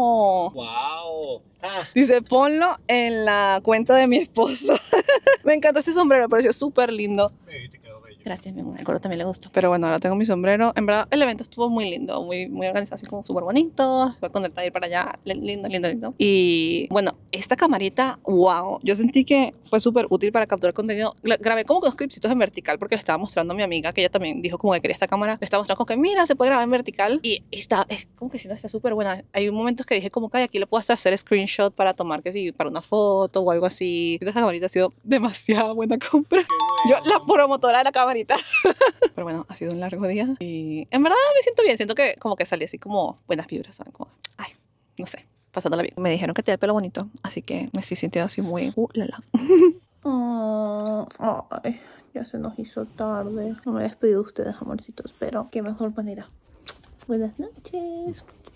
Speaker 2: ¡Wow! Ah.
Speaker 1: Dice, ponlo en la cuenta de mi esposo. Me encantó este sombrero, me pareció súper lindo.
Speaker 2: Sí, te quedó bello.
Speaker 1: Gracias, mi amor. El gorro también le gustó. Pero bueno, ahora tengo mi sombrero. En verdad, el evento estuvo muy lindo, muy, muy organizado, así como súper bonito. Estoy contenta de ir para allá. Lindo, lindo, lindo. Y bueno, esta camarita, wow. Yo sentí que fue súper útil para capturar contenido. Gra- grabé como dos clipsitos en vertical porque le estaba mostrando a mi amiga, que ella también dijo como que quería esta cámara. Le estaba mostrando como que, mira, se puede grabar en vertical. Y está, es como que siento que está súper buena. Hay momentos que dije como que, ay, aquí le puedo hasta hacer screenshot para tomar, que sí, para una foto o algo así. Esta camarita ha sido demasiado buena compra. Yo, la promotora de la camarita. Pero bueno, ha sido un largo día y en verdad me siento bien. Siento que como que salí así como buenas vibras, ¿saben? Como, ay, no sé, pasándola bien. Me dijeron que tenía el pelo bonito, así que me estoy sintiendo así muy... Uh, la, la. Oh, ay, ya se nos hizo tarde. No me despido de ustedes, amorcitos, pero qué mejor manera. Buenas noches.